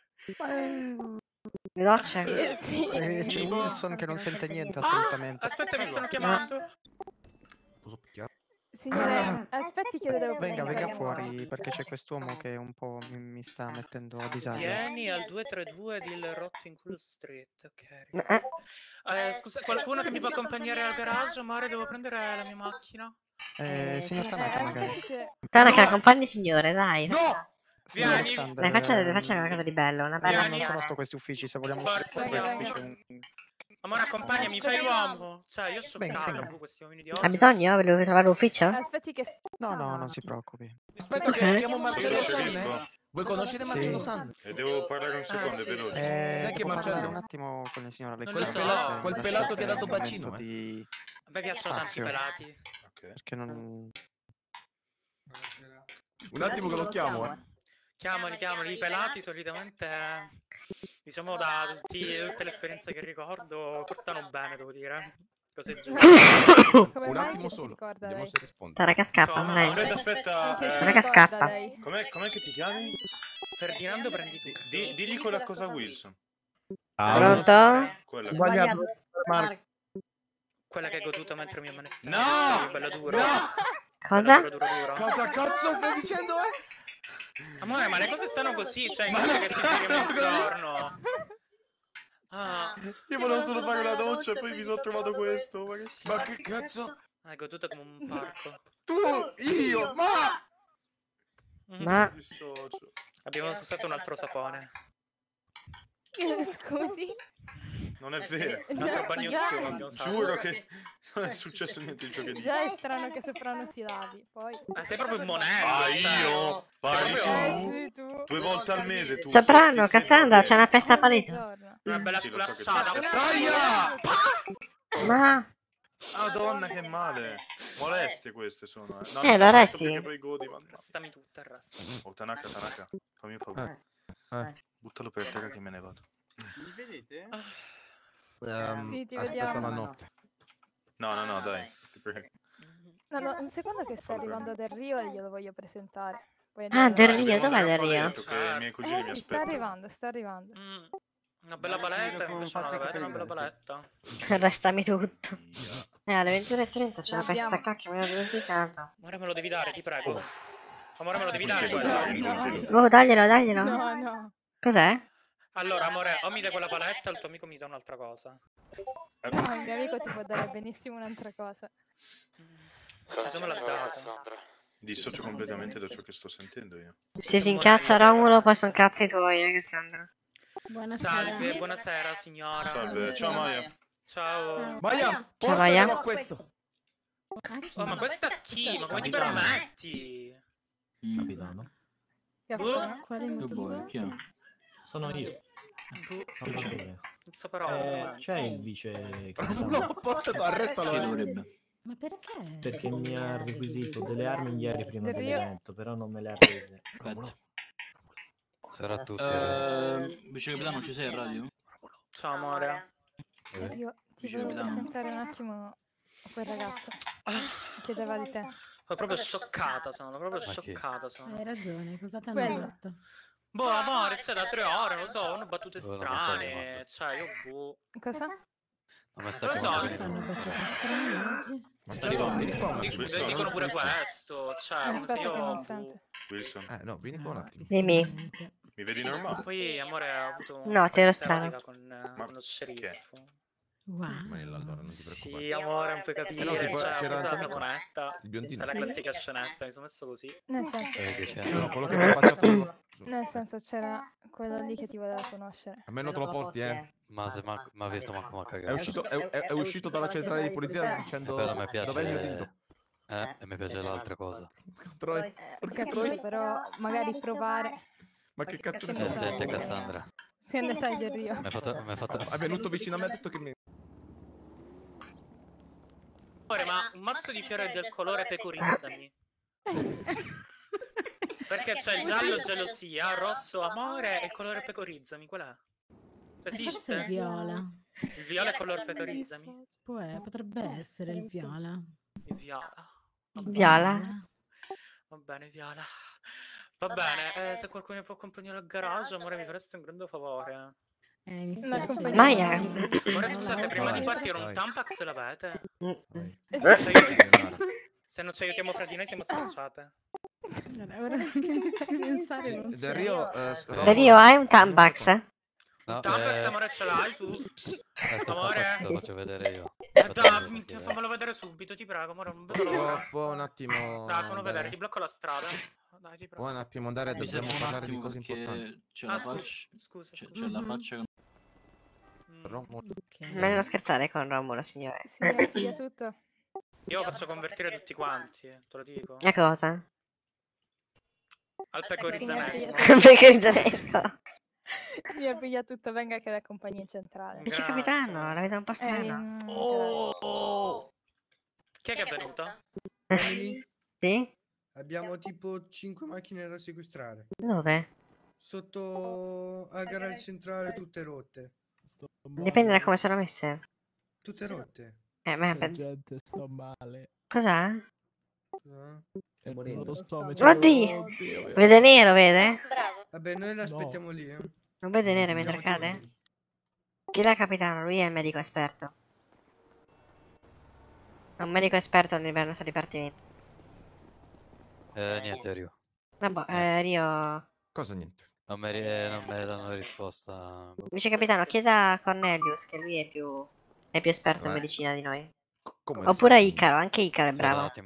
Le docce? Eh, sì. Eh, c'è Tipo- Wilson che non sente niente Ah, assolutamente. aspetta, mi stanno chiamando. Posso picchiare? Signore, aspetti che le devo Venga, presentare venga un uomo. fuori perché c'è quest'uomo che un po' mi, mi sta mettendo a disagio. Vieni al duecentotrentadue di Rotting Cool Street, ok. Eh, Eh, scusa, qualcuno che mi può accompagnare al garage? Amore, devo prendere la mia macchina. Eh, signor Eh, Tanaka magari. aspetti che... Tanaka, accompagni il signore, dai. No! Signor Vieni. Alexander, Dai, faccia, ehm, faccia una cosa di bello, una io bella... Vieni. non conosco questi uffici, se vogliamo Forza, fare venga, qui c'è venga. un... Amore, accompagnami, fai l'uomo. Cioè, io sono Venga, caro, venga. con questi uomini di Ha oggi. bisogno? Volevo trovare l'ufficio? Aspetti che... No, no, non si preoccupi. Aspetta Ok. che chiamo Marcello Io Sanne. sceriffo. Voi conoscete Marcello Sì. Sanne? E devo parlare un secondo, è sì, veloce. Eh, Sai che può parlare Marcello? un attimo con il signor lo Alexander? so. Quel, pela- se quel mi pelato che ha lasciate dato un bacino, momento eh. di... A me piacciono tanti Spazio. pelati. Ok. Perché non... Un attimo che lo chiamo, eh. Chiamali, chiamali. I pelati solitamente, eh, diciamo da tutti, tutte le esperienze che ricordo, portano bene, devo dire. Cose giuste. Come Un mai attimo che si solo. ricorda Vediamo lei? se risponde. Tanaka scappa, Come? non è... Aspetta, aspetta. Che si eh, Tanaka ricorda scappa. lei? com'è, com'è che ti chiami? Ferdinando, prendi tu. Di- digli quella cosa a Wilson. Pronto? Quella. Sbagliato. Quella che hai goduto mentre mi manettavo. No! Bello duro. No! Cosa? Bello duro, duro, duro. Cosa cazzo stai dicendo, eh? Amore, ma le cose stanno così, cioè Ma invece non che ci stanno giriamo così. intorno. Ah, Io volevo solo fare la doccia e poi mi sono trovato questo. Ma che... Ma che cazzo? hai goduto come un parco. Tu, io, ma... Mm. Ma... Mi dissocio. Abbiamo usato un altro sapone. Eh, Scusi? Non è vero. Un altro Già, bagno già- schiuma abbiamo usato. Giuro che non è successo niente in giovedì. Già è strano che soprano si lavi, poi... Ah, sei proprio un monello. Ah, cioè. io? Parli Eh, tu? sì, tu. Due volte al mese tu. Soprano, Sei- Cassandra, c'è una festa a Palito. Buongiorno. Una bella Sì, lo so che sculacciata. c'è. Staia! Ma... Madonna, che male. Molestie queste sono. Eh, no, Eh, sto lo resti? perché poi godi, ma... Restami tutta, arresta. Oh, Tanaka, Tanaka, fammi un favore. Eh. Buttalo per terra che me ne vado. Mi vedete? Ehm, Sì, ti aspetta vediamo. la notte. No, no, no, dai. Ti prego. No, no, un secondo che sta arrivando Del Rio e glielo voglio presentare. Poi Ah, andiamo Del avanti. Rio, Devo dov'è andare Del a Rio? Paleto, che i miei cugini Eh mi sì, sta aspettano. arrivando, sta arrivando. Mm, una bella paletta, mi piace una bella, una bella paletta. Restami tutto. Eh, alle ventuno e trenta c'è una L'abbiamo. festa cacchio, me l'ho dimenticato. Amore, me lo devi dare, ti prego. Amore, me lo devi dare quello? Oh, daglielo, daglielo. No, no. Cos'è? Allora, amore, o mi dai quella paletta o il tuo amico mi dà un'altra cosa. No, il mio amico ti può dare benissimo un'altra cosa. Già me l'ha data. Dissocio completamente da ciò che sto sentendo io. Se si incazza Romulo, poi sono cazzi tuoi, eh, Cassandra. Salve, buonasera signora. Salve, ciao Maya. Ciao. Maya, Ciao, Maya. portatelo questo. Oh, ma questo a chi? Ma come ti permetti? Capitano. Boh. Quale Che vuoi? Chi è? Sono io. Boh. Sono Gabriele. Non so parola. Eh, c'è il vice capitano. No, portatelo, arrestalo. Chi eh. dovrebbe? Ma perché? Perché mi ha requisito delle armi ieri prima Devo io- dell'evento, però non me le ha rese. Aspetta. Sarà tutti. Eh, vice capitano, ci sei a radio? Ciao amore. Io ti Vice volevo capitano. presentare un attimo quel ragazzo. Chiedeva di te. Sono proprio scioccata, sono proprio Ma chi? scioccata. Sono. Hai ragione, cosa ti hanno Quello. fatto? Boh, amore, c'è da tre ore, lo so, hanno battute Oh, non mi sta strane. Cioè, io boh. Cosa? Ma sta Non lo so. chiamando. Hanno battute strane oggi? Ma sta arrivando, vieni qua un Dic- attimo. dicono pure questo, cioè, come se Aspetta che io... non boh. sente. Wilson, Eh, no, vieni qua un attimo. Dimmi. mi vedi normale? Poi, amore, ho avuto No, una ti ero erotica strano. con, eh, Ma con lo sceriffo. Wow. Ma allora non ti preoccupare. Sì, amore, non puoi capire, Eh no, tipo, cioè, c'era ho usato il la tuo amico, saponetta, il biondino. è la Sì. classica scenetta, mi sono messo così. Nel senso, Eh, che c'è? No, quello che mi ha baciato. nel senso c'era quello lì che ti voleva conoscere. A me non te lo porti, eh. Ma se manco, ma ha visto manco ma È cagare. uscito, è, è- è uscito dalla centrale di polizia dicendo Però mi piace. dov'è il mio dildo. Eh, e mi piace l'altra cosa. Troi, Eh, ho porca capito, Troi. però magari provare. Ma che cazzo ne Eh, so? sente Cassandra. Se ne sai del Rio. Mi ha fatto, mi ha fatto... È venuto vicino a me e ha detto che mi... Amore, ma un mazzo di fiori del colore pecorizzami. Perché c'è il giallo gelosia, rosso amore e il colore pecorizzami, qual è? Forse il Esiste? viola. Il viola è color pecorizzami? Può, potrebbe essere il viola. Il viola. Il Viola? Va bene, viola. Va bene, eh, se qualcuno mi può accompagnare al garage, amore, mi fareste un grande favore. Eh, mi Ma spiace. come- Maia. Amore, scusate, prima di Vai, partire un vai. Tampax l'avete? Vai. Se ci aiutiamo- Se non ci aiutiamo fra di noi siamo spacciate. Allora, ora che mi fai pensare non Del c'è. Rio, eh, Sì. Romulo- Da Rio hai un Tampax? No, Tampax, eh, amore, ce l'hai tu? questo Amore? Tampax lo faccio vedere io. Eh, Faccio dai, vedere minchia, perché- fammelo vedere subito, ti prego, amore, non vedo l'ora. Può, può un attimo Dai, fammi vedere, andare? ti blocco la strada. Dai, ti Può prego. un attimo andare, Mi dobbiamo serve un parlare di attimo cose perché importanti. c'è Ah, la scusa, faccia... scusa, C'è, scusa. c'è la Mhm. faccia che... Mm. Romulo. Ok. Meglio non scherzare con Romulo, signore. Signora, via tutto. Io faccio convertire tutti quanti, eh, te lo dico. A cosa? Al pecorizzanesco. Pecorizzanesco. Signor, via tutto, venga che la compagnia in centrale. Vice Grazie. capitano, la vedo un po' Eh, strana. mm, Oh! Chi è che è venuto? Emily, Sì? abbiamo tipo cinque macchine da sequestrare. Dove? Sotto al garage centrale, tutte rotte. Dipende da come sono messe. Tutte rotte. Eh, ma... Gente, sto male. Cos'ha? Eh? Non lo so, mi Oddio! Vede nero, vede? Vabbè, noi l'aspettiamo lì, eh. Non vede nero mentre Andiamo cade? tutti. Chi è il capitano? Lui è il medico esperto. È un medico esperto nel nostro dipartimento. Eh, niente, Rio. Vabbè, eh, Rio... Cosa niente? Non mi, eh, non mi danno risposta. Vice capitano, chieda a Cornelius che lui è più... è più esperto in Beh. medicina di noi. Come Oppure a Icaro, anche Icaro è Aspetta un bravo. attimo.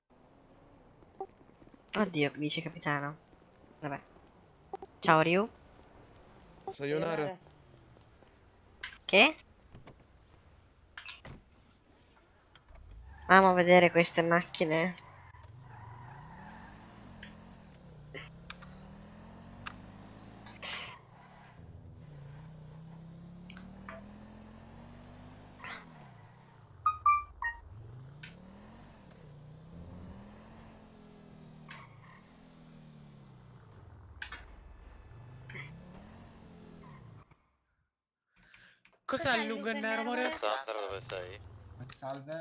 Oddio, vice capitano. Vabbè. Ciao Ryu. Sayonara. Che? Amo vedere queste macchine. Cos'è il lungo e nero, amore? Cassandra, dove sei? Salve.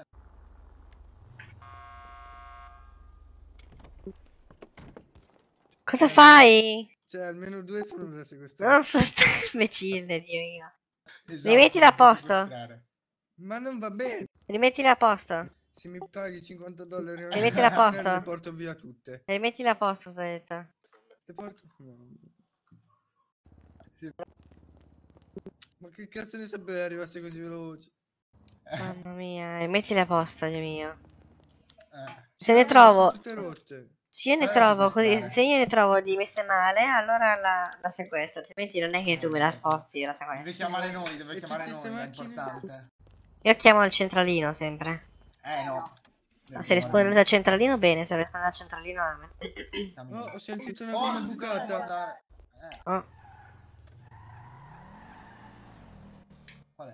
Cosa fai? Cioè, almeno due sono da sequestrare. Non so stare imbecille, Dio mio. Esatto, Rimettila a da posto. sequestrare. Ma non va bene. Rimettila a posto. Se mi paghi cinquanta dollari Le metti a posto? le porto via tutte. Le mettile a posto, sto detto. Le porto... no. Ma che cazzo ne sapevi arrivasse così veloce? Mamma mia, e mettile a posto, Dio mio. Eh. Se ne Sono trovo... tutte rotte. Se io ne Fai trovo così, sequestrare. se io ne trovo di messe male, allora la, la sequestro, altrimenti non è che tu me la sposti, io la Deve sequestro. chiamare noi, deve E chiamare tutte ste noi, è macchine? importante. Io chiamo al centralino sempre. Eh no. Ma se risponde dal centralino, bene, se risponde dal centralino, amen. Oh, ho sentito una Oh, gomma si deve bucata. guardare. Eh, Oh. qual è?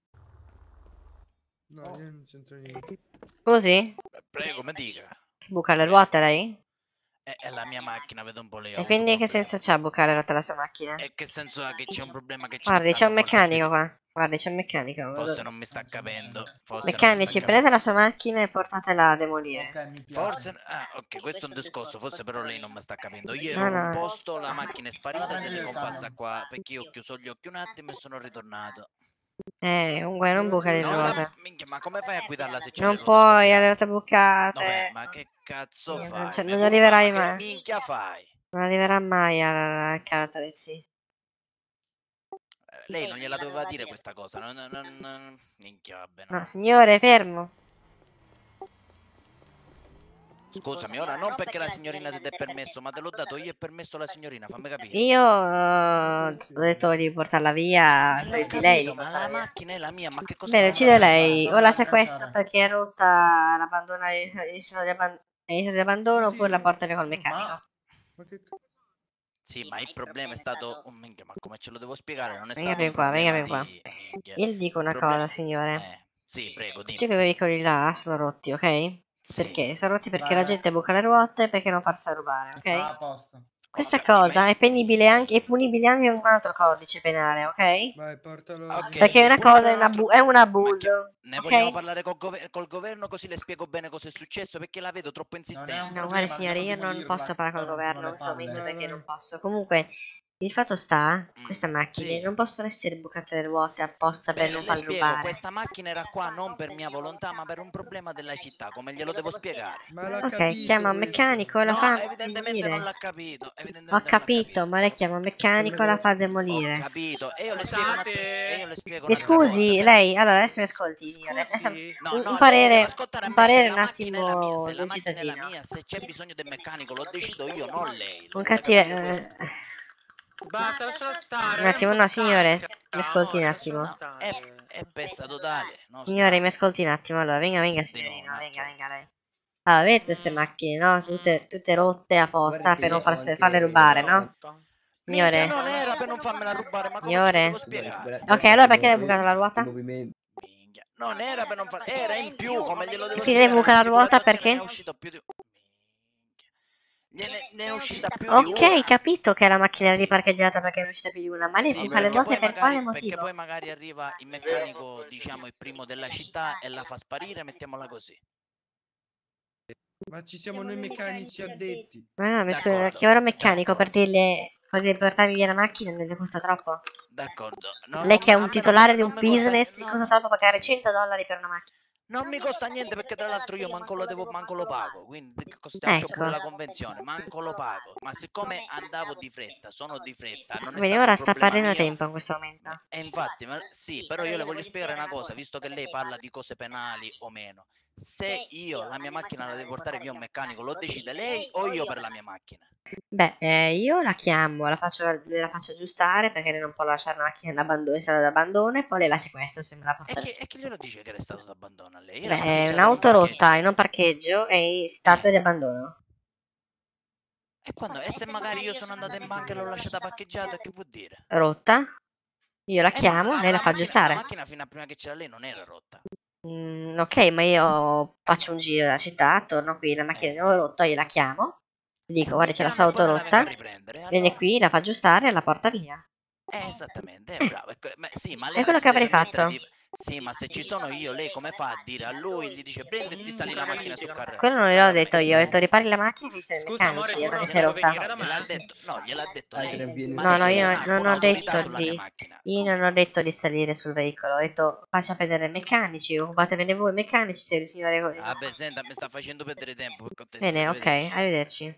No, io non c'entro niente. Così? Prego, mi dica. Buca le ruote lei? È, è la mia macchina, vedo un po' lei. E quindi che senso c'ha bucare le ruote la sua macchina? E che senso ha che c'è un problema che ci Guardi, c'è stanno, un meccanico qua. Guardi, c'è un meccanico. Forse non mi sta capendo. Forse Meccanici, prendete la sua macchina e portatela a demolire. Ok, mi piace. Forse, ah, ok, questo è un discorso, forse però lei non mi sta capendo. Io No, ero in un no. posto, la macchina è sparita Guarda ed che è io compassa cambio. qua, perché io ho chiuso gli occhi un attimo e sono ritornato. Eh, comunque non buca le Non la- ruote. minchia, ma come fai a guidarla se c'è Non le ruote puoi, scoppiate? alle ruote Vabbè, bucate. ma che cazzo Non fai? c'è- Ma non come- arriverai ma che mai. minchia fai? Non arriverà mai al caratterizzare. Eh, Lei non gliela doveva dire questa cosa, non, non, non- non- minchia, vabbè. no. No, signore, fermo. Scusami, ora non perché la signorina ti dà permesso, ma te l'ho dato io e permesso alla signorina, fammi capire. Io eh, ho detto di portarla via L'ho per di lei. capito, Di ma portarla la via. macchina è la mia, ma che cosa Bene, devo uccide fare? lei. O la sequestra perché è rotta, l'abbandona in stato di abban- è in stato di abbandono, oppure la porta via col meccanico. Ma che... Sì, ma il problema è stato... Oh, minchia, ma come ce lo devo spiegare? Non è Venga stato fin un qua, venga problema fin qua. di... minchia. Io le dico una Problema- cosa, signore. Eh, sì, prego, dimmi. Tutti quei veicoli là sono rotti, ok? Sì. Perché? Sono rotti perché Vai. la gente buca le ruote perché non farsi rubare, ok? Ah, a posto. Questa Ho capito, cosa ma- è penibile anche, è punibile anche con un altro codice penale, ok? Vai, portalo. Ok, Perché è una pure cosa, per è un, un altro- abu- è un abuso, Ne vogliamo ok? parlare col, gover- col governo così le spiego bene cosa è successo perché la vedo troppo insistente. Non è un No, guarda problema, signore, io andiamo a non demolirla, posso parlare col però governo non in questo le momento palle. perché Vai, non vai. posso. Comunque, il fatto sta, Mm, queste macchine sì. non possono essere bucate le ruote apposta per Bene, non le farle spiego, rubare. questa macchina era qua non per mia volontà, ma per un problema della città, come glielo devo spiegare? Ma l'ha Ok, capito chiama un questo. meccanico e la No, fa evidentemente demolire. non l'ha capito. Evidentemente Ho non l'ha capito, ma lei chiama un meccanico e la fa Ho demolire. capito. E io le spiego un attimo. E io le spiego Mi un'altra cosa. scusi, lei, allora adesso mi ascolti, signore. Adesso Scusi. No, un, no, un lei parere, deve ascoltare a un me, se parere la un macchina è la mia, attimo se di la un macchina è la cittadino. mia, se c'è bisogno del meccanico lo decido io, non lei. Un Lo vuole cattivo... capire questo? Basta, lascialo stare. Un attimo, no, signore, mi ascolti un amore, attimo. lascialo È, stare. è pessa totale. No, Signore, mi ascolti un attimo, allora, venga, venga, Sì, signorino, no, venga, certo. venga lei. Allora, vedete queste macchine, no? Tutte, tutte rotte apposta per non farse, farle rubare, no? Signore? Minchia, non era per non farmela rubare, ma come Signore? ce lo devo spiegare? Ok, allora perché le bucate la ruota? Minchia, non era per non far... Era in più, come glielo devo E quindi lei spiegare. buca la ruota L'assicurazione perché? Ne è uscito più di... Gliene, ne è uscita più di Ok, una. capito che la macchina era riparcheggiata perché non è uscita più di una, ma lei Sì, buca le perché ruote poi per quale magari, perché motivo? poi magari arriva il meccanico, diciamo il primo della città e la fa sparire, mettiamola così. Ma ci siamo noi meccanici addetti. Ma no, mi scusi, D'accordo, chiamerò un meccanico per dirle potete portarmi via la macchina, non le costa troppo? D'accordo. No, Lei che è non- un a me non- titolare di non un mi costa- business, gli no, costa troppo pagare cento dollari per una macchina. non mi costa niente perché tra l'altro io manco lo devo, manco lo pago, quindi che costa, c'ho Ecco. pure la convenzione, manco lo pago, ma siccome andavo di fretta, sono di fretta, non è Quindi stato ora un sta problema perdendo mio. tempo in questo momento. E infatti, ma, sì, però io le voglio spiegare una cosa, visto che lei parla di cose penali o meno, se io la mia macchina la devo portare via un meccanico, lo decide lei o io per la mia macchina? Beh, eh, io la chiamo, la faccio, la faccio aggiustare perché lei non può lasciare la macchina in abbandono, in stato di abbandono, e poi lei la sequestra se me la E porta. chi, e chi glielo dice che era stato d'abbandono a lei? Era Beh, è parcheggiata in un un'auto parcheggio. rotta in un parcheggio e in stato di abbandono. E, quando, e se magari io sono andato in banca e l'ho lasciata parcheggiata, che vuol dire? Rotta? Io la Eh, ma chiamo, la- lei la la fa macchina- aggiustare. La macchina fino a prima che c'era lei non era rotta. Mm, ok, ma io faccio un giro della città, torno qui, la macchina di nuovo rotta, io la chiamo, gli dico guarda c'è la sua auto poi me la venga rotta, a riprendere, viene qui, la fa aggiustare e la porta via. Eh, esattamente, è bravo. Ecco, ma, sì, ma lei È quello che avrei deve smettere fatto. di- Sì, ma se ci sono io, lei come fa a dire a lui? Gli dice prendi e ti sali la macchina sul carrello. Quello non gliel'ho detto io, ho detto ripari la macchina e dice Scusa, amore, meccanici, io tu non non si è devo rotta. venire da me. Gliel'ha detto, no, gliel'ha detto lei. Ma No, no, lei io non non, ha non ho alcuna autorità detto sulla mia di... macchina. Io non ho detto di salire sul veicolo, ho detto faccia vedere i meccanici, occupatevene voi meccanici, se il signore... Vabbè, senta, mi sta facendo perdere tempo. Per cortesia, Bene, ok, arrivederci. arrivederci.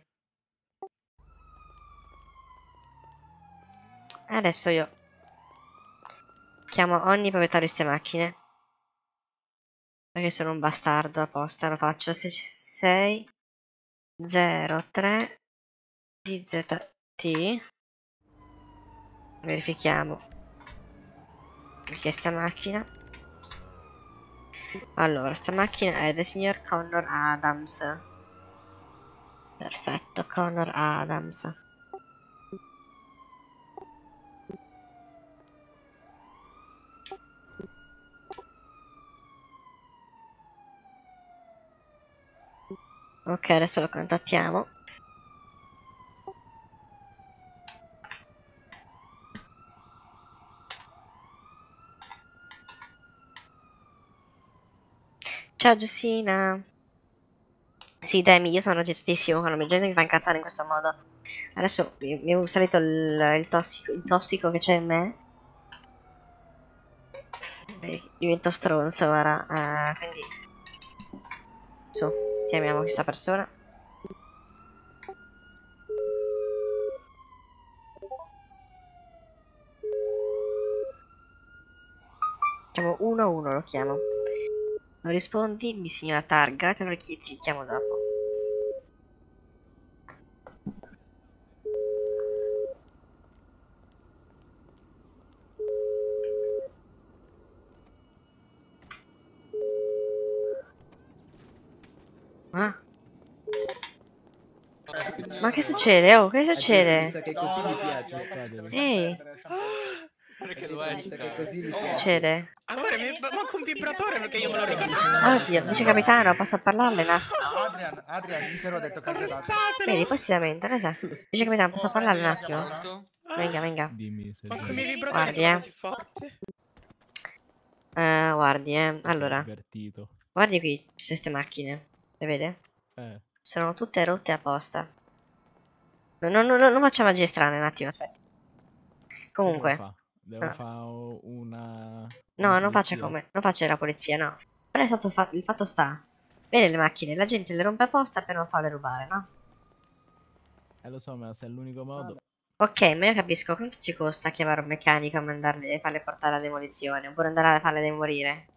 Adesso io chiamo ogni proprietario di queste macchine. Perché sono un bastardo apposta, lo faccio sei zero tre D Z T. Verifichiamo richiesta macchina. Allora, sta macchina è del signor Connor Adams. Perfetto, Connor Adams. Ok, adesso lo contattiamo. Ciao Giussina. Sì, Demi, io sono agitatissimo quando mi gente mi fa incazzare in questo modo. Adesso mi, mi è salito il, il, tossico, il tossico che c'è in me. E divento stronzo ora. Uh, quindi... Su, chiamiamo questa persona. Chiamo uno a uno, lo chiamo. Non rispondi, mi segno la targa, te lo richiedi, ti chiamo dopo. Ah. Ma che succede? Oh, che succede? Mi sa che così mi piace. Ehi, Perché lo è, che succede? Amore, mi manca un vibratore perché io me lo ricordo. Oddio, vice capitano, posso parlarle? No? Adrian, Adrian, gli te l'ho detto candidato. Vedi, poi si lamenta, ne sa. Vice capitano, posso parlarle un attimo? Venga, venga. Dimmi se Manco i miei vibratori Guardi, sono eh. così forti. Eh, guardi, eh. Allora, Divertito. guardi qui queste macchine. Le vede? Eh. Sono tutte rotte apposta. No, no, no, no, non facciamo magie strane, un attimo, aspetta. Comunque. Devo, fa? Devo Ah. fare una... No, una non faccia pulizia? come. Non faccia la polizia, no. Però è stato fa- il fatto sta. Vede le macchine, la gente le rompe apposta per non farle rubare, no? Eh lo so, ma se è l'unico modo... Ok, ma io capisco quanto ci costa chiamare un meccanico e mandarle e farle portare alla demolizione, oppure andare a farle demolire.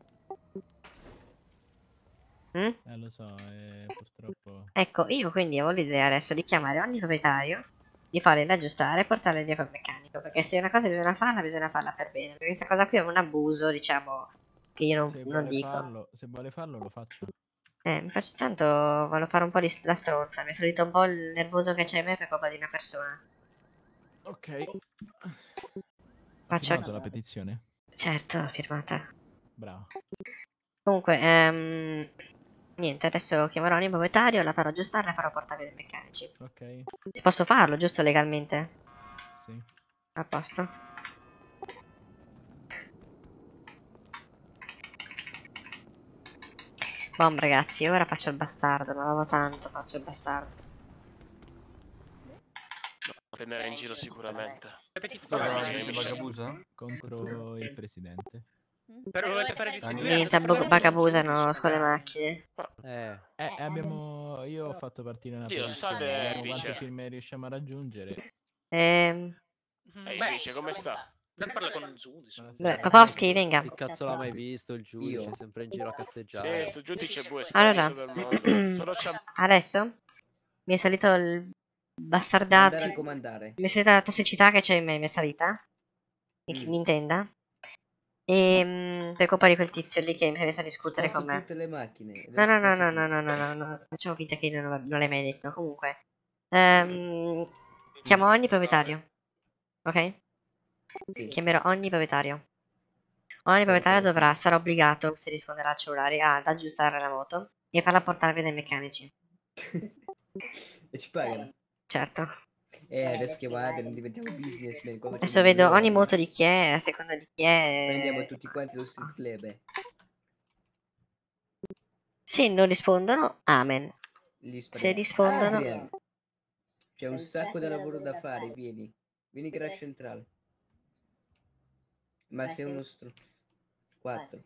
Mm? Eh lo so, e purtroppo... Ecco, io quindi avevo l'idea adesso di chiamare ogni proprietario, di farle aggiustare e portarle via col meccanico, perché se una cosa bisogna farla, bisogna farla per bene, perché questa cosa qui è un abuso, diciamo, che io non, Se non vuole dico. farlo, se vuole farlo lo faccio. Eh, mi faccio tanto, voglio fare un po' di la stronza, mi è salito un po' il nervoso che c'è in me per colpa di una persona. Ok. Faccio... Firmato la petizione? Certo, l'ho firmata. Bravo. Comunque, ehm... niente, adesso chiamerò ogni proprietario, la farò aggiustare e la farò portare dai meccanici. Ok. Si posso farlo, giusto, legalmente? Sì. A posto. Bom, ragazzi, ora faccio il bastardo, non avevo tanto, faccio il bastardo. Prenderà in giro sicuramente. Vagabusa? Contro il presidente. Però volete fare distribuire Niente, tutto vagabusano con le macchine. Eh, eh, abbiamo... Io ho fatto partire una Dio, petizione, salve, vediamo vice. quante firme riusciamo a raggiungere. Ehm... Ehi, Beh, vice, come sta? Non parla con il giudice. Beh, Papovski, venga. Che cazzo l'ha mai visto il giudice? Io. Sempre in giro a cazzeggiare. Sì, sto giudice è buono, Allora, del mondo. Sono ciam- adesso mi è salito il Andare bastardato. a comandare. Mi è salita la tossicità che c'è in me, mi è salita. Mi, Mm. mi intenda? E per colpa di quel tizio lì che mi ha messo a discutere Sposto con me. tutte le macchine. No, no, no, Sposto no, no, no, no, no, no. Facciamo finta che io non, non l'hai mai detto. Comunque, ehm, chiamo ogni proprietario. Ok? Sì. Chiamerò ogni proprietario. Ogni proprietario dovrà, sarà obbligato, se risponderà al cellulare, ad aggiustare la moto e farla portare via dai meccanici. E ci pagano. Certo. Eh, adesso che vado, diventiamo businessman. come Adesso tutti vedo loro. ogni moto di chi è, a seconda di chi Prendiamo è. tutti quanti lo strip club. eh. Se non rispondono, amen. Li Se spariamo. rispondono, Adrian, c'è un sacco di lavoro da fare, vieni. Vieni Garage Centrale. Ma sei uno stro... quattro.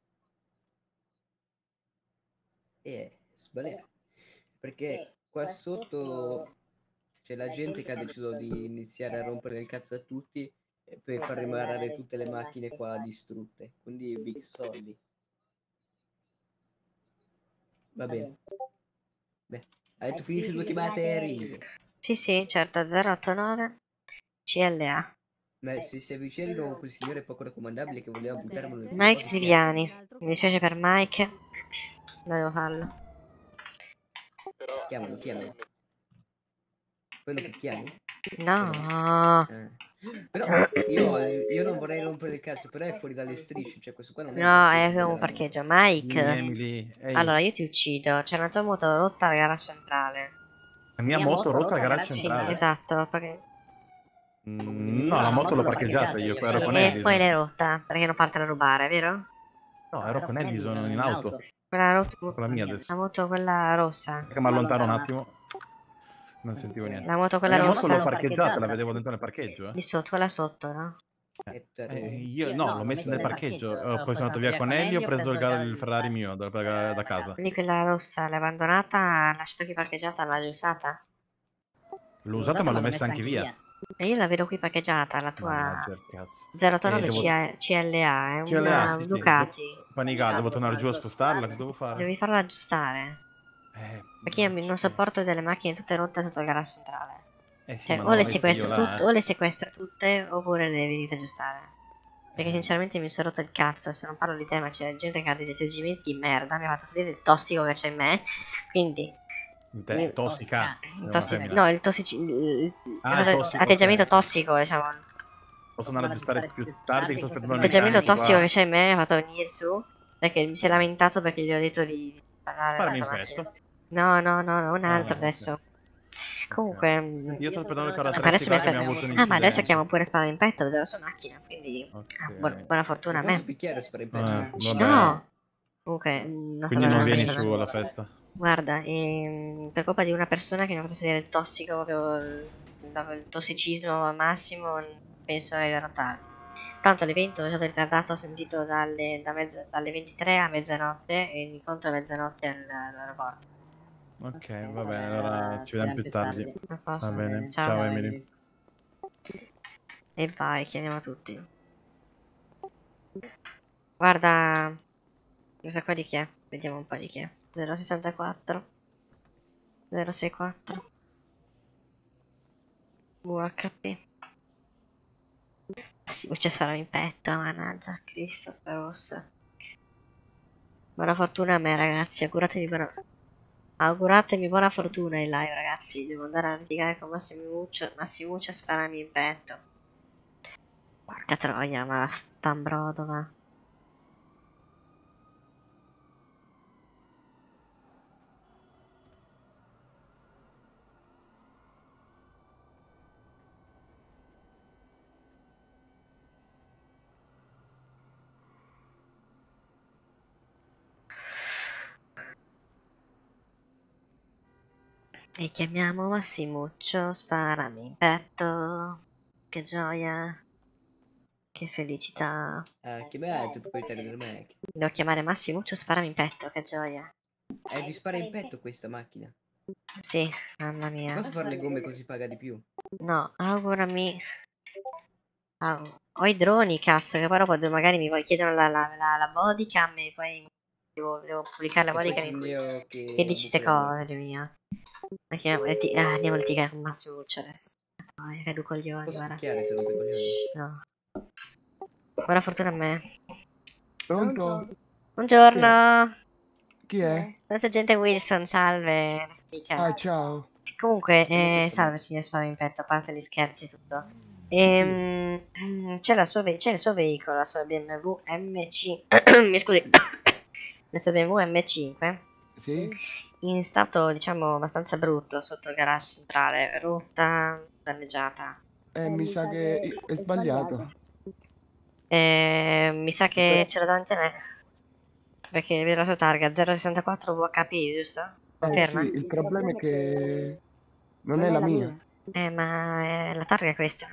Eh, sbagliato. Perché qua sotto c'è la gente che ha deciso di iniziare a rompere il cazzo a tutti eh, per far rimarrare tutte le macchine qua distrutte. Quindi big soldi. Va bene. Beh, hai detto finisci due chiamate e arrivi. sì, sì, certo, zero otto nove C L A. Ma se si avvicina di nuovo quel signore poco raccomandabile che voleva buttarmelo nel Mike posto, Ziviani. Mi dispiace per Mike, ma devo farlo. chiamalo, chiamalo. Quello che chiami? No, Eh. Però io, io non vorrei rompere il cazzo, però è fuori dalle strisce, cioè questo qua non è un no, è parcheggio come un della parcheggio. moto. Mike, Emily, ehi. allora io ti uccido. C'è una tua moto rotta al garage centrale. La mia moto rotta al garage Sì, centrale. esatto, perché... Mm, no, la moto l'ho parcheggiata io, ero con E Edison. poi l'hai rotta, perché non parte a rubare, vero? No, ero con Edison in auto. Quella rot- Con la mia adesso. La moto quella rossa. Che mi allontano un attimo. Non sentivo niente. La moto La quella mia moto rossa. l'ho parcheggiata, la vedevo dentro nel parcheggio. Di sotto, quella sotto, no? Eh. Eh, io no, l'ho messa nel parcheggio. Oh, poi sono andato via con Ellie e ho preso il, ga- il Ferrari mio da, da- da casa. Quindi quella rossa l'hai abbandonata, l'ha lasciata qui parcheggiata, l'hai usata? L'ho usata ma l'ho messa anche via. E io la vedo qui parcheggiata, la tua Mannaggia il cazzo. zero otto nove Eh, devo- C L A, è C L A, una sì, sì, Ducati. devo- Panigale, devo tornare giù a spostarla, cosa devo fare? Devi farla aggiustare. Eh, Perché io mi- non sopporto delle macchine tutte rotte sotto il garage centrale. eh sì, Cioè, ma o no, le messa sequestro io là, tutte, eh. o le sequestro tutte, oppure le venite aggiustare. Perché sinceramente mi sono rotto il cazzo, se non parlo di te, ma c'è gente che ha dei atteggiamenti di merda, mi ha fatto sentire il tossico che c'è in me, quindi... Te, mi- tossica. è una tossi- femmina. no, il tossici... il- Ah, il- tossico, atteggiamento ok. tossico, diciamo. Posso andare a aggiustare più tardi che sto aspettando il L'atteggiamento meccanico tossico qua. che c'è in me mi ha fatto venire su, perché mi si è lamentato perché gli ho detto di parlare Sparami della in sua petto. macchina. No, no, no, no, un altro ok. adesso. Comunque... mm, Io sto aspettando il carro ma adesso mi attrezzi là che aspetta- abbiamo avuto un Ah, ma adesso incidente. chiamo pure Sparo in petto, vedo la sua macchina, quindi ah, buona, buona fortuna a Non posso me. picchiare Sparo in Eh, petto. Shh, vabbè. no! Comunque, mm, non Quindi sono non una vieni persona. su alla festa. Guarda, ehm, per colpa di una persona che mi ha fatto sedere il tossico, proprio il, il tossicismo al massimo, penso ai tardi. Tanto l'evento è stato ritardato, ho sentito dalle, da mezza- dalle ventitré a mezzanotte e l'incontro a mezzanotte al- all'aeroporto. Ok, va bene, allora ci vediamo più tardi. A posto. Va bene, Ciao. ciao Emily. E vai, chiamiamo tutti. Guarda, questa qua di chi è? Vediamo un po' di chi è. zero sessantaquattro zero sessantaquattro V H P. Si vuoi sparare in petto, mannaggia, Cristo, rossa. Buona fortuna a me, ragazzi, auguratevi buona... Auguratemi buona fortuna in live, ragazzi. Devo andare a litigare con Massimuccio. Massimuccio sparami in petto. Porca troia, ma pambrodo, ma... E chiamiamo Massimuccio, sparami in petto. Che gioia. Che felicità. Ah, che bello, il proprietario della macchina. Devo chiamare Massimuccio, sparami in petto, che gioia. Eh, ti spara in petto questa macchina. Sì, mamma mia. Posso fare le gomme così paga di più? No, augurami. Au- Ho i droni, cazzo, che poi dopo de- magari mi vuoi chiedere la, la, la, la bodycam e poi devo, devo pubblicare la E poi bodycam in sono cui io che che dici ste buco le cose, Dio mio. Ma chiamo- e ti- ah, andiamo a litigare con Massimuccio adesso. Dai, che due coglioni, Posso guarda. picchiare se rompe i coglioni? Shh, no. Buona fortuna a me. Pronto? Buongiorno. Chi è? Sono sergente Wilson, salve. lo speaker. Ah, ciao. Comunque, eh, salve signor Sparo in petto, a parte gli scherzi e tutto. Ehm, c'è, la sua ve- c'è il suo veicolo, la sua B M W M cinque. Mi scusi, la sua B M W M cinque. Sì? In stato, diciamo, abbastanza brutto, sotto il garage centrale, rotta, danneggiata. Eh, mi sa che è sbagliato. E mi sa che ce l'ho davanti a me. Perché vedo la sua targa, zero sessantaquattro V H P, giusto? Eh Conferma? sì, il problema è che non è la mia. Eh, ma è la targa è questa.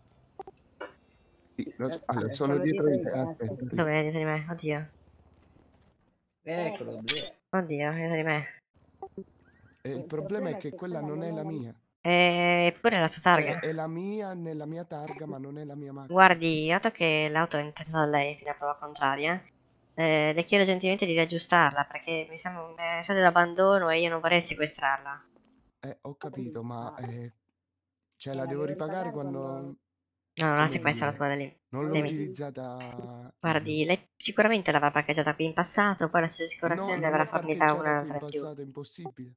Sì, lo so- allora, sono dietro di te, aspetta. Dove è dietro di me? Oddio. Eccolo, beh. Oddio, è dietro di me. E il problema è che quella non è la mia. Eppure è la sua targa. Cioè, è la mia nella mia targa, ma non è la mia macchina. Guardi, dato che l'auto è intestata da lei fino a prova contraria, eh, le chiedo gentilmente di riaggiustarla perché mi sembra un stato d'abbandono e io non vorrei sequestrarla. Eh, ho capito, ma eh, cioè la devo ripagare quando... No, non la come sequestra la dire, tua da lì. non l'ho Dimmi. utilizzata... Guardi, lei sicuramente l'avrà parcheggiata qui in passato, poi la sua No, assicurazione le non avrà l'ho fornita parcheggiata qui in un'altra in più. passato, è impossibile.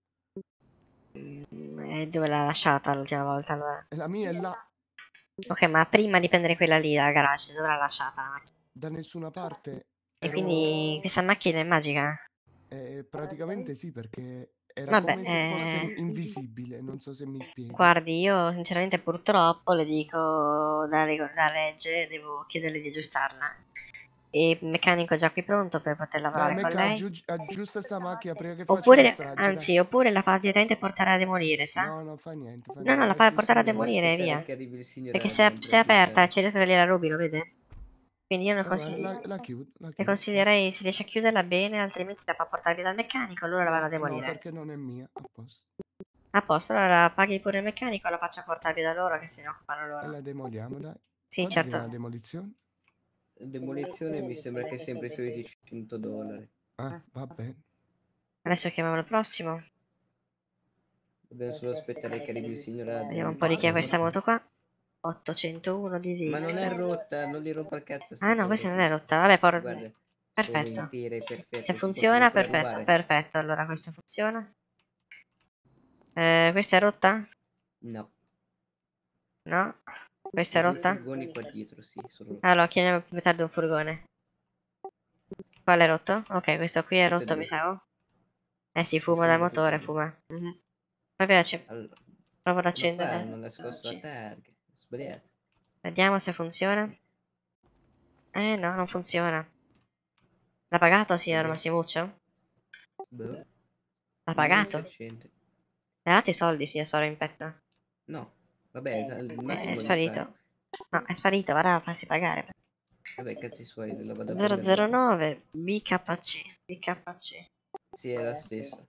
E dove l'ha lasciata l'ultima volta allora? La mia è là, Ok, ma prima di prendere quella lì dal garage, dove l'ha lasciata la macchina? da nessuna parte. E quindi questa macchina è magica? Eh, praticamente sì, perché era Vabbè, come se fosse eh... invisibile, non so se mi spiego. Guardi, io sinceramente purtroppo le dico da, reg- da legge, devo chiederle di aggiustarla. E il meccanico è già qui pronto per poter Dai, lavorare con Mecca, lei. aggiu- aggiusta sta macchina prima che faccia la Oppure, strage, anzi, dai. oppure la fa direttamente portare a demolire, sa? No, non fa niente, fa No, niente. no, la fa aggiusta portare a lei. demolire e via. che arrivi il signor Perché se è, Adrian per se è aperta, aggiustare. c'è rischio che gliela rubino, vede? Quindi io non Vabbè, consigli- la, la chiudo, la le chiudo. consiglierei se riesce a chiuderla bene, altrimenti la fa portare via dal meccanico, allora la vanno a No, no, demolire. perché non è mia, a posto. A posto, allora paghi pure il meccanico e la faccia portare via da loro che se ne occupano E loro. la demoliamo, dai. Sì, Quanto certo. viene la demolizione? Demolizione mi sembra che è sempre i soliti cento dollari. Ah, va bene. Adesso chiamiamo il prossimo. Dobbiamo solo aspettare che arrivi il signor Adrian. Vediamo un po' di chi è questa moto qua. ottocentouno di Ma non Dix. è rotta, non gli rompa il cazzo. sta Ah no, cosa questa non qui. è rotta. Vabbè, por... Guarda, sono perfetto. intere, perfette, Se si funziona, possono ancora perfetto, rubare. perfetto. Allora questa funziona. Eh, questa è rotta? No. No? Questa è I due rotta? furgoni qua dietro, sì, sono rotti. Allora, chiamiamo il proprietario di un furgone. Qual è rotto? Ok, questo qui è Tutte e rotto, due. mi sa. Eh sì, Mi fuma dal sembra tutte e motore, due. fuma. Mhm. Mi piace. Allora, Provo ad ma qua accendere. hanno nascosto la targa. Sbagliato. Vediamo se funziona. Eh no, non funziona. L'ha pagato, signor Massimuccio? Boh. L'ha Non pagato? si accende. Le ha dato i soldi, signor Sparo No. Vabbè, al È, massimo è li sparito. spara. No, è sparito, va a farsi pagare. Vabbè, cazzi suoi, la vado a zero prendere zero dopo. nove B K C. B K C. Sì, è la stessa.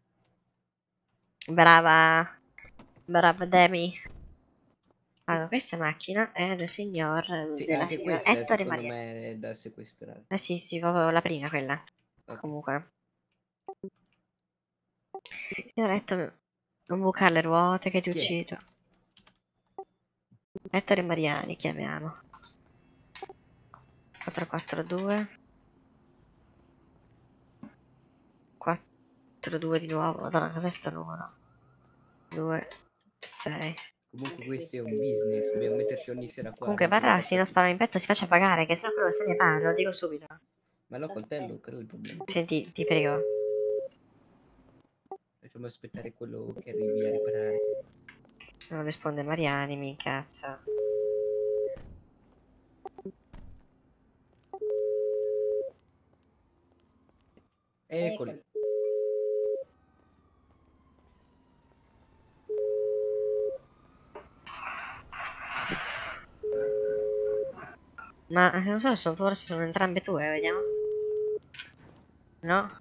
Brava. Brava Demi. Allora, questa macchina è del signor Sì, della anche signora questa Ettore secondo Maria. me è da sequestrare. Eh sì, sì, proprio la prima quella. Ok. Comunque. Signor Ettore, non bucare le ruote che ti Chi è? uccido. Ettore Mariani chiamiamo. quattro quattro due quattro due di nuovo. Madonna, cos'è sto numero? due sei. Comunque questo è un business, dobbiamo metterci ogni sera qua. Comunque a rompere il parlarsi, non cazzo. spara in petto, si faccia pagare, che sennò quello se ne va, lo dico subito. Ma l'ho coltello, quello è il problema. Senti, ti prego. Facciamo aspettare quello che arrivi a riparare. Se non risponde Mariani, mi incazzo. Eccoli. Ma non so se sono, forse sono entrambe tue, vediamo. No?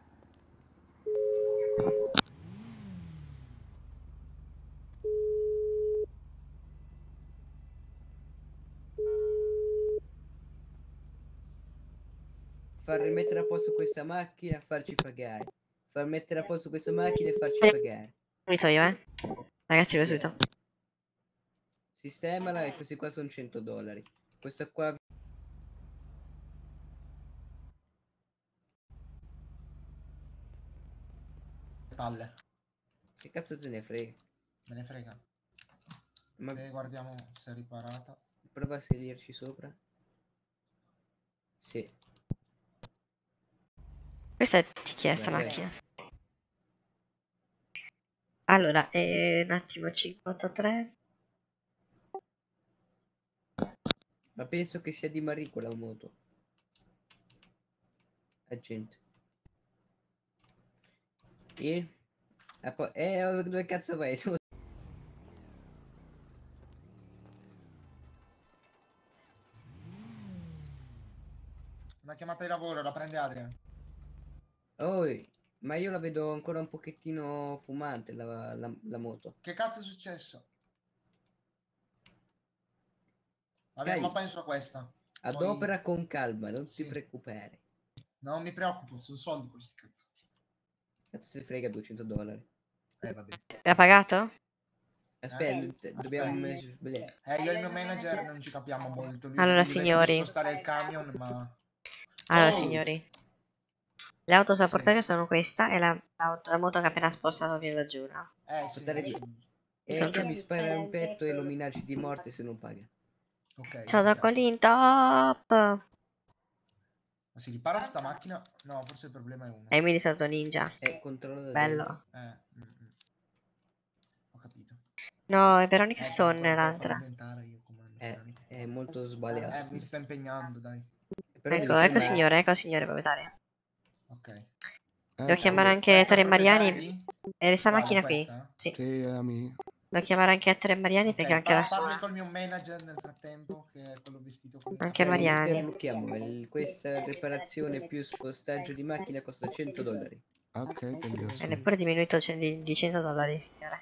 Far rimettere a posto questa macchina, farci pagare. Far mettere a posto questa macchina e farci pagare. Subito io, eh. Ragazzi, lo subito. Sistemala e questi qua sono cento dollari. Questa qua... Palle. Che cazzo te ne frega? Me ne frega. Ma E guardiamo se è riparata. prova a salirci sopra. Sì. Questa è di chi è sta Vabbè. macchina? Allora, eh, un attimo, cinquantatré. Ma penso che sia di Marico la moto. Agente. E? E poi... Eh, oh, dove cazzo vai? Tu- Una chiamata di lavoro, la prende Adrian. Oh, ma io la vedo ancora un pochettino fumante la, la, la moto. Che cazzo è successo? Vabbè, Dai. ma penso a questa. Poi- Adopera con calma, non Sì. ti preoccupare. Non mi preoccupo, sono soldi questi cazzo. Cazzo si frega duecento dollari. Eh, vabbè. Ha pagato? Aspetta, Eh, dobbiamo... aspetta. Eh, io e il mio manager non ci capiamo molto. Lui Allora, mi detto di signori. spostare il camion, ma... Allora, Oh! signori. Le auto a portafoglio sono questa e la, l'auto- la moto che ha appena spostato viene da giù, no? Eh, sì. Portare via. E Sono- anche mi spara un petto e lo minacci di morte se non paga. Ok. Ciao da Colin, top! Ma si ripara sta macchina? No, forse il problema è uno. E mi stato ninja. È controllato da Bello. Eh, mm, mm. Ho capito. No, è Veronica Eh, Stone devo ancora l'altra. farlo diventare io come meccanico. È molto sbagliato. Eh, mi sta impegnando, dai. Però Ecco, devi ecco fermare. signore, ecco signore proprietario. Ok. Devo chiamare anche Ettore Mariani. E questa Quale, macchina qui. questa? Sì. Sì, è la mia. Devo chiamare anche Ettore Mariani perché Ok, anche la pa- parli sua. col mio manager nel frattempo, che è quello vestito come... Anche Ok, Mariani. interlocchiamo. Il- Questa riparazione più spostaggio di macchina costa cento dollari. Ok, te li ho E neppure diminuito ce- di, di cento dollari, signore.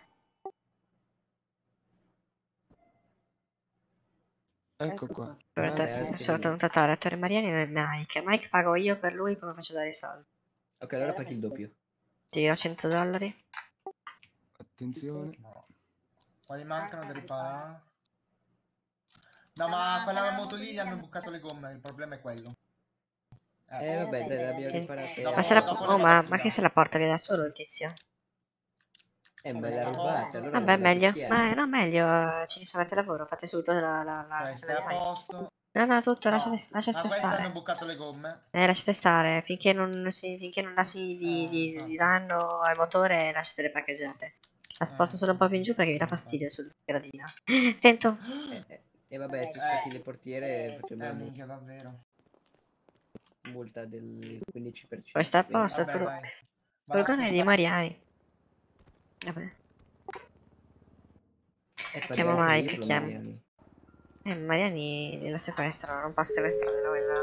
Ecco qua. Dovrete Grazie solo mille. contattare Ettore Mariani e Mike. Mike pago io per lui, poi mi faccio dare i soldi. Ok, allora paghi il doppio. Ti do cento dollari. Attenzione. No. Quali mancano da riparare? No, ma quella moto lì gli hanno bucato le gomme, il problema è quello. Eh vabbè, dai, l'abbiamo Che- riparata. Ma, se la... oh, ma, ma che se la porta via da solo il tizio? Eh, me l'ha rubata. Allora Vabbè, la meglio. picchiamo. Ma no, meglio. Ci risparmiate lavoro. Fate subito la. la, la... Questa è a posto. No, no, tutto. No, Lasciate, lasciate a questa stare. hanno bucato le gomme. Eh, lasciate stare. Finché non, si, finché non dasi di, di, di danno al motore, lasciate le parcheggiate. La sposto solo un po' più in giù perché vi dà fastidio sul gradino. Sento. Eh, eh, E vabbè, tu spacchi le portiere e facciamo Eh, una minchia, davvero. multa del quindici per cento. Questo è a posto. Il Vabbè, fur- dai. Vado a furgone di spostare- Mariani. Vabbè. Eh, Chiamo pagate Mike, io, chiamo. Mariani. Eh, Mariani la sequestrano, non posso sequestrare quella.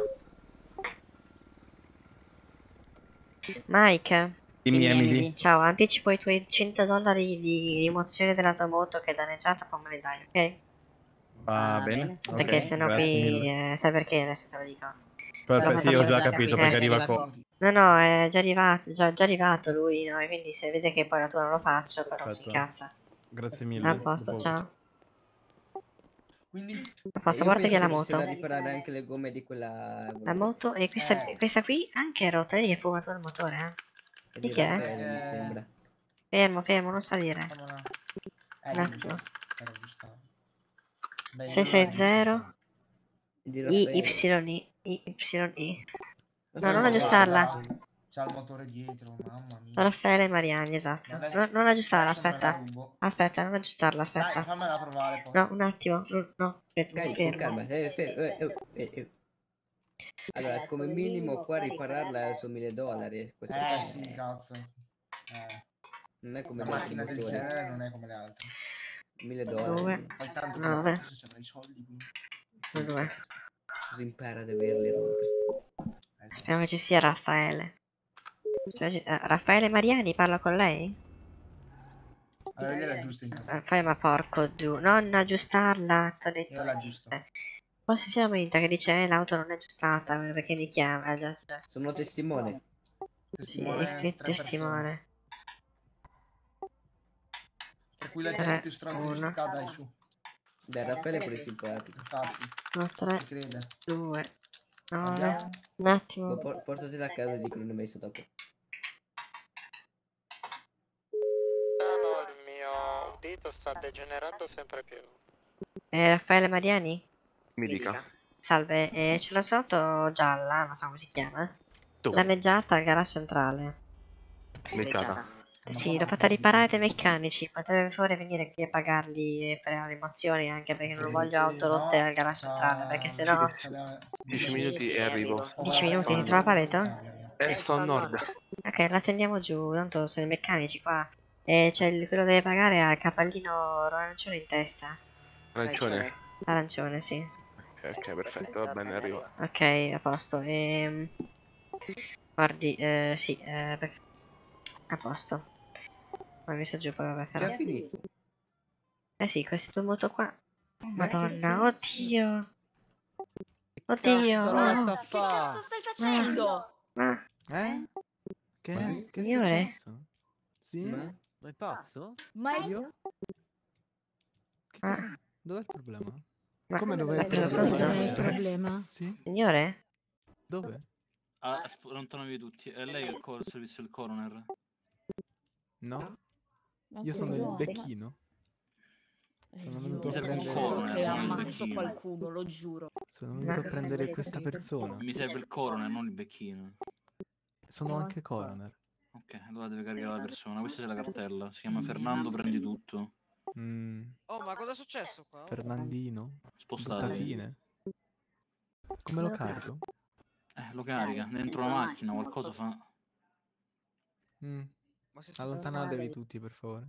Mike. Dimmi, Emily. Ciao, anticipo i tuoi cento dollari di rimozione della tua moto che è danneggiata, poi me li dai, ok? Va bene. Perché ok, sennò grazie qui, mille. eh, sai perché adesso te lo dico. Perfetto, sì, ho già Eh, capito perché arriva qua. No, no, è già arrivato, già, già arrivato lui, no? E quindi se vede che poi la tua non lo faccio, però si Perfetto. incazza. Grazie mille. A posto, Dopo- ciao. Quindi... A posto, Io porta via la penso che moto. bisogna riparare anche le gomme di quella... La moto e questa, Eh. questa qui anche è rotta, lì è fumato il motore, eh. Di di chi è? Raffaele, mi Eh. sembra. Fermo, fermo, non salire. Fammela. Un Eh, attimo. per aggiustare. Beh, sei sei zero Di I Raffaele. Y I Y I. Ma No, non aggiustarla. C'ha il motore dietro, mamma mia. Raffaele Mariani, esatto. Non è- No, non aggiustarla, adesso me la aspetta. rubo. Aspetta, non aggiustarla, Dai, aspetta. fammela provare poi. No, un attimo. No, no, fermo, Dai, con fermo. calma. Eh, fer- eh, eh, eh, eh. Allora, come minimo qua ripararla sono mille dollari. Questo Eh è- sì, cazzo. Eh, Non è come una le altre macchina del motori. genere non è come le altre. mille dollari. Due, Poi tanto nove. adesso ci avrai i soldi quindi. Due. Così impara ad averli rompere. Speriamo che ci sia Raffaele. Spero ci- eh, Raffaele Mariani, parlo con lei? Allora gliela aggiusto intanto. Raffaele, ma porco giù. Non aggiustarla. T'ho detto. Io l'aggiusto. Poi si sia momento che dice eh, l'auto non è aggiustata perché mi chiama. eh, già- già. Sono testimone. Sì, Testimone, che tre testimone. Tra cui la Tre, gente più stronza di uno. città, dai su. Dai, Raffaele è pure simpatico. Infatti, No, tre, ci crede. due, nove. Andiamo? Un attimo. Ma por- portatela a casa e dicono non è messo dopo. Ah no, il mio udito sta degenerando sempre più. Eh, Raffaele Mariani? Mi dica. Salve, eh, c'è la sua auto gialla, non so come si chiama. Tu. Danneggiata al garage centrale. Beccata. Sì, l'ho fatta riparare dai meccanici. Potrebbe per favore venire qui a pagarli e fare le rimozioni, anche perché non voglio auto rotte al garage centrale, perché sennò... dieci minuti e arrivo. dieci minuti, ti trova Paleto? Eh, sto a nord. Ok, la tendiamo giù, tanto sono i meccanici qua. E c'è il, quello che deve pagare ha il capallino arancione in testa. Arancione? Arancione, sì. Ok, ok, perfetto, va bene, arrivo. Ok, a posto. Ehm... Guardi, eh, sì, eh, per- a posto. Ma messo giù poi vabbè, però. Già finito. Eh sì, queste due moto qua. Ma che Madonna, oddio. Oddio. cazzo la sta oh. a fa? stai facendo? Ma, Eh? Che, Ma- che è signore? successo? Sì? Ma? Ma è pazzo? Ma è... Io? Che Ma- cosa? Dov'è il problema? ma Come dov'è hai il preso problema? sotto? Dov'è il problema? Sì? Signore? Dove? Ah, allontanavi tutti. È lei il, co- il servizio del coroner? No? Io sono il becchino. Sono venuto a Mi serve un prendere... coroner, che non il ammazzo becchino. qualcuno, lo giuro. Sono venuto a prendere questa persona. Mi serve il coroner, non il becchino. Sono anche coroner. Ok, allora deve caricare la persona. Questa è la cartella. Si chiama Fernando, prendi tutto. Mm, Oh, ma cosa è successo qua? Fernandino. Brutta Spostatevi. fine. Come lo carico? Eh, lo carica. Dentro la macchina qualcosa fa. Mm. Ma se Allontanatevi tutti, per favore.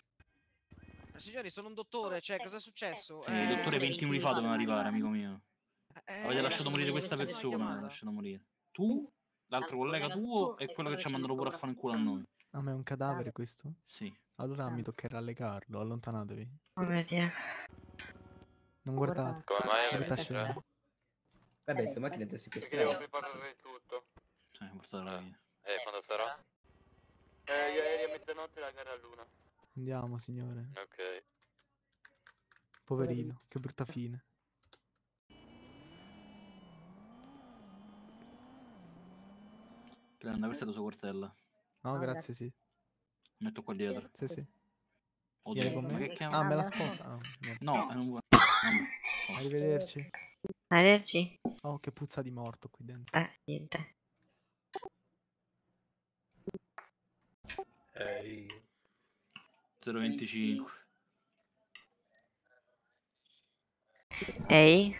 Ma signori, sono un dottore, cioè, cosa è successo? Eh, il dottore venti minuti fa doveva arrivare, amico mio. Eh, Avete lasciato eh, morire questa eh, persona. chiamata. Avete lasciato morire. Tu, l'altro collega tuo e quello che ci ha mandato pure a fare in culo a noi. Ah, ma è un cadavere questo? Sì. Allora mi toccherà legarlo, allontanatevi. Oh mio Dio. Non guardate. Come mai Brutta avete scena. Vabbè, sta macchina è da Devo sequestrare. preparare tutto. Sì, portatela via. Eh, quando sarà? Eh, ieri a mezzanotte la gara a luna. Andiamo, signore. Ok. Poverino, che brutta fine. Prenda, questa è la sua cartella. No, grazie, sì. Metto qua dietro. Sì, sì. Oddio, Vieni con ma me? che chiama? Ah, me la sposa? Ah, niente. No, è un vuoi. Vabbè. Arrivederci. Arrivederci? Oh, che puzza di morto qui dentro. Eh, niente. Ehi. zero venticinque. Ehi?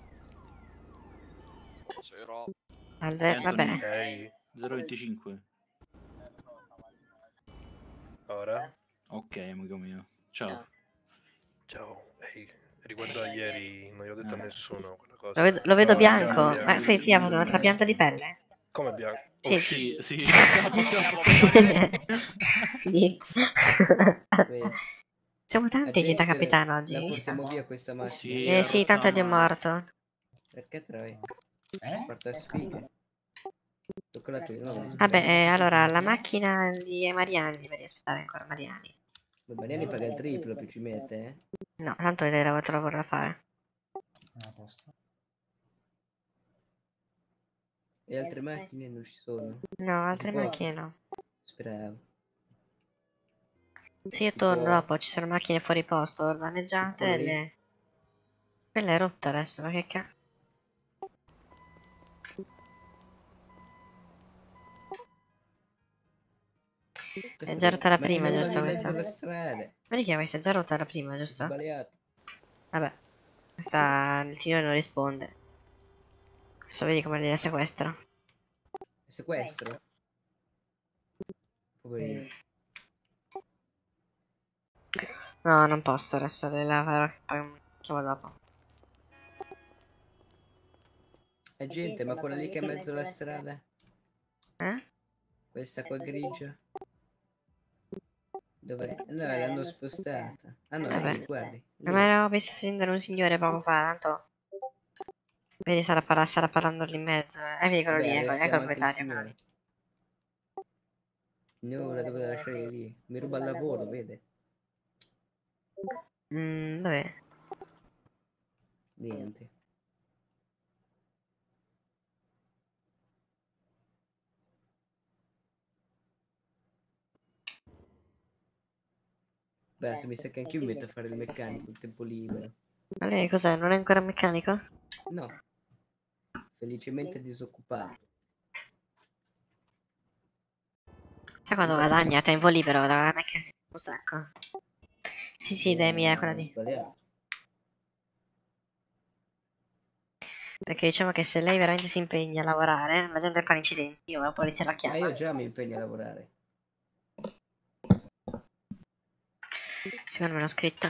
C'ero. Salve, vabbè. Ehi. zero venticinque. Ora? Ok, amico mio. Ciao. Ciao. Ehi. Riguardo a ieri non gli ho detto a nessuno quella cosa. Lo vedo, lo vedo No, bianco. bianco. Ma sì, sì, ha fatto una trapianto di pelle? Come bianco? Sì. Oh, Sì, sì. Sì. Questo. Siamo tanti in città Agente, capitano oggi, la hai visto? portiamo via questa macchina? Sì, Eh sì, tanto è Dio morto. Perché tre? Eh? Porta sfighe. Tocca la tua, no? Vabbè, eh, allora, la macchina di Mariani, devi aspettare ancora Mariani. Ma Mariani paga il triplo, più ci mette, eh? No, tanto hai lavoro lavoro da fare. Ah, a posto. E altre macchine non ci sono? No, altre Si può? macchine no. Speravo. Sì, io Si torno può? dopo, ci sono macchine fuori posto, orvaneggiate e Fuori? le... Quella è rotta adesso, ma che cazzo? È già rotta la Ma prima, che giusto in mezzo questa? alla strada? Vedi che questa è già rotta la prima, giusto? Sbagliato. Vabbè, questa il tiro non risponde. Adesso vedi come la sequestra. Sequestro? Poverino. No, non posso, adesso le lavorerò, poi chiamo dopo. È gente, ma quella lì che è in mezzo alla strada? Eh? Questa qua grigia? Dov'è? No, l'hanno spostata. Ah no, Vabbè. lì, guardi. Ma me l'avevo visto scendere un signore poco fa, tanto... Vedi, sarà, parla- starà parlando lì in mezzo. Eh, vedi quello lì, ecco, ecco il proprietario, quello lì. No, la dovevo lasciare lì. Mi ruba il lavoro, vede? Mm, vabbè. Niente. Beh, se mi sa che anch'io mi metto a fare il meccanico il tempo libero. Ma lei cos'è? Non è ancora un meccanico? No. Felicemente disoccupato. Sai quando guadagni a tempo libero da meccanico? Un sacco. Sì, sì, dai, mia, quella lì. Sbagliato. Perché diciamo che se lei veramente si impegna a lavorare, la gente fa incidenti, io la polizia la Ma chiama. io già mi impegno a lavorare. Secondo me l'ho scritto.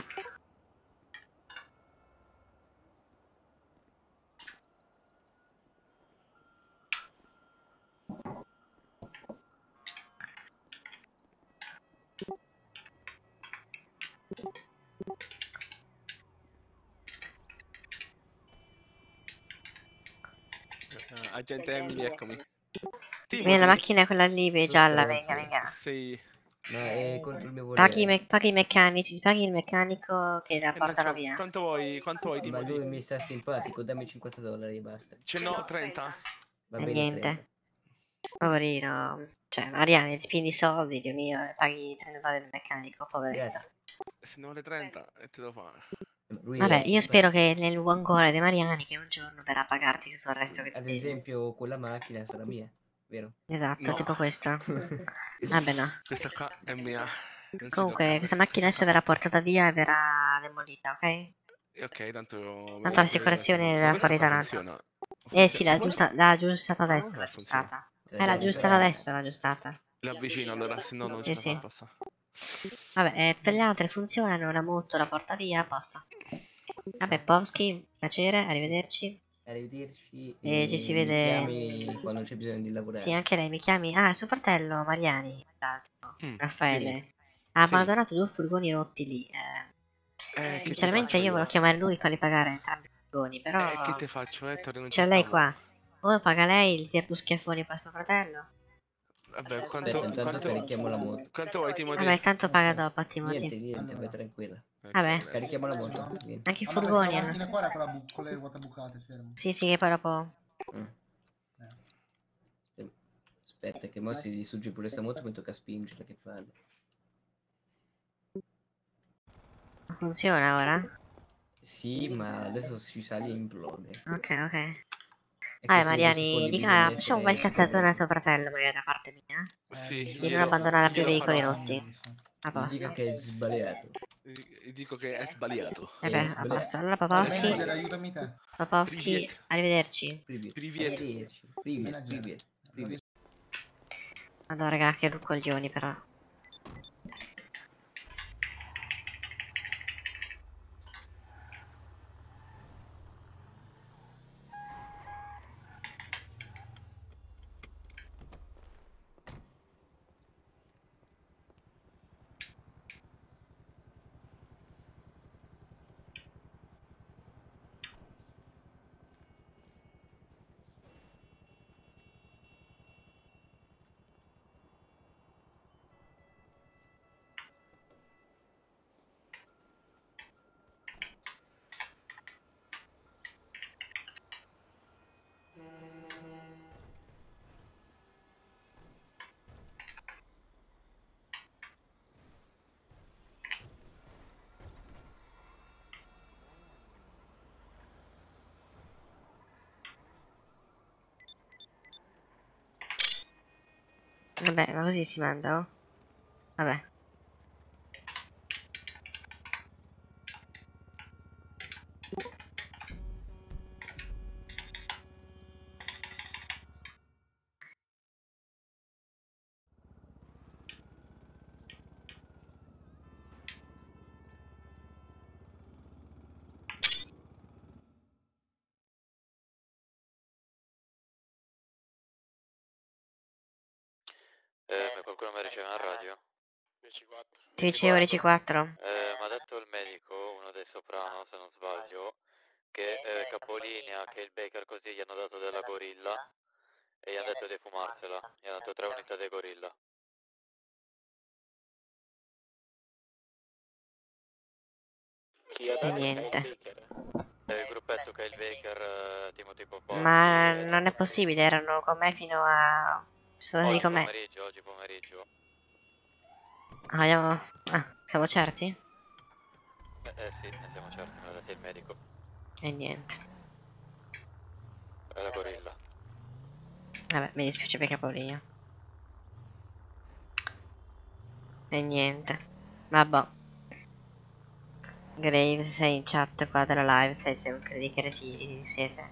Eh, agente Emily, eccomi. Vieni, la Timothy. macchina è quella lì, beh, gialla, stronzo. venga, venga. Sei... Ma è contro il mio Paghi, i volere. me- paghi i meccanici, paghi il meccanico che la Eh, non portano so, via. quanto vuoi, quanto vuoi, Ma Timothy? lui mi sta simpatico, dammi cinquanta dollari e basta. Ce n'ho trenta. Va E bene, niente. trenta. Poverino. Cioè, Mariani, ti pieni i soldi, Dio mio, e paghi trenta dollari del meccanico, poveretto. Grazie. Se ne vuole trenta, e te lo fa. Lui Vabbè, è io spero simpatico. che nel buon cuore dei Mariani che un giorno verrà a pagarti tutto il resto che ti Ad devi. esempio, quella macchina sarà mia, vero? Esatto, No. tipo questo. Vabbè, no. Questa qua è mia. Non si Comunque, tocca questa questa, macchina adesso questa verrà portata via e verrà demolita, ok? qua. Ok, tanto... Tanto l'assicurazione Ma verrà questa fuori qua tanto. funziona. Eh sì, l'ha Funziona. aggiusta- l'ha aggiustata Ma adesso, come l'ha funziona? aggiustata. Te la Eh, l'ha devi aggiustata riparare. adesso, l'ha aggiustata. L'avvicino allora, se no non Sì, ce la sì. fa passare. Vabbè, eh, tutte le altre funzionano, la moto la porta via, a posto. Vabbè, Povsky, piacere, arrivederci. Arrivederci E ci si mi vede. chiami quando c'è bisogno di lavorare. Sì, anche lei mi chiami. Ah, suo fratello Mariani, l'altro, Mm, Raffaele, dimmi. ha Sì. abbandonato due furgoni rotti lì. Eh, Eh, che ti sinceramente faccio io volevo io? chiamare lui e fargli pagare entrambi i furgoni, però Eh, che te faccio, Ettore? Non ci c'è lei stavo. qua. O paga lei il tiro due schiaffoni per suo fratello. Vabbè, Aspetta, quanto, intanto quanto, carichiamo la moto. quanto vuoi, Timothy? Vabbè, tanto paga Ok. dopo a Timothy. Niente, niente, Allora. vai tranquilla. Ok, Vabbè. grazie. Carichiamo la Aspetta, moto. mamma. Vieni. Anche i Ah, ma questa furgoni hanno. macchina qua era quella bu- con le ruote bucate, fermo. Sì, sì, che poi dopo. Mm. Eh. Aspetta, che mo si distrugge pure sta moto, mi tocca spingerla, che palle. Funziona ora? Sì, ma adesso ci sali e implode. Ok, ok. E Vai così Mariani, secondi dica, bisogna facciamo un bel essere cazzatore a sicurezza. suo fratello, magari da parte mia. Eh, Sì, dici- Di non glielo, abbandonare più glielo veicoli farò. rotti. A Gli posto. dica che è sbagliato. Gli dico che è sbagliato. E È beh, a sbagliato. posto. Allora È Popovski, Manager, aiutami te. Popovski, Privet. arrivederci. Privet. Privet. Arrivederci. Privet, Manager. privet, Non privet. riesco- Madonna raga, che coglioni però. Vabbè, ma così si manda, oh. Vabbè. Eh, qualcuno mi riceve una radio? Ti ricevo le C quattro. Eh, mi ha detto il medico, uno dei soprano se non sbaglio, che eh, capolinea, che il Baker così gli hanno dato della gorilla e gli hanno detto di fumarsela, gli hanno dato tre unità di gorilla. E niente. Eh, il gruppetto che è il Baker, eh, Timothy Popov. Ma non è possibile, erano con me fino a. Sono stati Oggi con me. pomeriggio, oggi pomeriggio. Ah, andiamo. Ah, siamo certi? Eh, eh sì, ne siamo certi, me l'ha detto il medico. E niente. È la gorilla. Vabbè, mi dispiace per Capolinea. E niente. Vabbè. Graves, sei in chat qua della live, sei sempre di cretini, siete.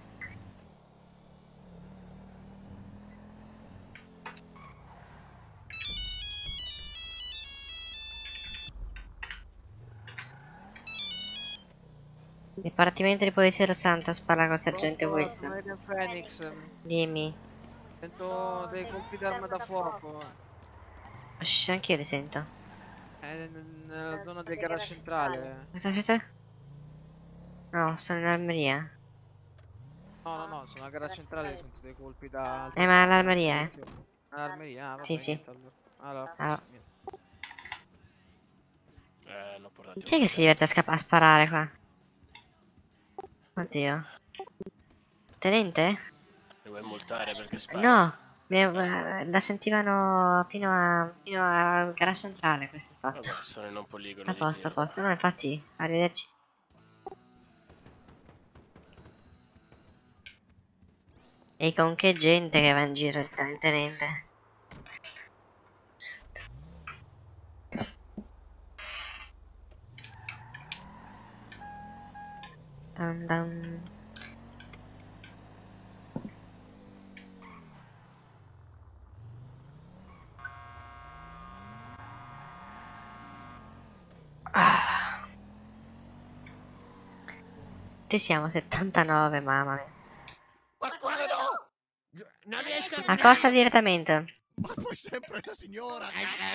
Dipartimento di Polizia Los Santos, parla col sergente Wilson. American Phoenix. Dimmi. Sento dei colpi d'arma da fuoco. Shh, anch'io li sento. È nella zona del garage centrale. Aspetta, aspetta. No, sono in armeria. No, no, no, sono al garage centrale, sento dei colpi da... Eh, ma all'armeria, eh? All'armeria, ah, vabbè, Sì, sì. niente, allora. Allora, Ah. niente. Eh, l'ho portato. Chi è che si diverte a, scappa- a sparare qua? Oddio. Tenente? Mi vuoi multare perché spara? No, mi- la sentivano fino a fino al garage centrale questo fatto. Vabbè, sono in un poligono. A di posto, a tiro. posto. No, infatti, arrivederci. E con che gente che va in giro il il tenente? Dun dun. Ah. Ci siamo settantanove, mamma mia. Pasquale, no! Non riesco a... Accosta direttamente. Ma poi sempre la signora!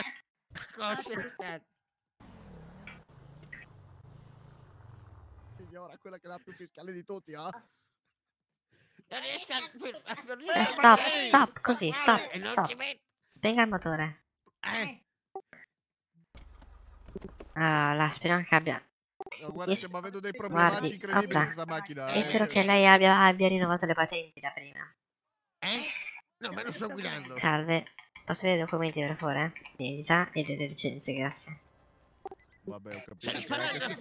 Signora, quella che è la più fiscale di tutti, ah? Non riesco a... Eh, stop, stop, così, stop, stop. Spenga il motore. Eh? Ah, la spero che abbia. No, guarda Io che sp- ma vedo dei problematici Guardi, incredibili opla. su sta macchina. Io eh. spero che lei abbia, abbia rinnovato le patenti da prima. Eh? No, ma non sto guidando. Salve, posso vedere i documenti per favore? Identità e delle licenze, grazie. Vabbè, ho capito. Stai che sparando, anche-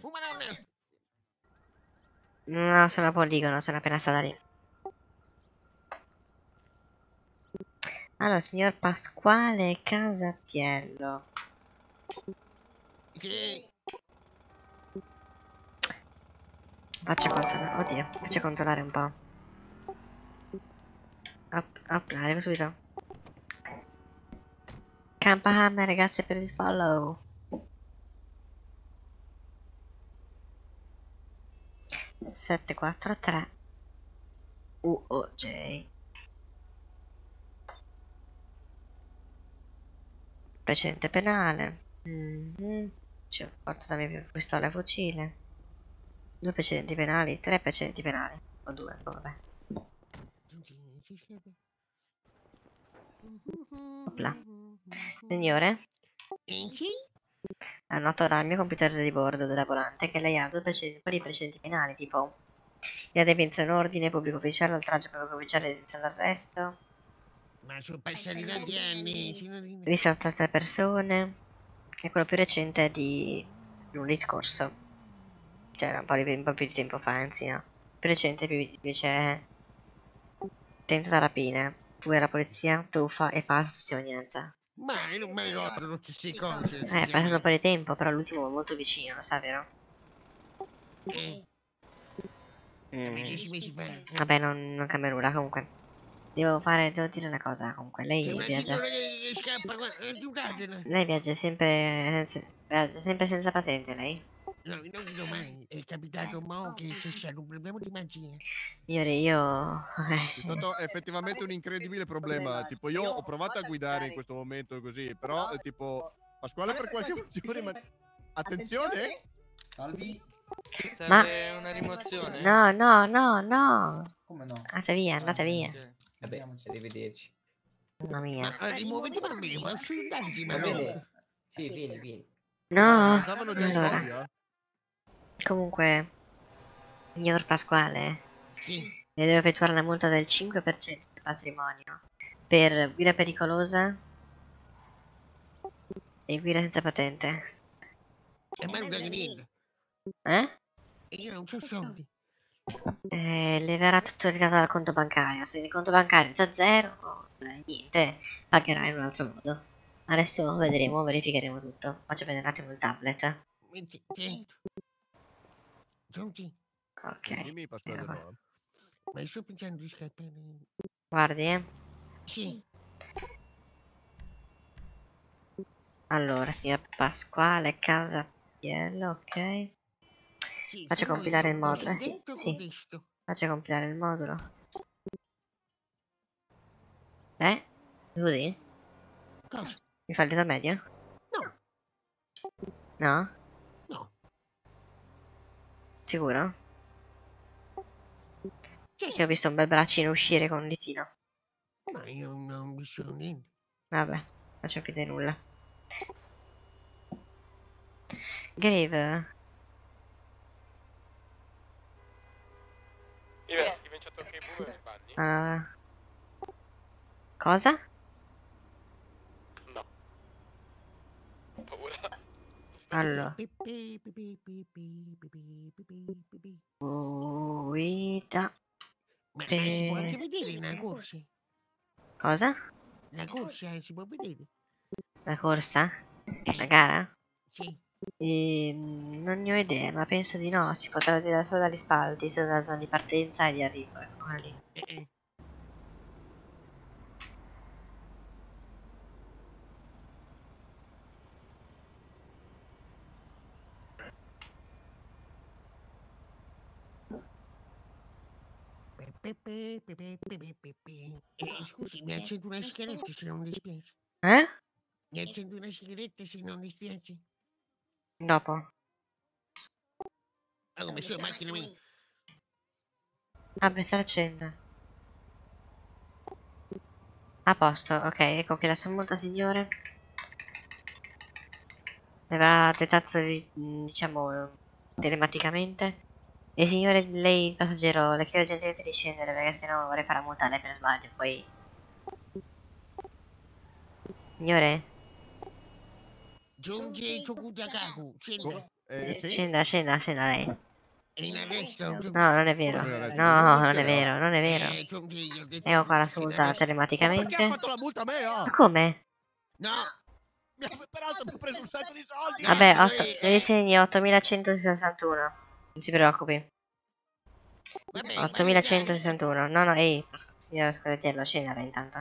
No, sono a poligono, sono appena stata lì. Allora, signor Pasquale Casatiello. Sì. Faccia controllare, oddio, faccia controllare un po'. Up, up, arrivo subito. Campahammer, grazie per il follow. sette quattro tre U O J. Precedente penale. Mm-hmm. Cioè, porto da me pistola e fucile. Due precedenti penali, tre precedenti penali. O due, oh, vabbè. Opla. Signore? Annoto ora al mio computer di bordo della volante che lei ha due precedenti, quelli precedenti penali, tipo inadempienza in ordine, pubblico ufficiale, oltraggio pubblico ufficiale, senza l'arresto, Ma sono passati tanti anni, signorina. vista tre persone, e quello più recente è di lunedì scorso, cioè un po' di, un po' più di tempo fa, anzi no. Il più recente più- invece è tentata rapina, fuga della polizia, truffa e falsa testimonianza. Ma io non mi ricordo tutte queste cose. Eh, è passato un po' di tempo, però l'ultimo è molto vicino, lo sa, vero? Eh, Mm. dieci mesi fa. Vabbè, non, non cambia nulla, comunque. Devo fare, devo dire una cosa, comunque. Lei C'è una viaggia, signora che che scappa, guarda, educatela. lei viaggia sempre, se- viaggia sempre senza patente, lei? No, non dico mai. È capitato mo che c'è stato un problema di macchina. Signore, io... È stato effettivamente un incredibile problema. Tipo, io ho provato a guidare in questo momento così, però, eh, tipo, Pasquale per qualche motivo rimane... Attenzione! Salvi. Ma... una rimozione? No, no, no, no! Come no? Andate via, andate via. Vabbè, arrivederci. Mamma mia. Ma rimuoviti bambini, posso aiutarti, ma Va no. bene. Sì, vieni, vieni. No! Usavano già i soldi, Allora, eh? comunque, signor Pasquale, Sì. le devo effettuare una multa del cinque per cento del patrimonio per guida pericolosa e guida senza patente. E ma non dai niente. Eh? E io non c'ho soldi. Eh, le verrà tutto ridato dal conto bancario. Se il conto bancario è già zero, eh, niente, pagherai in un altro modo. Adesso vedremo, verificheremo tutto. Faccio prendere un attimo il tablet. Giunti, Ok. Dimmi Pasquale Ecco qua. Roa. ma sto pensando di scappare. Guardi, eh. Sì. Allora, signor Pasquale Casatiello, ok. Sì, Faccio sono compilare io, il modulo. Eh, così sì, detto, sì. codesto. Faccio compilare il modulo. Eh? Così? Cosa? Mi fa il dato medio? No. No? No. Sicuro? Sì. Che ho visto un bel braccino uscire con un litino. Ma io non ho visto niente. Vabbè, faccio finta di nulla. Grave. Iver, ti vince tocca i boomer e banni? Ah. Cosa? No. Ho paura. Allora. Guida. Ma, ma si può per- anche vedere una corsa? Cosa? La corsa si può vedere? La corsa? La gara? Sì. Ehm, non ne ho idea, ma penso di no. Si potrà vedere solo dagli spalti, solo dalla zona di partenza e di arrivo. Ecco, quella lì. Eh, eh. Eh, scusi, mi accendo una sigaretta se non dispiace. Eh? Mi accendo una sigaretta se non dispiace. Dopo. Ah, come sono macchina mia. Vabbè, se la accende. A posto, ok, ecco che la sua multa, signore. Ne avrà dettato, diciamo, telematicamente. E signore, lei, passeggero, le chiedo gentilmente di scendere perché sennò vorrei fare una multa a lei per sbaglio. Poi. Signore? Giunge Tokutakaku, scenda. Eh, sì? Scenda, scenda, scenda lei. È in arresto. No, non è vero. Come in arresto? No, Cosa non è succede? vero, non è vero. Eh, Giunge, io ho detto Ecco qua la che sua in multa arresto. Perché ha telematicamente. fatto la multa a me? Ma Oh? come? No. Mi ha- Peraltro mi ha preso un sacco di soldi. Vabbè, Grazie, otto, eh, mi disegni ottomilacentosessantuno. Non si preoccupi. Vabbè, ottomilacentosessantuno. No, no, ehi, signora Scoletiello, scendere intanto.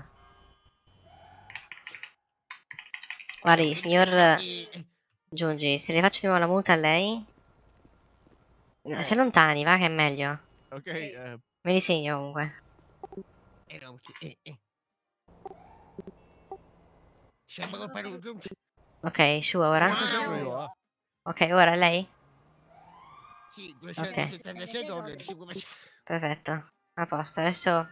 Guardi, signor eh, Giungi, se le faccio di nuovo la multa a lei, si allontani, va che è meglio. Ok, eh, Me li segno comunque. eh, no, eh, eh. Siamo col paro, Giunge. Ok, su ora. quanto sempre io, eh? Ok, ora lei? Sì, duecentosettantasei dollari, cinque per cento. Perfetto. A posto, adesso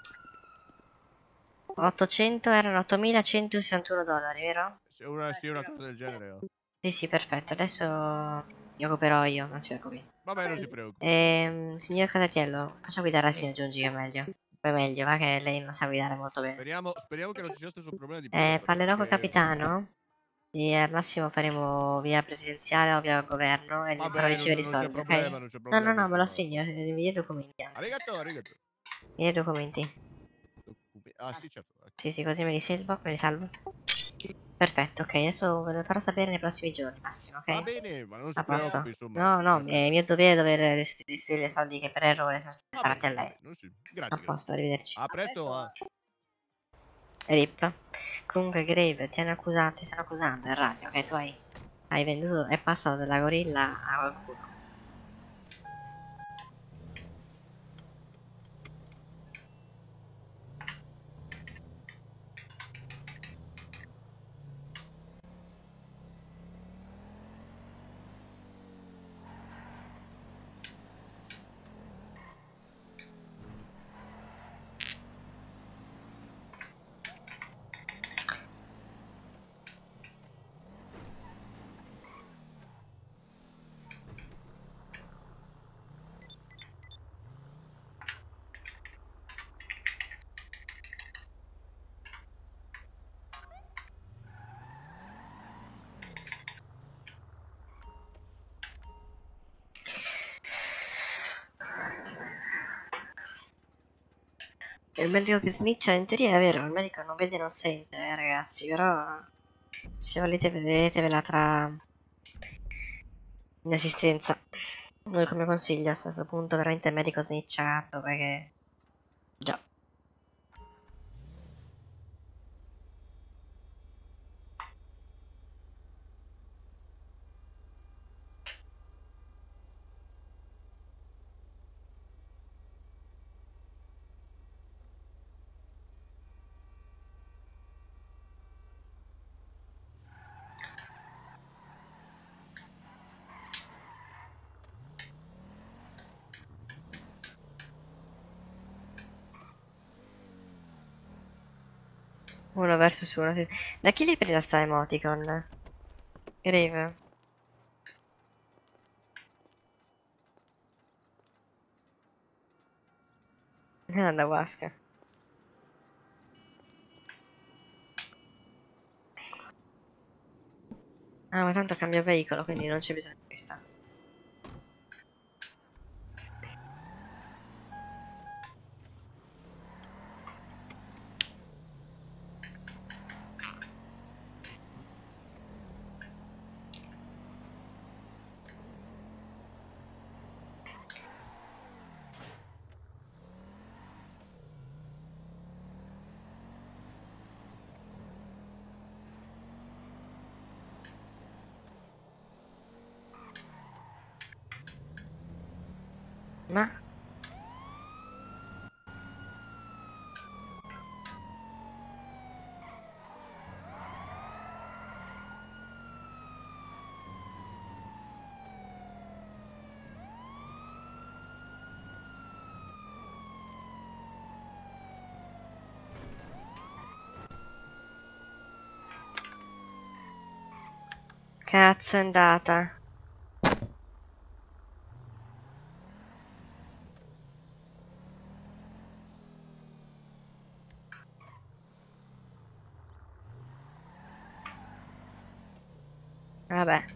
ottocento erano ottomilacentosessantuno dollari, vero? Se una, sì, una cosa del genere. Oh. Sì, sì, perfetto. Adesso mi occuperò io, non si preoccupi. Vabbè, non si preoccupi. Ehm, signor Casatiello, faccia guidare al signor Giungi che è meglio. Poi meglio, va che lei non sa guidare molto bene. Speriamo, speriamo che non ci sia stesso problema di Eh, prima. parlerò col perché- capitano. E al massimo faremo via presidenziale o via governo e gli Vabbè, farò non- ricevere i non c'è soldi, problema, ok? non c'è No, no, problema, no, me lo insomma. segno, mi dia i documenti, anzi. Arigato, arigato. Mi dia i documenti. Ah, sì, certo. Sì, sì, così me li salvo, me li salvo. Perfetto, ok, adesso ve lo farò sapere nei prossimi giorni, Massimo, ok? Va bene, ma non si A posto. preoccupi, insomma. No, no, Perfetto. è mio dovere dover restituire i soldi che per errore sono Va sparati a bene, va lei. bene, non si- A Grazie, posto, grazie. arrivederci. A presto, ah. Rip. Comunque, Grave, ti hanno accusato, ti stanno accusando in radio, ok? Tu hai, hai venduto, è passato dalla gorilla a qualcuno. Il medico che snitcha in teoria è vero, il medico non vede e non sente, eh, ragazzi, però Se volete vedetevela tra in assistenza. Noi come consiglio a questo punto veramente il medico snitchato perché già. Uno versus uno. Da chi l'hai presa sta emoticon? Grave. Ah, da Wasca. Ah, ma tanto cambia veicolo, quindi non c'è bisogno di questa. Ma? Cazzo è andata. Vabbè.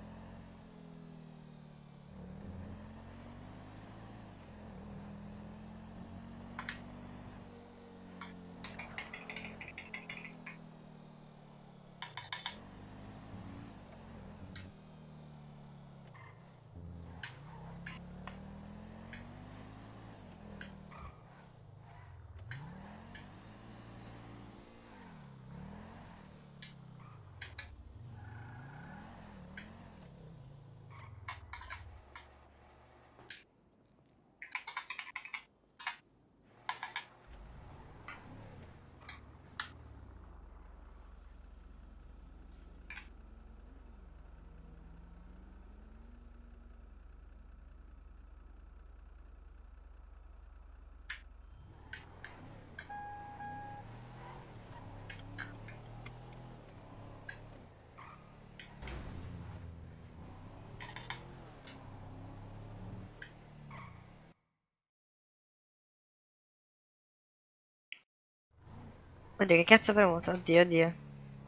Oddio, che cazzo ho premuto? Oddio, oddio.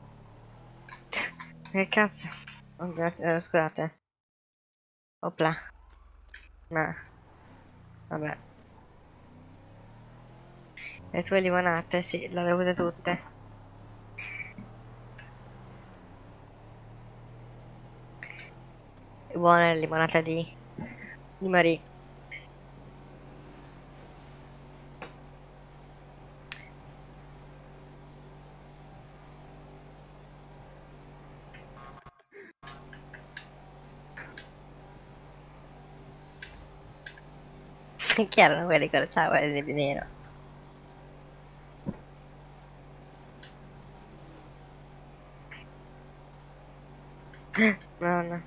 Che cazzo? Oddio, eh, scusate. Opla. Ma. Vabbè. Le tue limonate, sì, le avevo avute tutte. Buona la limonata di... di Marie. Chi erano quelli con le tavole di nero? Madonna.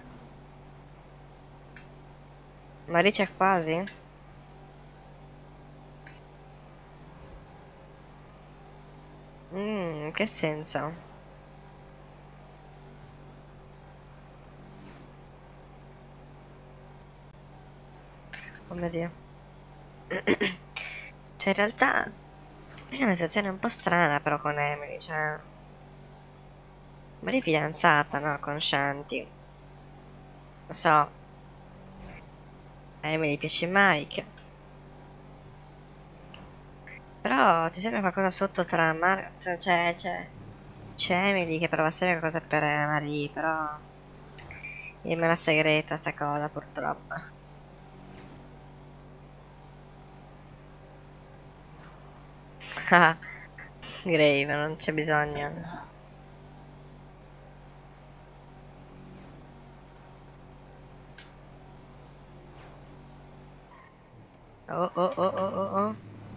Marie c'è quasi? Mmm, che senso? Oh mio Dio. Cioè in realtà questa è una situazione un po' strana però con Emily, cioè Marie è fidanzata, no? Con Shanti. Lo so. A Emily piace Mike. Però c'è sempre qualcosa sotto tra Mar... cioè, cioè... C'è Emily che prova a sapere cosa per Marie, però... Io me la segreta sta cosa, purtroppo. Ah, Grave, non c'è bisogno. Oh oh oh oh oh oh.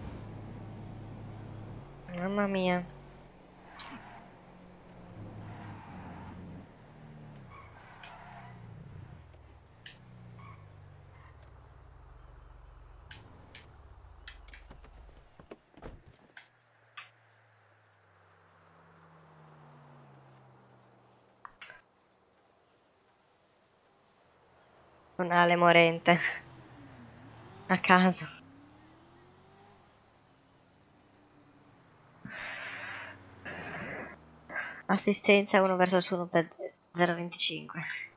Mamma mia. Un ale morente. A caso. Assistenza uno versus uno per zero virgola venticinque.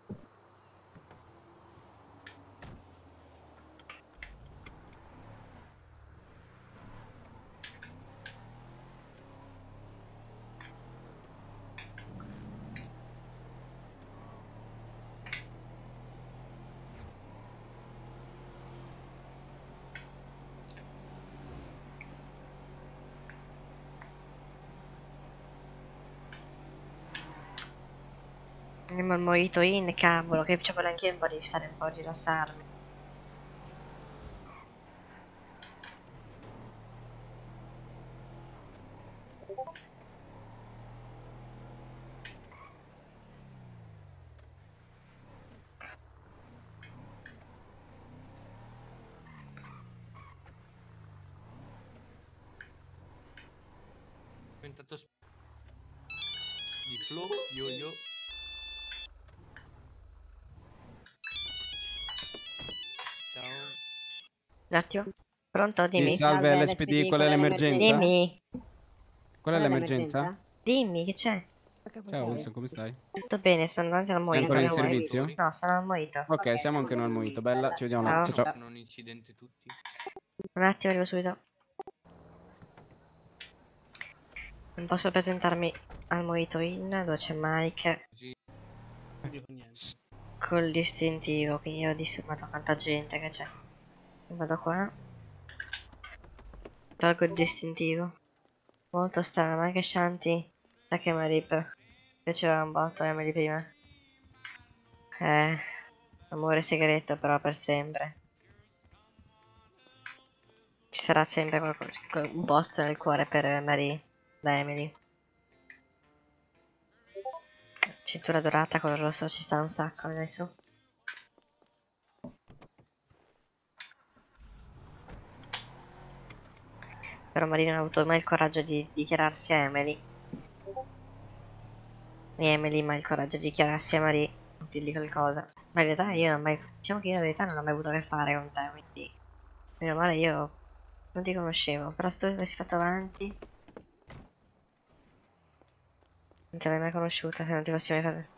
Andiamo al mojito in, cavolo, che ci vuole anche un po' di stare un po' di rilassarmi. Intanto di flow, yo yo. Ciao. Un attimo. Pronto? Dimmi. Sì, salve L S P D, qual è l'emergenza? Dimmi. Qual è l'emergenza? Dimmi, che c'è? Ciao Wilson, come stai? Tutto bene, sono davanti al Sei mojito. ancora in che vuoi? servizio? No, sono al mojito. Ok, siamo anche noi al mojito, bella, ci vediamo là. Ciao. Ciao ciao. Sono un incidente tutti. Un attimo, arrivo subito. Non posso presentarmi al mojito in, dove c'è Mike. Col distintivo, quindi io ho disturbato tanta gente che c'è. Vado qua. Tolgo il distintivo. Molto strano, ma anche Shanti sa che mi rip. Piaceva un botto Emily prima. Eh, amore segreto però per sempre. Ci sarà sempre qualcosa, un posto nel cuore per Marie, da Emily. Cintura dorata con il rosso ci sta un sacco, dai su. Però Marie non ha avuto mai il coraggio di dichiararsi a Emily. E Emily mai il coraggio di dichiararsi a Marie, non dirgli qualcosa. Ma in realtà io non ho mai, diciamo che io in realtà non ho mai avuto a che fare con te, quindi meno male io non ti conoscevo, però se tu avessi fatto avanti non ti avrei mai conosciuta se non ti fossi mai fatto.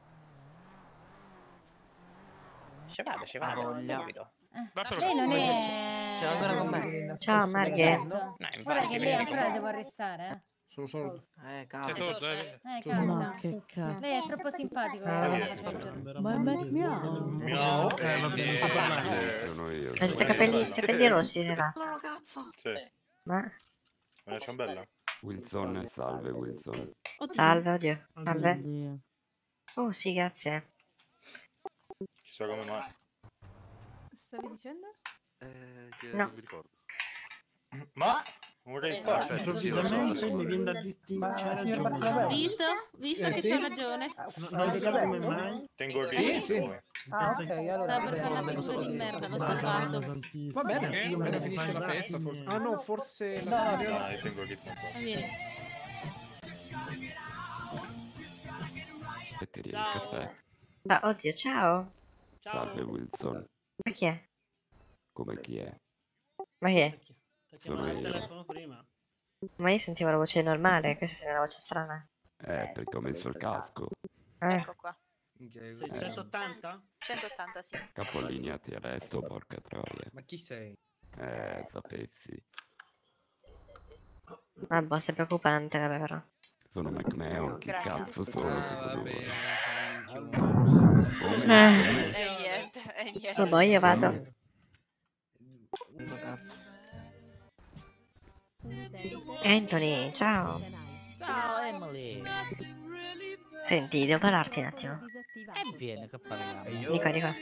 Ci vado, ci vado, voglia. subito. Lei non è... Ce l'ha ancora con me. Ciao Marghe. No, Guarda che lei vedi ancora la come- devo arrestare, eh. Sono sordo. Eh, Sei cavolo. sordo, eh? Eh, Ma capita. che cazzo. Lei è troppo simpatico. Ah. eh, la faccio. Ma è me- miau. Miau. Eh, va bene, si parla. Sono io. Hai questi capelli, capelli rossi, ne va. Allora, cazzo. Sì. Ma Una ciambella? Wilson, salve Wilson. salve, oddio. Salve. Oddio. Oh sì, grazie. Chissà come mai. Stavi dicendo? Eh, No. non mi ricordo. Ma? Un rave party. Improvvisamente mi viene da dirti c'ha ragione. Visto? Visto Eh, che sì. c'ha ragione? Non so come mai. Tengo il Sì, ritmo. sì. come. Ah, ok, allora. Stava per fare la figura di merda, l'ho salvato. Va bene, Perché? io appena finisce la festa forse. Ah no, forse la No, sera. io tengo il ritmo. qua. Va bene. Metteri il Ciao. caffè. Ah, oddio, ciao. Salve Wilson. Ma chi è? Come chi è? Ma chi è? Sono io. telefono prima. Ma io sentivo la voce normale, questa sembra una voce strana. Eh, perché ho messo il casco. Eh. Ecco qua. seicentottanta? centottanta, sì. Capolinea ti arresto, porca troia. Ma chi sei? Eh, sapessi. Ah, boh, è preoccupante, vabbè, però. Sono McMahon, chi Grazie. cazzo sono secondo voi? Eh. E niente, e niente. Vabbè, io vado. Questo cazzo. Anthony, ciao. Ciao Emily. Senti, devo parlarti un attimo. E vieni che parliamo. Di qua, di qua.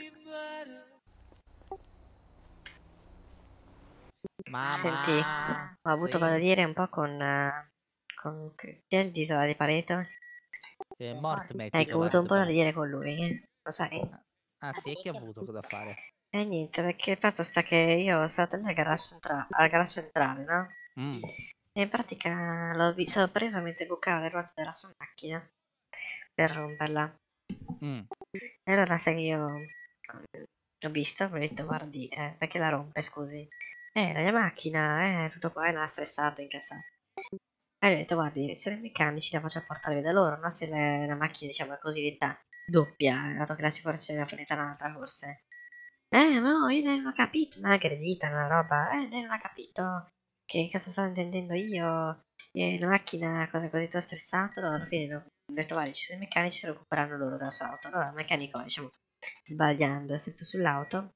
Mamma. Senti, ho avuto Sì. da dire un po' con... eh, con... Chi è il titolo di Pareto? È morto me. Ecco, ho avuto un po' da dire con lui, eh. Lo sai? Ah sì, e che ha avuto da fare? E niente, perché il fatto sta che io sono stata nel garage centrale, al garage centrale, no? Mm. E in pratica l'ho vi- sono preso mentre bucava le ruote della sua macchina per romperla. Mm. E allora sai che io ho visto, ho detto guardi, eh, perché la rompe, scusi? Eh, la mia macchina, eh, tutto qua, è stressato, incazzato. E ho detto guardi, se i meccanici la faccio portare da loro, no? Se le- la macchina, diciamo, è cosiddetta doppia, dato che l'assicurazione è frenata forse. Eh, ma no, io non ho capito, ma aggredita una roba, eh, lei non ha capito che cosa stavo intendendo io, e la macchina, cosa così, tutto stressato, allora alla fine ho detto, guarda, ci sono i meccanici, se lo occuperanno loro della sua auto. Allora il meccanico, diciamo, sbagliando, è stato sull'auto,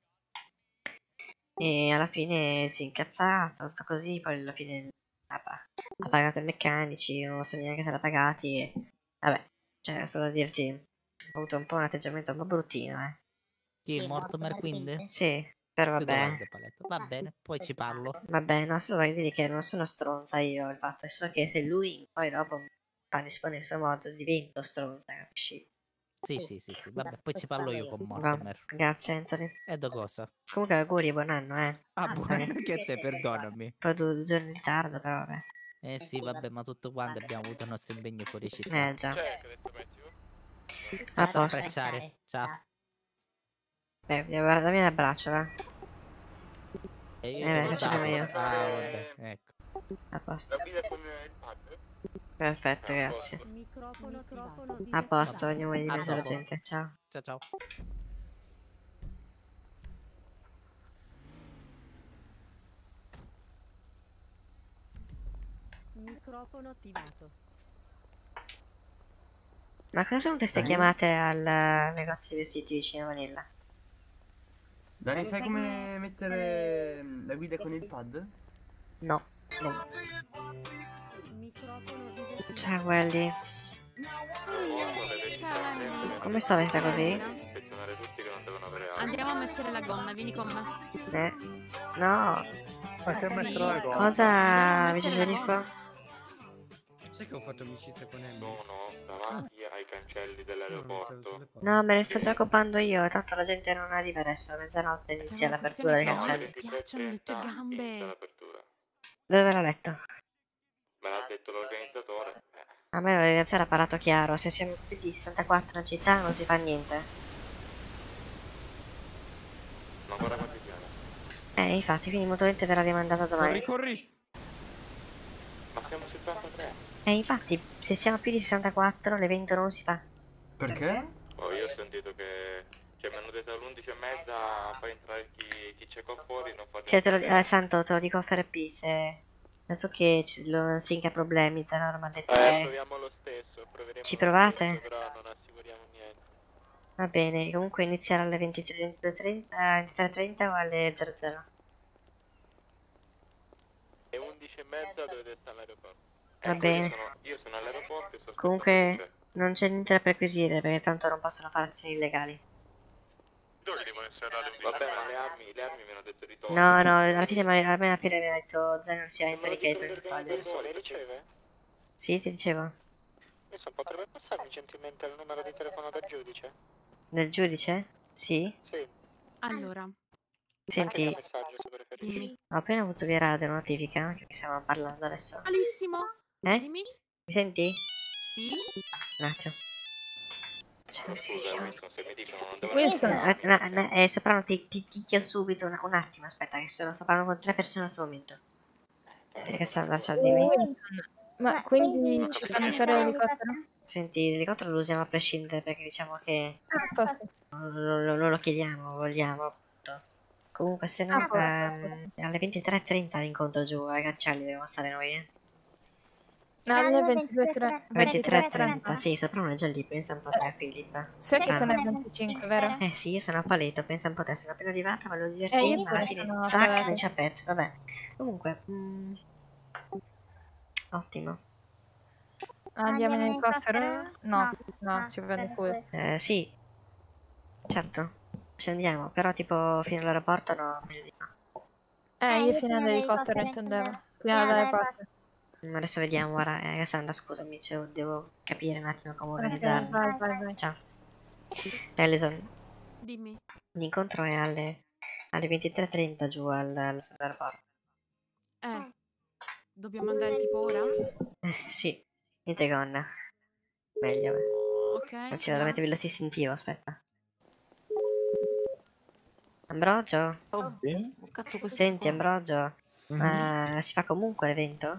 e alla fine si è incazzato, tutto così, poi alla fine ha, ha pagato i meccanici, non so neanche se l'ha pagati, e vabbè, cioè, solo a dirti, ho avuto un po' un atteggiamento un po' bruttino, eh. Chi è morto mer quindi? Sì, però Ti vabbè. domande, Paletto. Va bene, poi ci parlo. Vabbè, no, solo voglio dire che non sono stronza io, il fatto è solo che se lui poi dopo fa rispondere in questo modo divento stronza, capisci? Sì, sì, sì, sì. Vabbè, poi ci parlo io con Va, Mortimer. grazie Anthony. E da cosa? Comunque auguri, buon anno, eh. Ah, buono, Anthony. anche a te, perdonami. Poi due, due giorni in ritardo, però vabbè. Eh sì, vabbè, ma tutto quanto abbiamo avuto i nostri impegni fuori città. Eh già. A A posto. abbracciare. Ciao. Beh, dammi un abbraccio, va. E Eh, io beh, te l'ho facciamo dato. io. Ah, vabbè, ecco. A posto. Perfetto, grazie. A posto, ognuno di A mezzo alla dopo. gente, ciao. Ciao, ciao. Microfono attivato. Ma cosa sono queste Dani? chiamate al eh, negozio di vestiti vicino a Manila? Dani, sai come mettere mm, la guida con il pad? No. no. Microfono disattivato. Ciao Welly. Ciao Emily. Come sto vestita così? Andiamo a mettere la gonna, vieni con me. Eh. No. Ma che metterò la gonna? Cosa vi mettere la dico? gonna. Sai che ho fatto amicizia con Emily? Sono davanti ai cancelli dell'aeroporto. No, me ne sto già occupando io, tanto la gente non arriva adesso, a mezzanotte inizia l'apertura dei cancelli. Mi piacciono le tue gambe. Dove l'ha letto? Me l'ha detto l'organizzatore. A me l'organizzazione ha parlato chiaro, se siamo più di sessantaquattro in città non si fa niente. Ma guarda quanti piani. Eh, infatti, quindi molto gente verrà rimandata domani. Corri, corri! Ma siamo settantatré. Eh, infatti, se siamo più di sessantaquattro l'evento non si fa. Perché? Oh, io ho sentito che... Cioè, mi hanno detto alle undici e mezza fai entrare chi, chi c'è qua fuori, non fate... Cioè, te lo, eh, Santo, te lo dico a F R P, se... Dato che c- lo Sync ha problemi, Zanoro mi ha detto Eh, che... proviamo lo stesso, proveremo Ci lo provate? stesso, però non assicuriamo niente. Va bene, comunque iniziare alle ventitré ventidue e trenta, ventitré e trenta o alle zero zero? E undici e mezza dovete stare all'aeroporto. Va Ecco, bene. Io sono, io sono all'aeroporto e sto Comunque non c'è niente da perquisire perché tanto non possono fare azioni illegali. Dove devono essere alle undici? Vabbè, ma le armi, le armi mi hanno detto di togliere. No, no, alla fine, ma- a me alla fine mi ha detto Zanero sia interrogator per togliere. Le riceve? Sì, ti dicevo. Adesso potrebbe passarmi gentilmente il numero di telefono del giudice? Del giudice? Sì? Sì. Allora, Senti, Messaggio se preferisci. dimmi. ho appena avuto via radio notifica che mi stiamo parlando adesso. Malissimo. Eh? Dimmi. Mi senti? Sì. Un attimo. Cioè, sì, sì. Wilson, se mi dicono non devono Questo- essere Eh, no, no, eh, Soprano, ti, ti dico subito un, un attimo, aspetta, che sto, sto parlando con tre persone in questo momento. Eh, Che stanno lasciando di me. Ma quindi ci fanno usare l'elicottero? Senti, l'elicottero lo usiamo a prescindere perché diciamo che Ah, a posto. non, non- non lo chiediamo, vogliamo appunto. Comunque se no Ah, posto. ehm, alle ventitré e trenta l'incontro giù ai cancelli dobbiamo stare noi, eh. No, alle ventidue e ventitré e trenta, sì, sopra uno è già lì, pensa un po' te, Filippa. Sai che Strano. sono le venticinque, vero? Eh sì, io sono a Paleto, pensa un po' te, sono appena arrivata, volevo Eh, divertirmi, io ma alla pure fine, sono a zac, Paleto. non c'è pet, vabbè. Comunque, mm, ottimo. Andiamo in elicottero? No, no, ci vede pure. Eh, sì, certo, scendiamo, però tipo fino all'aeroporto no, meglio di no. Eh, io fino all'elicottero intendevo. Fino all'aeroporto. Mm, Adesso vediamo, guarda, eh, Cassandra, scusami, cioè, devo capire un attimo come Ok, organizzarmi. vai, vai, vai. Ciao. Allison, Dimmi. l'incontro è alle, alle ventitré e trenta giù al- all'aeroporto. Eh, dobbiamo andare tipo ora? Eh, sì, niente gonna. Meglio, beh. Ok. Anzi, vado a andiamo. mettervi lo distintivo, aspetta. Ambrogio? Oh, sì? Oh, cazzo, questo Senti, qua. Ambrogio, Mhm. ma si fa comunque l'evento?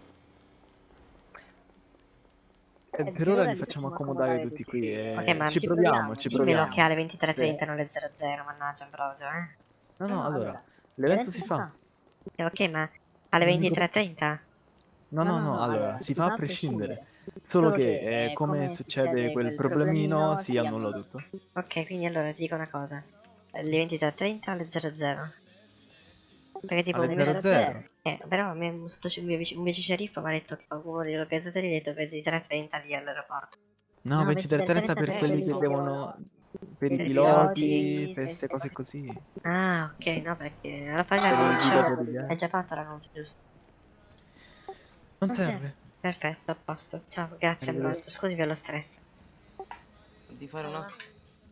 Eh, per ora li facciamo accomodare tutti qui e Ok, ma ci proviamo, ci dimmelo proviamo. che alle ventitré e Sì. trenta, non alle zero zero, mannaggia Ambrogio, eh. No, no, allora, l'evento si fa. Eh, ok, ma alle ventitré e trenta? No, no, no, allora, si fa a prescindere. Solo che, eh, come succede quel problemino, si annulla tutto. Ok, quindi allora ti dico una cosa. Alle ventitré e trenta, alle zero zero. Perché tipo Alle un mio zero zero? Eh, però mi un sottoc- un mio vice, un vice sceriffo mi ha detto che uno degli organizzatori ha detto ventitré e trenta lì all'aeroporto. No, ventitré e trenta per quelli che devono... per i Per i piloti, piloti, per queste cose così. Ah, ok, no, perché alla fine Per il l'annuncio guida per gli altri. è già fatto l'annuncio, giusto? Non serve. Perfetto, a posto. Ciao, grazie Arrivederci. Ambrogio, scusi per lo stress. Di fare un attimo.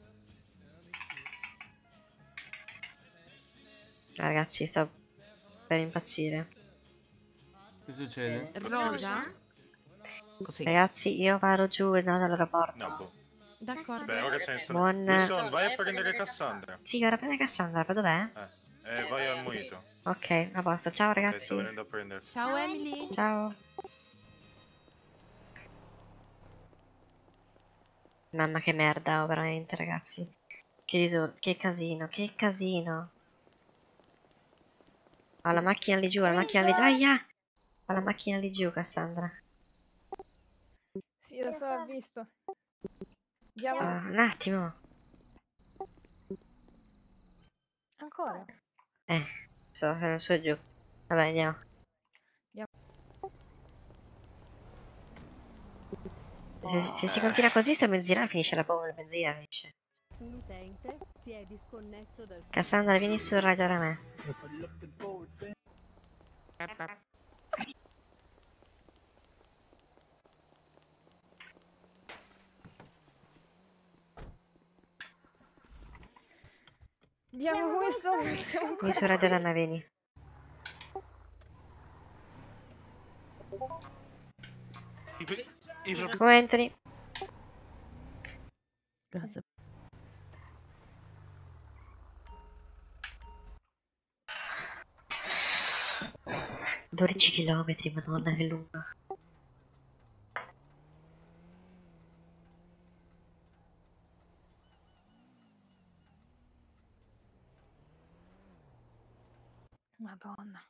Ragazzi, sto per impazzire. Che succede? Rosa? Così. Ragazzi, io vado giù e vado all'aeroporto. No, boh. D'accordo. Beh, ora che senso. Buon- Wilson, vai a prendere Cassandra. Sì, ora prende Cassandra, poi dov'è? Eh, eh, vai al Muito. Ok, a posto. Ciao Ok, sto ragazzi. venendo a prenderti. Ciao Emily. Ciao. Mamma che merda, oh, veramente ragazzi. Che riso- che casino, che casino. Ho la macchina lì giù, la macchina lì giù. Aia! Ho la macchina lì giù, Cassandra. Sì, lo so, ho visto. Andiamo. Ah, un attimo. Ancora? Eh, sto facendo su e giù. Vabbè, andiamo. Se, se si continua così, sto benzina finisce la bomba, la benzina finisce. L'utente si è disconnesso dal Cassandra, vieni sul radio da me. Andiamo, Wilson. Siamo Vieni sul radio da me, vieni. Come entri? Grazie. dodici chilometri, madonna che lunga. Madonna.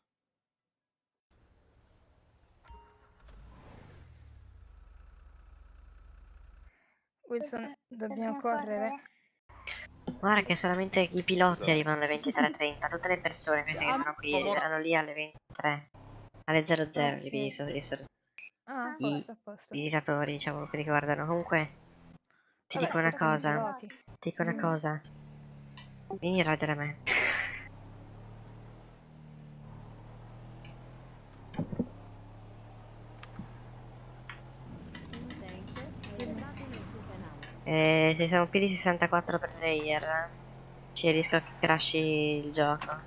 Wilson, dobbiamo correre. Guarda che solamente i piloti arrivano alle ventitré e trenta. Tutte le persone, queste che sono qui, erano lì alle ventitré. Alle zero zero, Ok. i vis- vis- Ah, a i posto, a posto. visitatori, diciamo, quelli che guardano. Comunque, ti Vabbè, dico una aspettano i cosa. piloti. Ti dico una Mm. cosa. Vieni a radio da me. Eh, se siamo più di sessantaquattro per player, c'è il rischio che crashi il gioco.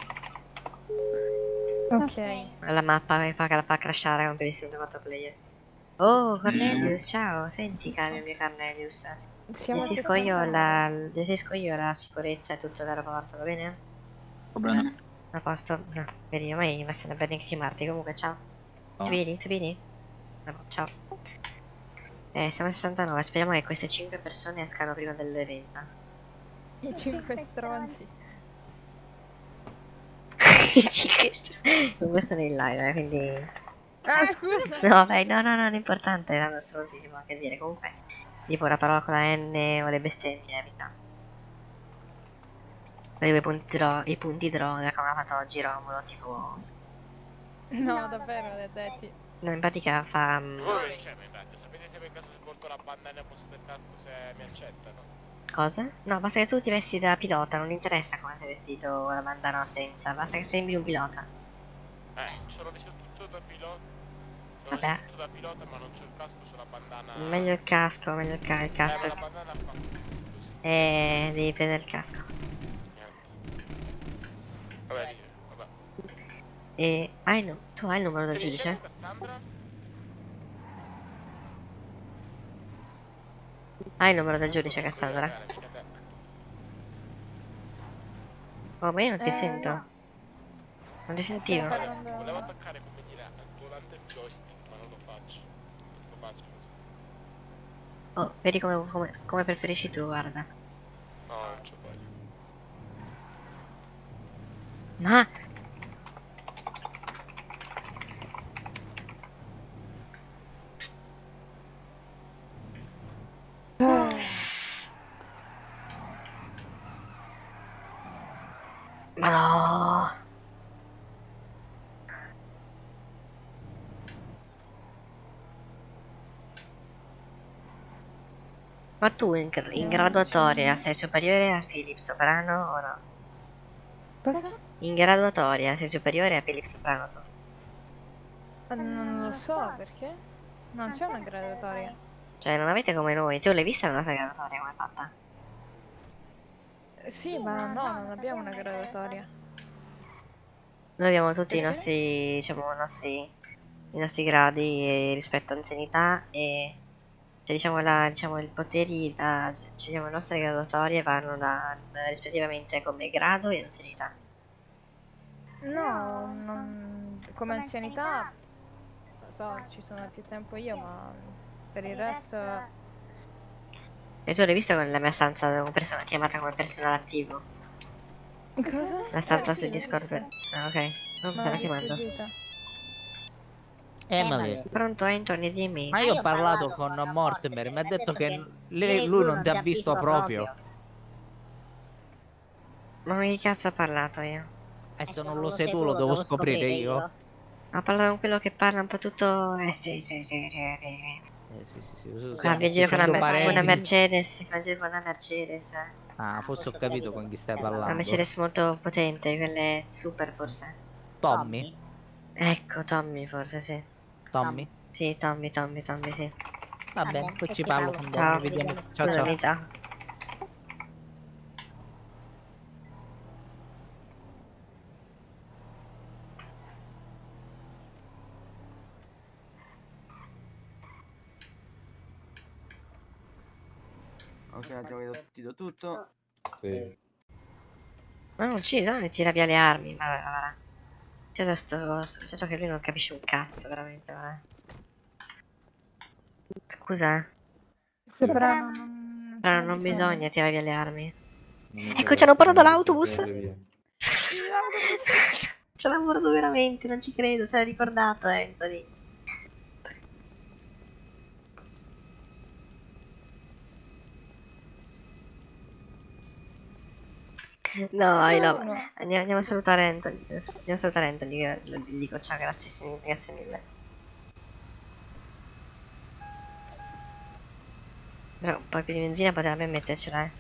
Ok. La mappa che fa che la fa crashare con più di sessantaquattro player. Oh, Cornelius, ciao. Senti, caro mio Cornelius. Siamo a Gestisco io, sessantanove. la, gestisco io la sicurezza e tutto l'aeroporto, va bene? Va bene. A posto? No, vedi, ormai mi sembra bene neanche chiamarti. Comunque, ciao. No. Tu vieni? Tu vieni? No, ciao. Eh, siamo a sessantanove. Speriamo che queste cinque persone escano prima dell'evento. I cinque stronzi. I cinque stronzi. Comunque sono in live, eh, quindi... Ah, scusa. No, vai, no, no, no, non è importante, erano stronzi, si può anche dire. Comunque, tipo la parola con la N o le bestemmie, evita. Poi i punti draw, i punti droga come ha fatto oggi Romulo, tipo... No, davvero, le detti. No, in pratica fa... mm, Voi, cioè, mi batte, sapete se per caso se porto la bandana al posto del casco se mi accettano? cosa? No, basta che tu ti vesti da pilota, non interessa come sei vestito la bandana o senza, basta che sembri un pilota. Eh, sono vestito tutto da pilota. Sono Vabbè. vestito da pilota ma non c'ho il casco, c'ho la bandana. Meglio il casco, meglio il, ca il casco. Eh, ma la bandana fa... E devi prendere il casco. Vabbè, dice, vabbè. E hai no, tu hai il numero del Che giudice? dice Cassandra? Hai il numero del giudice, Cassandra? Oh, ma io non ti Eh, sento. no. Non ti Stiamo sentivo. parlando- Volevo attaccare come dire al volante il joystick, ma non lo faccio. Lo faccio. Oh, vedi come, come, come preferisci tu, guarda. No, non c'ho voglia. Ma... Ma no. Ma tu in, gra- in graduatoria sei superiore a Philip Soprano o no? Cosa? In graduatoria sei superiore a Philip Soprano tu? Eh, Non lo so perché. Non c'è una graduatoria. Cioè non avete come noi, tu l'hai vista la nostra graduatoria come è fatta? Eh, Sì, ma no, non abbiamo una graduatoria. Noi abbiamo tutti i nostri, diciamo, i nostri, i nostri gradi eh, rispetto all'anzianità e cioè, diciamo, la, diciamo i poteri, da, cioè, diciamo, le nostre graduatorie vanno da, rispettivamente come grado e anzianità. No, non... come anzianità, lo so, ci sono più tempo io, ma per il resto... E tu l'hai vista con la mia stanza come persona, chiamata come personale attivo? Cosa? La stanza Eh, sì, su l'ho Discord. vista. Ah, ok. Non Ma te la l'ho chiamando. sfuggita. Emily, Pronto Anthony, dimmi. ma io ho parlato con Mortimer, mi ha detto che lei- lui non ti ha visto proprio. Ma che cazzo ho parlato io? Adesso non lo sai tu, lo devo scoprire io. Ho parlato con quello che parla un po' tutto... Eh sì, sì, sì, sì, sì. Eh sì, sì, sì. uso- Cambia giro con una, facendo mer- con una parenti. Mercedes, cambia giro con una Mercedes. eh. Ah, forse ho capito con chi stai Una parlando. Mercedes molto potente, quelle super forse. Tommy? Ecco, Tommy forse, sì. Tommy? Sì, Tommy, Tommy, Tommy, sì. Va bene, poi ci parlo con Ciao. Tommy, vediamo. Ciao, ciao. Scusami, ciao. Ok, abbiamo dato- ti do tutto. Sì. Ma non ucciso, mi tira via le armi, ma guarda. Certo, sto, certo che lui non capisce un cazzo, veramente, guarda. Scusa, eh. Se però non... Però non bisogna tirare via le armi. Non Ecco, ci hanno portato interessa, l'autobus. tirate via. Ce l'hanno portato veramente, non ci credo, se l'ha ricordato Anthony. No, I love. Andiamo, andiamo a salutare Anthony. Andiamo a salutare Anthony. che Gli dico ciao, grazie, sì, grazie mille. Però un po' più di benzina potrebbe mettercela, eh.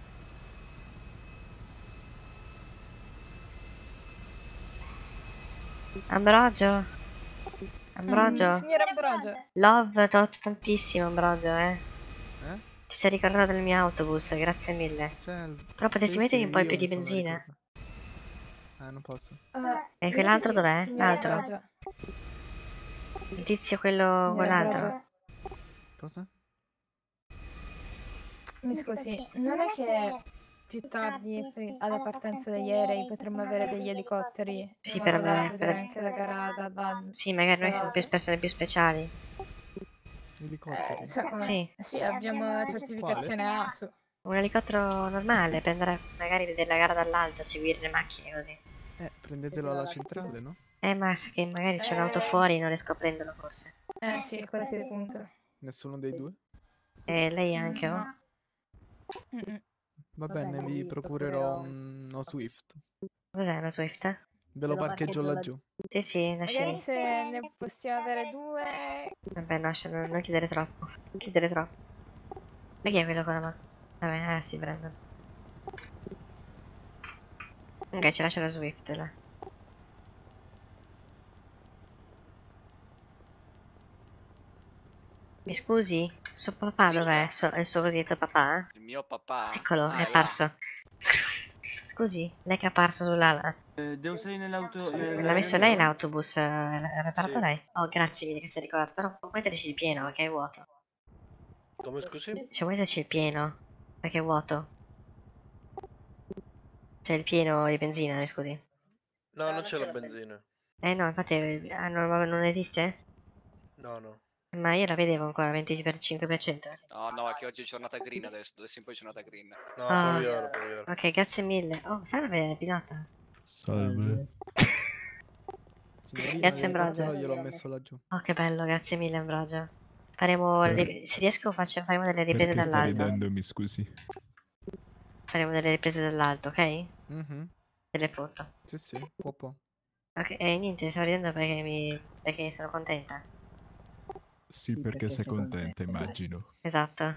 Ambrogio. Ambrogio. Mm, signor Ambrogio. Love, t'ho tantissimo, Ambrogio, eh. Eh? Ti sei ricordato del mio autobus, grazie mille. Cioè, Però potessi sì, mettergli sì, un po' in io più di mi sono benzina. ricordato. Eh, non posso. Eh, E quell'altro scusi, dov'è? signor L'altro? Ambrogio. Il tizio quello Signor con l'altro? Ambrogio. Cosa? Mi scusi, non è che più tardi, pri- alla partenza degli aerei, potremmo avere degli elicotteri? Sì, in per modo da me. vedere Per... anche la gara da dal... Sì, magari noi siamo più dall'alto. persone più speciali. Elicotteri? Eh, sa come? Sì. Sì, abbiamo la certificazione A S U. Un elicottero normale, per andare magari a vedere la gara dall'alto, seguire le macchine così. Eh, prendetelo alla centrale, no? Eh, ma sa che magari c'è un'auto fuori, non riesco a prenderlo forse. Eh sì, questo è il punto. Nessuno dei due? E lei anche, oh? Mm-mm. Va bene, vi procurerò uno Swift. Cos'è una Swift? Ve lo parcheggio laggiù. Sì, sì, lasci Magari lì. se ne possiamo avere due. Vabbè, lascia, non, non chiedere troppo. Non chiedere troppo. Ma chi è quello con la mano? Vabbè, eh, si prendono. Ok, ci lascia la Swift là. Mi scusi? Suo papà dov'è? So- il suo cosiddetto papà? Il mio papà? Eccolo, Ah, è là. apparso. Scusi, lei che è apparso sull'ala. Eh, devo salire nell'auto. L'ha messo lei l'autobus? eh, L'ha preparato lei? Oh, grazie mille che sei ricordato. Però puoi metterci il pieno perché è vuoto. Come scusi? Cioè, vuoi metterci il pieno perché è vuoto. Cioè, il pieno di benzina, mi scusi. No, non c'è la benzina. Eh no, infatti, eh, ah, non, non esiste? No, no. Ma io la vedevo ancora venticinque per cento. No, no, è che oggi è giornata green adesso, adesso in poi è giornata green. No, Ah. puoi vederlo, puoi vederlo. Ok, grazie mille. Oh, salve, pilota. Salve. Signorina, Grazie, l'elicottero Ambrogio. gliel'ho messo laggiù. Oh, che bello, grazie mille, Ambrogio. Faremo, le- se riesco, faccio, faremo delle riprese Perché sta dall'alto. ridendo, mi scusi? Faremo delle riprese dall'alto, ok? Mhm. Delle foto. Sì, sì, può, può. Ok, e niente, sto ridendo perché mi... perché sono contenta. Sì, perché sei contenta, immagino. Esatto,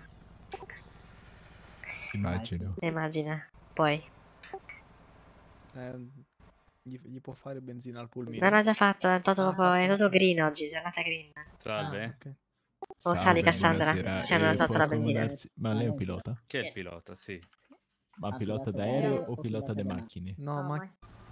Immagino. immagina. Poi. Eh, gli, gli può fare benzina al pulmino? Non ho già fatto, è tutto, Ah, proprio- è fatto. tutto green oggi, giornata green. Salve. Ah, ok. Oh, sali, Salve, Cassandra. buonasera. Ci hanno Eh, fatto può la benzina. accomodarsi- Ma lei è un pilota? Che è il pilota, sì. Ma pilota d'aereo o pilota di macchine? No, ma...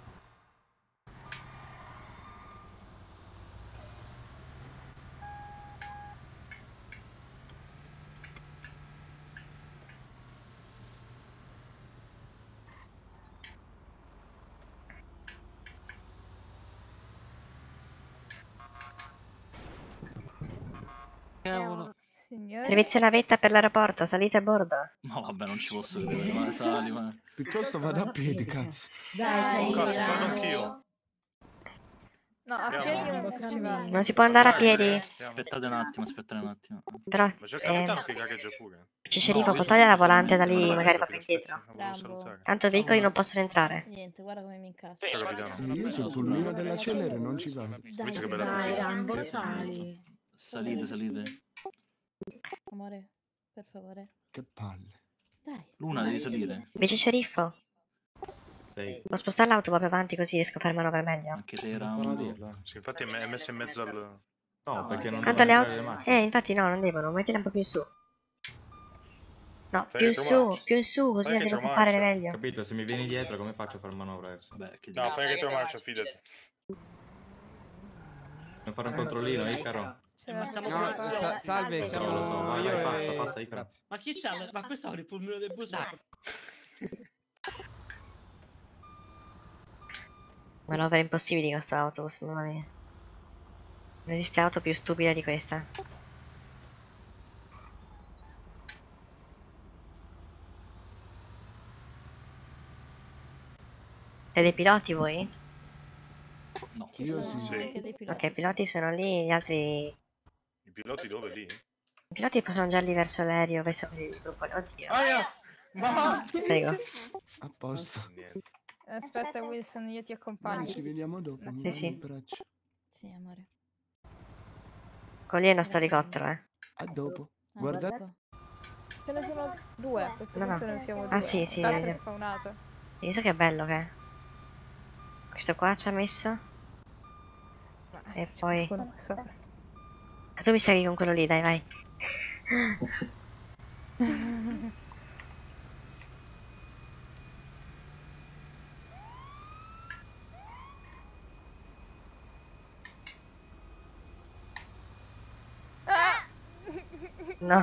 Cavolo. Signore. Servizio navetta per l'aeroporto, salite a bordo. No, vabbè, non ci posso credere, ma sali, ma... Piuttosto vado a piedi, cazzo. Dai, Cazzo, dai. salgo anch'io. No, a Andiamo. piedi non si ci va. Non si può andare a piedi. Aspettate un attimo, aspettate un attimo. Però, Ma c'è il eh, capitano che gareggia pure. c'è sceriffo, può togliere la volante da lì, magari proprio indietro. Volevo salutare. Tanto i veicoli non possono entrare. Niente, guarda come mi incazzo. Ciao capitano. Io sul pulmino della Celere non ci vado. Invece che bella Dai, tutti. Rambo, Sì. sali. Salite, salite. Amore, per favore. Che palle. Dai. Luna, devi salire. Vice sceriffo, Sei. può spostare l'auto proprio avanti così riesco a fare manovra meglio. Anche se era Non un... dirlo. Sì, infatti è me- è messo in mezzo al... No, perché non Tanto le devono auto... entrare le macchine. Eh, infatti no, non devono, mettila un po' più in su. No, Fai più in retromarcia. su, più in su, così Fai la devo retromarcia. fare meglio. Capito? Se mi vieni dietro come faccio a fare manovra adesso? Beh, che No, fai retromarcia, fidati. Devo fare un controllino, Icaro? Ce la No, possiamo fare. sa- salve, Sì, siamo lo so, vai, io vai, passa, e- passa, Icaro. Grazie. Ma chi c'ha? Ma questo è il pulmino del bus. Manovre impossibili con sto autobus, mamma mia. Non esiste auto più stupida di questa. Siete dei piloti voi? No. Io sì. Anche dei piloti. Ok, i piloti sono lì, gli altri... I piloti dove lì? I piloti sono già lì verso l'aereo, verso il gruppo... Oddio. Aia! Ma... Prego. A posto. Niente. Aspetta, Wilson, io ti Dai, accompagno. ci vediamo dopo. mi Sì, dai sì. un braccio. Sì, amore. Con lì è il nostro elicottero, eh. A dopo. Ah, Guarda. dopo. Ce ne sono due, a questo No, no. punto ne siamo due. Ah, sì, sì, L'altro è vediamo. spawnato. Hai visto che bello che è? Questo qua ci ha messo. E poi... Quello qua sopra. Ah, tu mi segui con quello lì, dai, vai. Ah! No.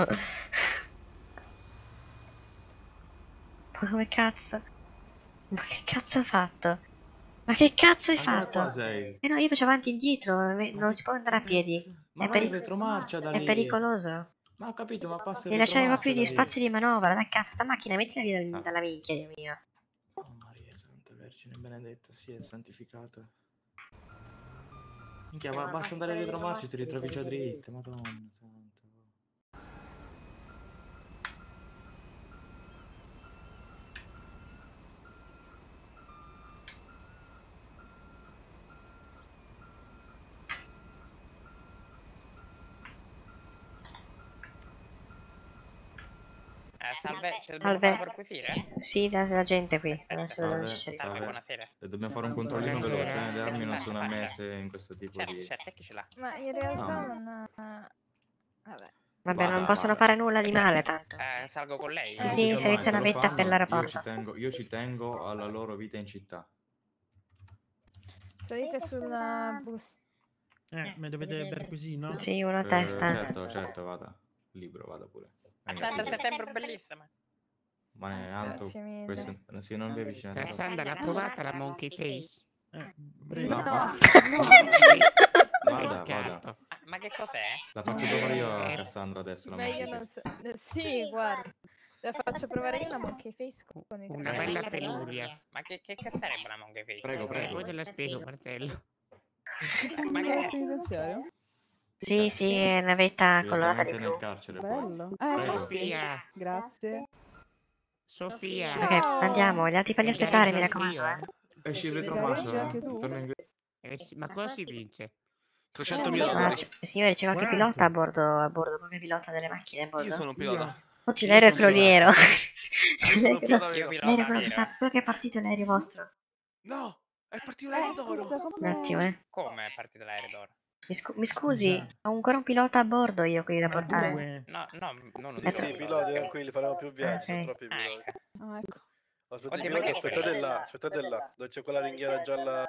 Ma come cazzo? Ma che cazzo ha fatto? Ma che cazzo hai Ancora qua fatto? sei. Eh no, io faccio avanti e indietro, me- non si può andare a piedi. Ma È, vai in peri- retromarcia da è lì. pericoloso. Ma ho capito, ma passa in Devi lasciare un po' più di retromarcia da lì. spazio di manovra. Dai, cazzo, sta macchina, mettila via dal- Ah. dalla minchia, Dio mio. Oh Maria Santa Vergine benedetta, sia santificato. Minchia, ma basta andare dietro marcia e ti ritrovi già dritte, madonna santa. Eh, salve, ci dobbiamo Salve. fare perquisire? Sì, la, la gente qui. Adesso Salve, non ci c'è. salve. buonasera. E dobbiamo fare un controllino veloce, eh, le armi non sono Faccia. ammesse in questo tipo Certo, di... certo, chi ce l'ha? Ma in realtà No. non... Vabbè. Vabbè, Vada, non possono vada. fare nulla di male tanto. Eh, salgo con lei? Sì, Se sì, lo se fanno, c'è una lo vetta fanno, per Io l'aeroporto. ci, tengo, io ci tengo alla loro vita in città. Salite sulla bus. Eh, mi dovete perquisire? Sì, uno a Eh, testa. certo, certo, vada. Libero, vada pure. Venga. Cassandra, sei sempre bellissima. Ma ne tanto, Grazie mille. questo, sì, non vi avvicinate. Cassandra, l'ha provata la monkey face? Eh, No, No. va- Vada, vada. Ah, ma che cos'è? La faccio provare io a Cassandra adesso. La Meglio monkey non face. so. eh, Sì, guarda. La faccio provare io la monkey face con il Una cappello. bella peluria. Ma che, che, che sarebbe la monkey face? Prego, prego. Eh, poi te la spiego, Marcello. Ma che che è? penitenziario? Sì, sì, è una vetta colorata di Direttamente blu. nel carcere poi. Bello. Eh, Prego. Sofia, Grazie. Sofia. Ok, andiamo, gli altri fagli aspettare, mi Gareggio raccomando. anch'io, Eh. Esci in Gareggi retromarcia, anche eh. tu? Torna in... Eh, sì, ma cosa si vince? trecentomila Ma dollari. c- signore, c'è qualche Quanto? pilota a bordo, a bordo, qualche pilota delle macchine a bordo? Io sono un pilota. Oggi Io l'aereo è sono quello pilota. nero. Io sono un pilota Io vero. pilota L'aereo è quello che vero. sta, quello che è partito l'aereo vostro. No, è partito Eh, l'aereo scusa, d'oro. Un attimo, come... eh. Come è partita l'aereo d'oro? Mi, scu- mi scusi, Scusa. ho ancora un pilota a bordo io qui da Ma portare. due? No, no, non un Sì, Eh, sì, tra- i piloti tranquilli, faremo più viaggi, sono Ok. troppi piloti. Ah, ecco. Aspetta, i Oddio, ma piloti, che aspettate pilota? là, aspettate là, dove c'è quella ringhiera gialla.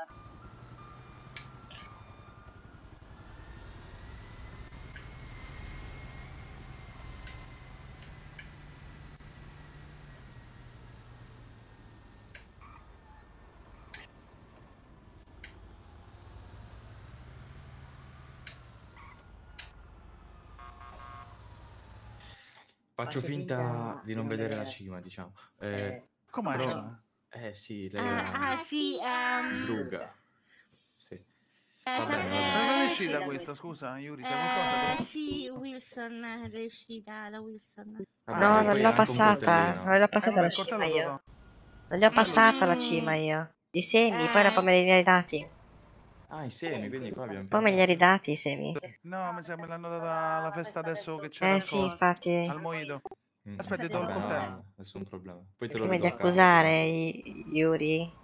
Faccio finta di non vedere la cima, diciamo. Eh, Com'è? però- Eh sì, lei Ah, è ah, sì, ehm, druga. Sì. eh, Va sa- bene, va eh, bene. Ma dove è sì, uscita da- questa, scusa, Yuri? Sai qualcosa? eh, sì, Wilson è uscita da Wilson. Vabbè, No, poi non ha l'ho anche un passata, coltellino. non l'ho Eh, passata vabbè, la il cima coltello io. dov'è? Non gli ho passata la Mm. cima io. I semi, Eh. poi dopo me li hai ridati. Ah, i semi, quindi qua abbiamo Poi me li hai ridati i semi. No, mi sa me l'hanno data alla festa adesso che c'era Eh il sì, coso. infatti. Al Mojito. Mm, Aspetta, ti do il vabbè, no, coltello. no, nessun problema. Poi te lo Prima di ridò a casa, accusare sì. i- Yuri.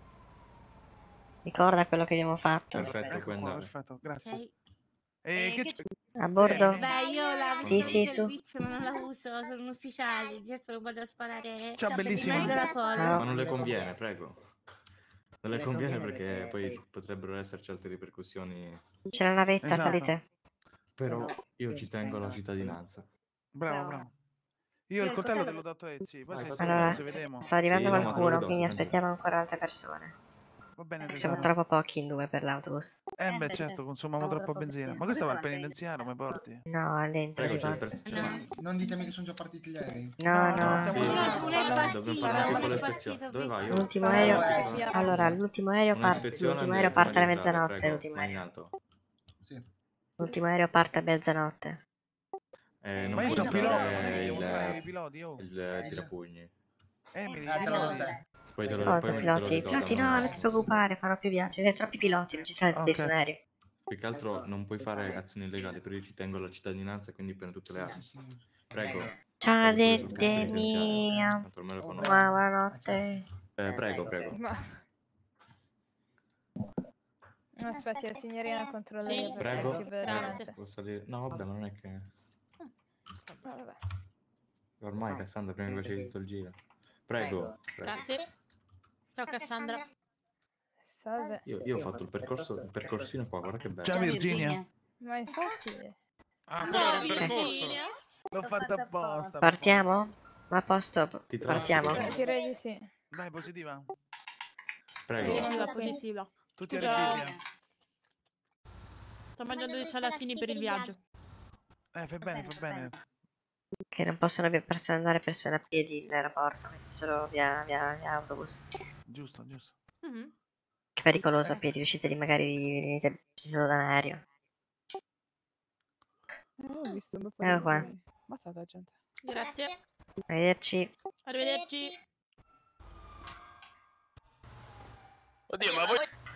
Ricorda quello che abbiamo fatto. Perfetto, Ecco puoi qua, andare. perfetto, grazie. Ok. E Eh, che che- c'è? A bordo? Beh, io la Sì, busta sì, di su. servizio ma non la uso, sono un ufficiale, certo non vado a sparare Ciao, in bellissima. mezzo alla folla. Ma non le conviene, prego. Non le conviene perché poi potrebbero esserci altre ripercussioni. C'è la navetta, Esatto. salite. Però io ci tengo alla cittadinanza. Bravo, bravo. Io il coltello te l'ho dato a Ezio, poi Ah, sei fatto sicuro, Allora, ci vediamo. sta arrivando Sì, no, ma te lo qualcuno, ridò, quindi sì, aspettiamo ancora altre persone. Va bene, Perché siamo tesoro. troppo pochi in due per l'autobus. Eh beh, certo, consumiamo troppa benzina. Ma questo va al penitenziario, mi porti? No, è lento, Prego, ti c'è il porto. pers- c'è- Non ditemi che sono già partiti gli aerei. No, No, no. no, Sì, siamo sì, lì. Non è dobbiamo partito, fare una non piccola è ispezione. partito, Dove vai? visto. Io? L'ultimo Fare aereo. la ispezione. Allora, l'ultimo aereo Una parte. ispezione L'ultimo delle aereo parte alla prima di entrare, mezzanotte. prego, L'ultimo vai in aereo. alto. Sì. L'ultimo aereo parte a mezzanotte. Eh, non Ma io puoi sono pilota, usare non è che devo fare i il, piloti, oh. il tirapugni. Emily, Ah, te dillo lo di- te. Poi te lo, Cosa, poi te lo piloti? ridò Piloti da no, me. non ti preoccupare, fanno più viaggi. Siete troppi piloti, non ci state tutti Ok. su un aereo. Più che altro non puoi fare azioni illegali, però io ci tengo alla cittadinanza e quindi prendo tutte le Sì, armi. sì, sì. Prego. Ciao, salvi pure sul Dede penitenziario. mia. Tanto ormai lo Oh, conosco. Buona- Buonanotte. Eh, prego, prego. Ma... Aspetti, la signorina controlla Sì, io perché Prego. è più Eh, veloce. può salire. No, vabbè, ma non è che... Ah, vabbè. Ormai Cassandra prima che facevi tutto il giro. Prego. prego. Grazie. Ciao Cassandra. Salve. Io, io ho fatto il percorso, il percorsino qua, guarda che bello. Ciao Virginia. Ma infatti... Ah, No, quello era il Ok. percorso. Virginia. L'ho fatta apposta. Partiamo? Ma a posto? Ti Partiamo. traffico. Eh, direi di sì. Dai, positiva. Prego. Positiva, positiva. Tutti a Scusa. Bibbia. Sto mangiando dei salatini per il viaggio. Eh, fai bene, fai bene. Che non possono via- perso- andare persone a piedi all'aeroporto, quindi solo via, via, via autobus. Giusto, giusto. Mhm. Che pericoloso a piedi, uscite lì magari venite presi solo da un aereo. ho visto un bel po' Ecco di- qua. Ammazzata gente. Grazie. Arrivederci. Arrivederci. Oddio, ma voi...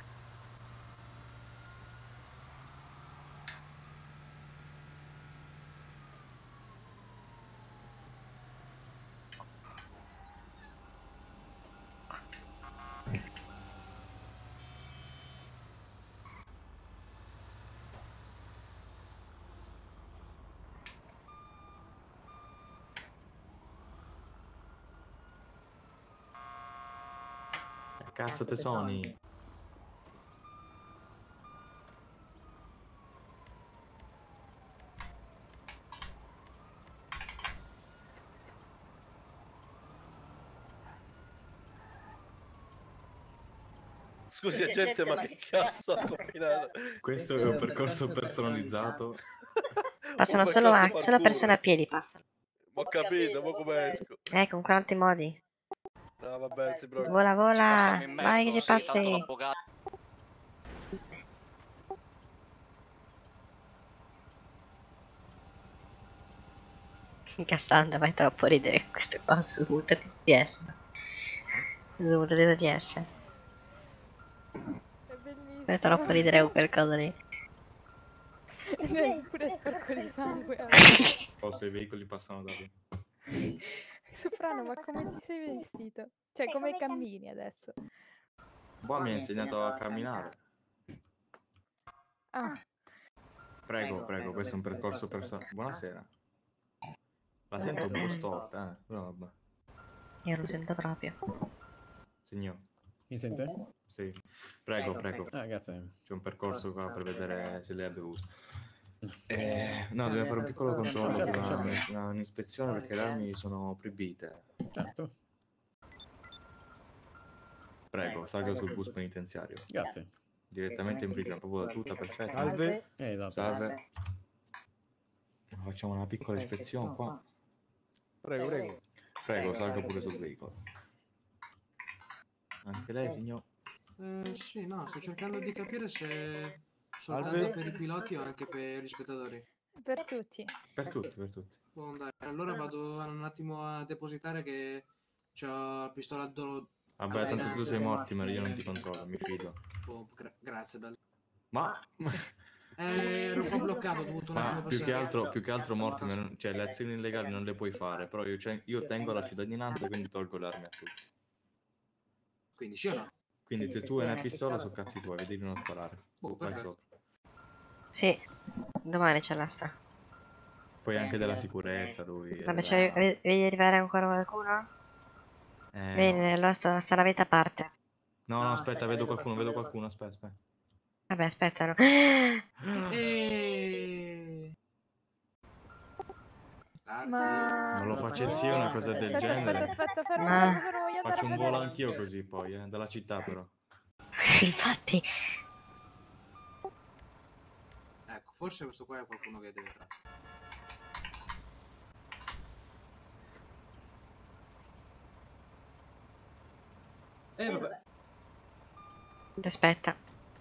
Cazzo tesoni. Scusi gente, ma che cazzo ha combinato? Questo è un percorso personalizzato. Passano Un solo, a, percorso solo parkour. persone a piedi, passano. Ma ho capito, ma come esco? Eh, con quanti modi? No, vabbè, non si preoccupi. Vola, vola. Passami in mezzo, Vai che ci sì, tanto passi. l'avvocato- Cassandra, fai troppo ridere queste qua su tre D S. Su tre D S. È bellissimo. Fai troppo ridere con quel coso lì. È pure sporco di sangue. Forse i veicoli passano da lì. Soprano, ma come ti sei vestito? Cioè, come cammini adesso? Boh, mi ha insegnato a camminare. Ah, Prego, prego, questo è un percorso personale. Buonasera. La sento un po' storta, eh. Però vabbè. Io lo sento proprio. Signor. Mi sente? Sì. Prego, prego. Ah, grazie. C'è un percorso qua per vedere se lei ha bevuto. Eh, no, dobbiamo fare un piccolo controllo, Certo, una, certo. una- un'ispezione perché le armi sono proibite. Certo. Prego, salga sul bus penitenziario. Grazie. Direttamente in prigione, proprio la tuta, perfetto. Salve. Eh, esatto. Salve. Facciamo una piccola ispezione qua. Prego, prego. Prego, salga pure sul veicolo. Anche lei, signor? Eh, sì, no, sto cercando di capire se soltanto Salve. per i piloti o anche per gli spettatori. per tutti. Per tutti, per tutti. Buon, dai. Allora vado un attimo a depositare che c'ho la pistola d'oro. Vabbè, tanto tu sei Mortimer, io non ti controllo, mi fido. Oh, gra- grazie, bello. Ma... Eh, ero un po' bloccato, ho dovuto un attimo Ma più che passare. altro, più che altro Mortimer, non- cioè le azioni illegali non le puoi fare, però io, cioè, io tengo la cittadinanza, quindi tolgo le armi a tutti. Quindi sì o no? Quindi se tu hai una pistola sono cazzi tuoi, vedi di non sparare. Boh, Vai perfetto. sopra. Sì, domani c'è l'asta. Poi anche della sicurezza lui. Vabbè, eh, c'è- vedi vedi arrivare ancora qualcuno? eh, Bene, no. allora sta, sta la vita a parte. No, no, aspetta, vedo qualcuno, vedo qualcuno, aspetta, aspetta. Vabbè, aspettano. E... Ma... Non lo facessi io una cosa del Aspetta, genere. aspetta, aspetta, fermo, Ma- fermo, fermo, voglio andare Faccio a un volo vedere. anch'io così poi, eh, dalla città però. Infatti, Ecco, forse questo qua è qualcuno che deve entrare. Eh, vabbè. aspetta.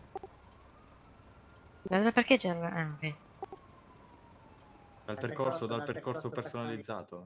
Ma dove parcheggiano? Ah, ok. Dal percorso, dal percorso personalizzato.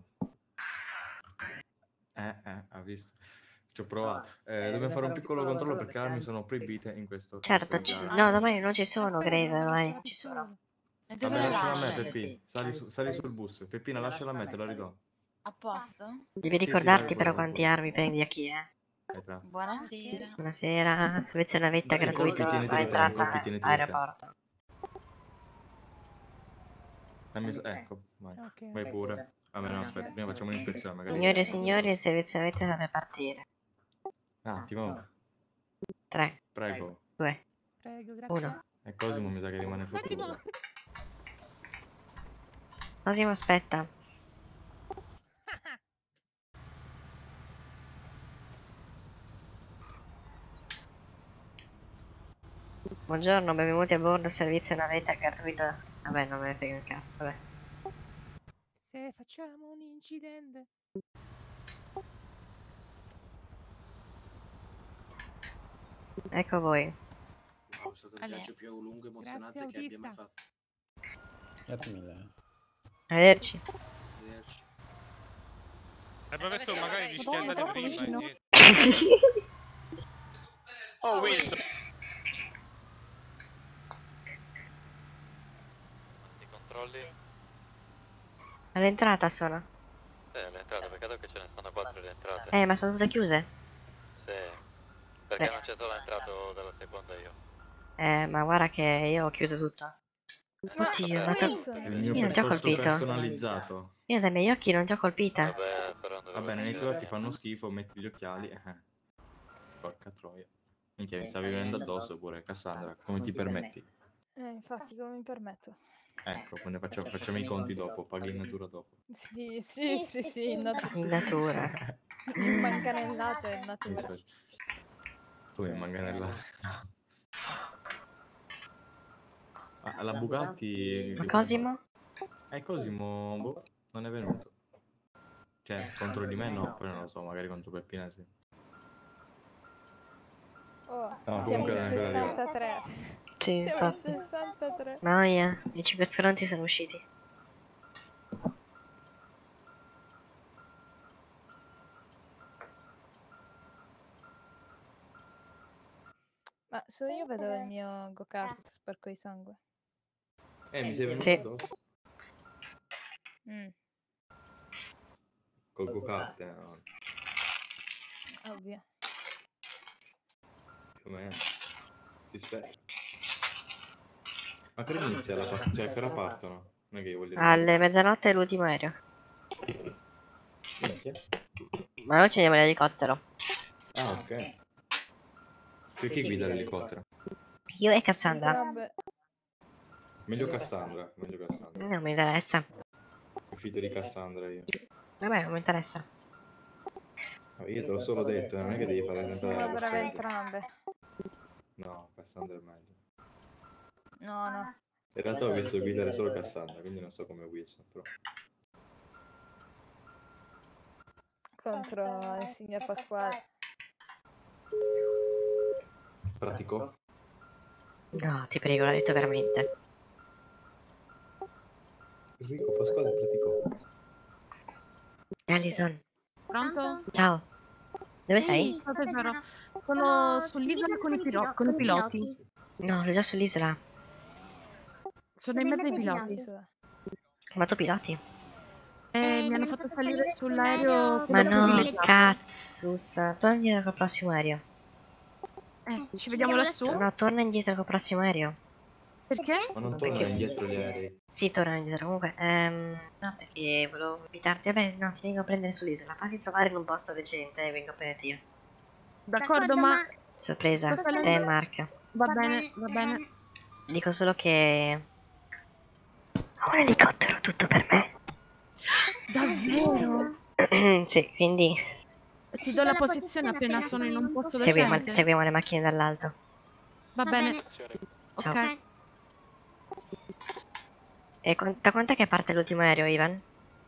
Eh, eh, ha visto. Ci ho provato. Eh, dobbiamo fare un piccolo controllo perché le armi sono proibite in questo. Certo, ci- no, domani non ci sono, Grave, domani non ci sono. E dove Vabbè, la lasciala a me, lasci? Peppi. Sali, su- sali sul bus. Peppina, lasciala a me, te la ridò. A posto? Devi Sì, sì, ricordarti dai, però pure, quanti pure. armi prendi a chi, eh. Dai, tra. Buonasera. Buonasera, se c'è una vetta Dai, i colpi gratuita tieniteli a te, i entrata colpi tieniteli te. aeroporto. Dammi so- ecco, vai. Ok. Vai pure. Vabbè, no, aspetta, prima facciamo un'ispezione magari. Signori e signori, il servizio avete deve partire. Un attimo, tre, prego. due, Prego, grazie. uno. E Cosimo mi sa che rimane fottuto. Cosimo, aspetta. Buongiorno, benvenuti a bordo, servizio navetta gratuito. Vabbè, non me ne frega un cazzo, vabbè. Se facciamo un incidente. Ecco voi. Wow, è stato il Ale. viaggio più lungo e emozionante Grazie, che abbia mai autista. fatto. Grazie mille. Arrivederci. Arrivederci. Eh, professore, magari rischi di Madonna, andare troppo prima. vicino. e- Oh, Wilson. I controlli? All'entrata sono. Sì, le entrate, peccato che ce ne sono quattro le entrate. Eh, ma sono tutte chiuse? Sì, perché Beh. non c'è solo entrato dalla seconda io. Eh, ma guarda che io ho chiuso tutto. Ma Oddio, ma to- Wilson, È il mio io non ti ho percorso colpito. personalizzato. Io dai miei occhi non ti ho colpita. Vabbè, però Va bene, nei tuoi occhi fanno schifo, metti gli occhiali. Eh. Porca troia. Minchia, mi stavi venendo addosso pure, Cassandra. Come ti permetti? Eh, infatti, come mi permetto? Ecco, poi ne facciamo, facciamo i conti dopo, paghi in natura dopo. Sì, sì, sì, sì, in natura. In natura. In manganellate in Mi natura. so- Come manganellate? Ah, la Bugatti... Ma Cosimo? Eh, Cosimo, boh, non è venuto. Cioè, contro di me no, poi non lo so, magari contro Peppina sì. Oh, No, siamo comunque in non è ancora arrivato. sessantatré. Sì, Siamo in infatti. sessantatré. Noia, i cinque stronzi sono usciti. Ma se io vedo il mio go-kart sporco di sangue. Eh, mi sei venuto Sì. addosso. Mm, Col go-kart, eh, no, ovvio. più o meno. Ti spero. Ma che inizia la partita? Cioè, che ora partono? Non è che io voglio dire. Alle mezzanotte è l'ultimo aereo. Minchia. Ma noi ci andiamo l'elicottero. Ah, ok. Perché guida l'elicottero? Io e Cassandra. Entrambe. Meglio Cassandra, meglio Cassandra. Non mi interessa. Mi fido di Cassandra io. Vabbè, non mi interessa. No, io te l'ho solo detto, non è che devi fare sempre Sono le brave spese. entrambe. No, Cassandra è meglio. No, no. In realtà ho visto guidare solo Cassandra, quindi non so come Wilson, però. Contro il signor Pasquale. Pratico? No, ti prego, l'ha detto veramente. Enrico Pasquale pratico. Alison, Pronto? ciao. Dove sei? Sì, ciao tesoro. Sono sull'isola con i, pilo- con i piloti. No, sei già sull'isola. Sono in mezzo ai piloti. Ma tu piloti? E mi hanno fatto salire sull'aereo. Ma quello no, privilegiato. cazzus. Torna indietro col prossimo aereo. Eh, ci vediamo lassù? No, torna indietro col prossimo aereo. Perché? Ma non tornano indietro gli aerei. Sì, torna indietro. Comunque, ehm, no, perché volevo invitarti. Vabbè, no, ti vengo a prendere sull'isola. Fatti trovare in un posto decente e vengo a prenderti io. D'accordo, ma. Sorpresa, Sto salendo- te e Mark. Va bene, va bene. Dico solo che... Ho un elicottero, tutto per me. Davvero? Sì, quindi Ti do la posizione appena sono in un posto seguiamo, decente. seguiamo le macchine dall'alto. Va bene. Ciao. Ok. E quan- da quant'è che parte l'ultimo aereo, Ivan?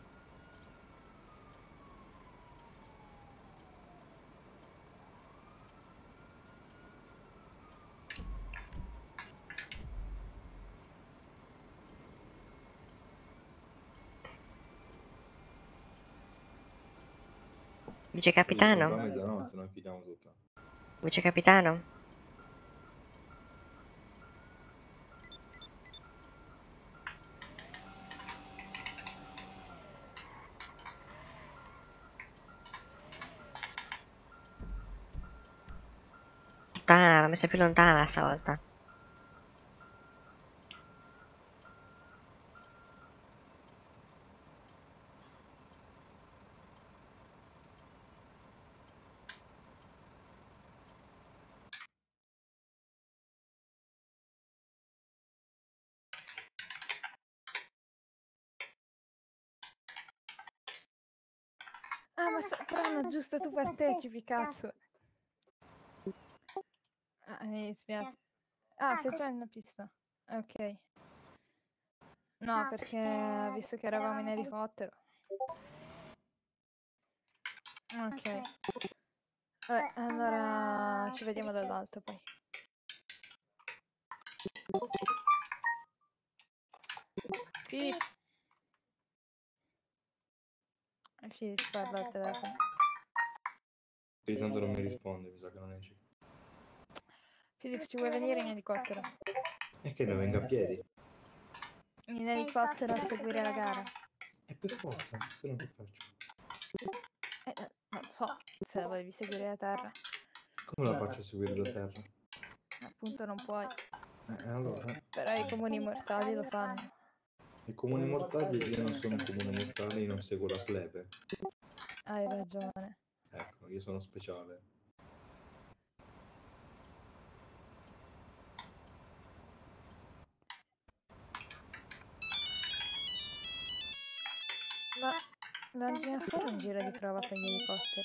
Vice Qua a capitano? mezzanotte, noi chiudiamo tutto. Vice capitano? Puttana, l'ho messa più lontana stavolta. Ah, ma soprano, giusto, tu partecipi, cazzo. Ah, mi dispiace. Ah, sei già in pista. Ok. No, perché visto che eravamo in elicottero. Ok. Vabbè, allora ci vediamo dall'alto poi. Pip. Fidati, parla al telefono. Sì, tanto non mi risponde, mi sa che non esce. Filippo, ci vuoi venire in elicottero? E che ne venga a piedi? In elicottero a seguire la gara. E per forza, se no che faccio? Eh, eh, non so, se la volevi seguire da terra. Come la faccio a seguire da terra? Appunto non puoi. Eh, allora, Però i comuni mortali lo fanno. i comuni mortali, io non sono un comune mortale, io non seguo la plebe. Hai ragione. Ecco, io sono speciale. Ma andiamo a fare un giro di prova con gli elicotteri.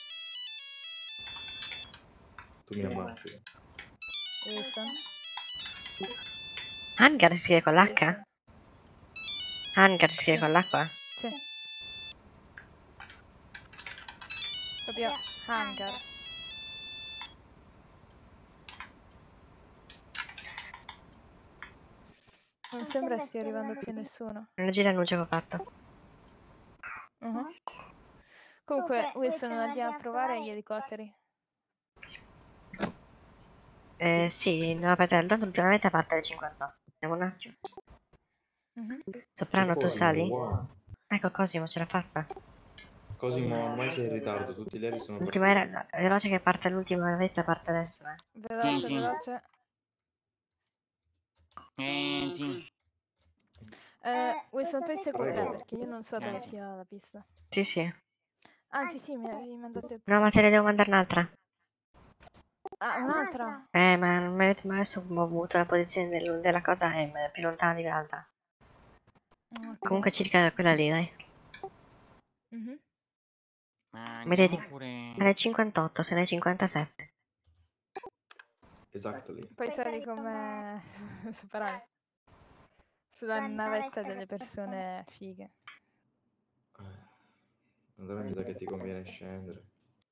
Tu mi ammazzi. Wilson? Hangar si scrive con l'H? Wilson? Hangar si scrive con l'acqua? Sì. Proprio hangar. Non sembra stia arrivando più nessuno. Leggi l'annuncio che ho fatto. Mhm. Comunque, Wilson, andiamo a provare gli elicotteri. Eh, sì, no, aspetta, tanto ultimamente parte alle cinquantotto. Vediamo un attimo. Mhm. Soprano, tu Cosimo, sali? wow. Ecco, Cosimo, ce l'ha fatta. Cosimo, ormai sei in ritardo, tutti gli aerei sono L'ultima era... Veloce che parte l'ultima navetta, parte adesso, eh. Veloce, Sì, sì. veloce. Eh, sì. Eh, Wilson, poi seguo te Prego. perché io non so dove Eh. sia la pista. Sì, sì. Anzi, sì, mi avevi mandato il... No, ma te ne devo mandare un'altra. Ah, un'altra? Eh, ma non mi avete mai adesso ho avuto la posizione del- della cosa è più lontana di l'altra. Ok. Comunque circa quella lì, dai. Mhm. Ma Vedete? andiamo pure... Alle cinquantotto, se ne è cinquantasette. Exactly. Poi sali come... superare. Sulla navetta delle persone fighe. Allora mi sa che ti conviene scendere.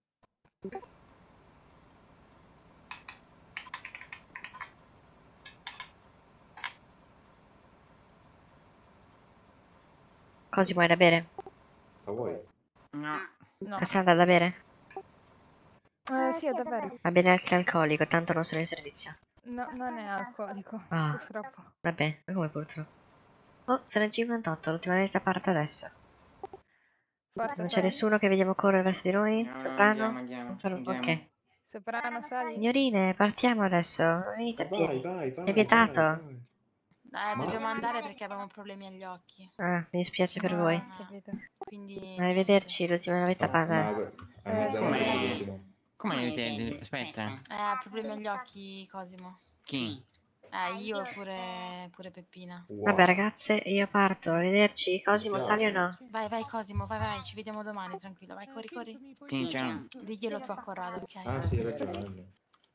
Cosimo, hai da bere? La vuoi? No. No. Cassandra, da bere? Eh, sì, è davvero. Va bene essere alcolico, tanto non sono in servizio. No, non è alcolico, Ah. purtroppo. Vabbè, ma come purtroppo? Oh, sono le cinquantotto, l'ultima navetta parte adesso. Forza, Non c'è sali. nessuno che vediamo correre verso di noi? No, Soprano? andiamo, andiamo, Non farò- andiamo. Ok. Soprano, sali. Signorine, partiamo adesso. Venite a Vai, piedi. vai, vai. È vietato. vai, vai. Eh, dobbiamo andare perché avevamo problemi agli occhi. Ah, mi dispiace per voi. Ah, capito. Quindi... Arrivederci, l'ultima navetta No, parte ma adesso. a mezzanotte Come- è l'ultimo. Come avete... Aspetta. Eh, ha problemi agli occhi, Cosimo. Chi? Eh, io e pure, pure Peppina. Wow. Vabbè ragazze, io parto, arrivederci. Cosimo, Mi sali o spiace. no? Vai, vai Cosimo, vai, vai, ci vediamo domani, tranquillo. Vai, corri, corri. Sì, ciao. Diglielo tu a Corrado, ok? Ah sì, hai ragione.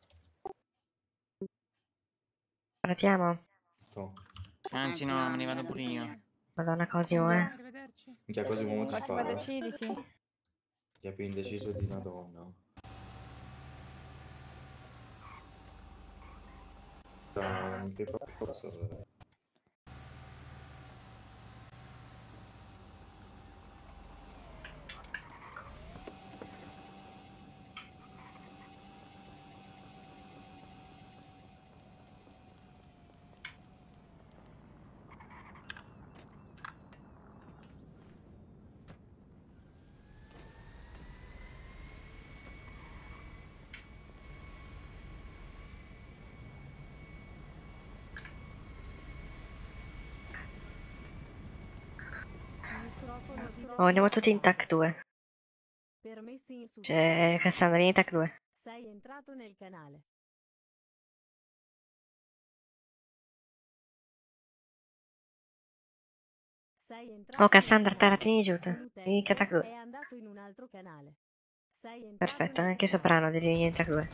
Partiamo. No. Anzi no, me ne vado pure io. Madonna Cosimo, eh. Minchia, Cosimo non ti Cosimo, spara. deciditi. Ti è più indeciso di una donna. Ah, che posso... Oh, andiamo tutti in tac due. Permessi insufficienti. Cioè, Cassandra, vieni in tac due. Sei entrato nel canale. Sei entrato Oh, Cassandra, nel terra, canale. tieni giù. Un Vieni in utente tac due. è andato in un altro canale. Sei entrato Perfetto, nel anche canale. Soprano, devi venire in tac due.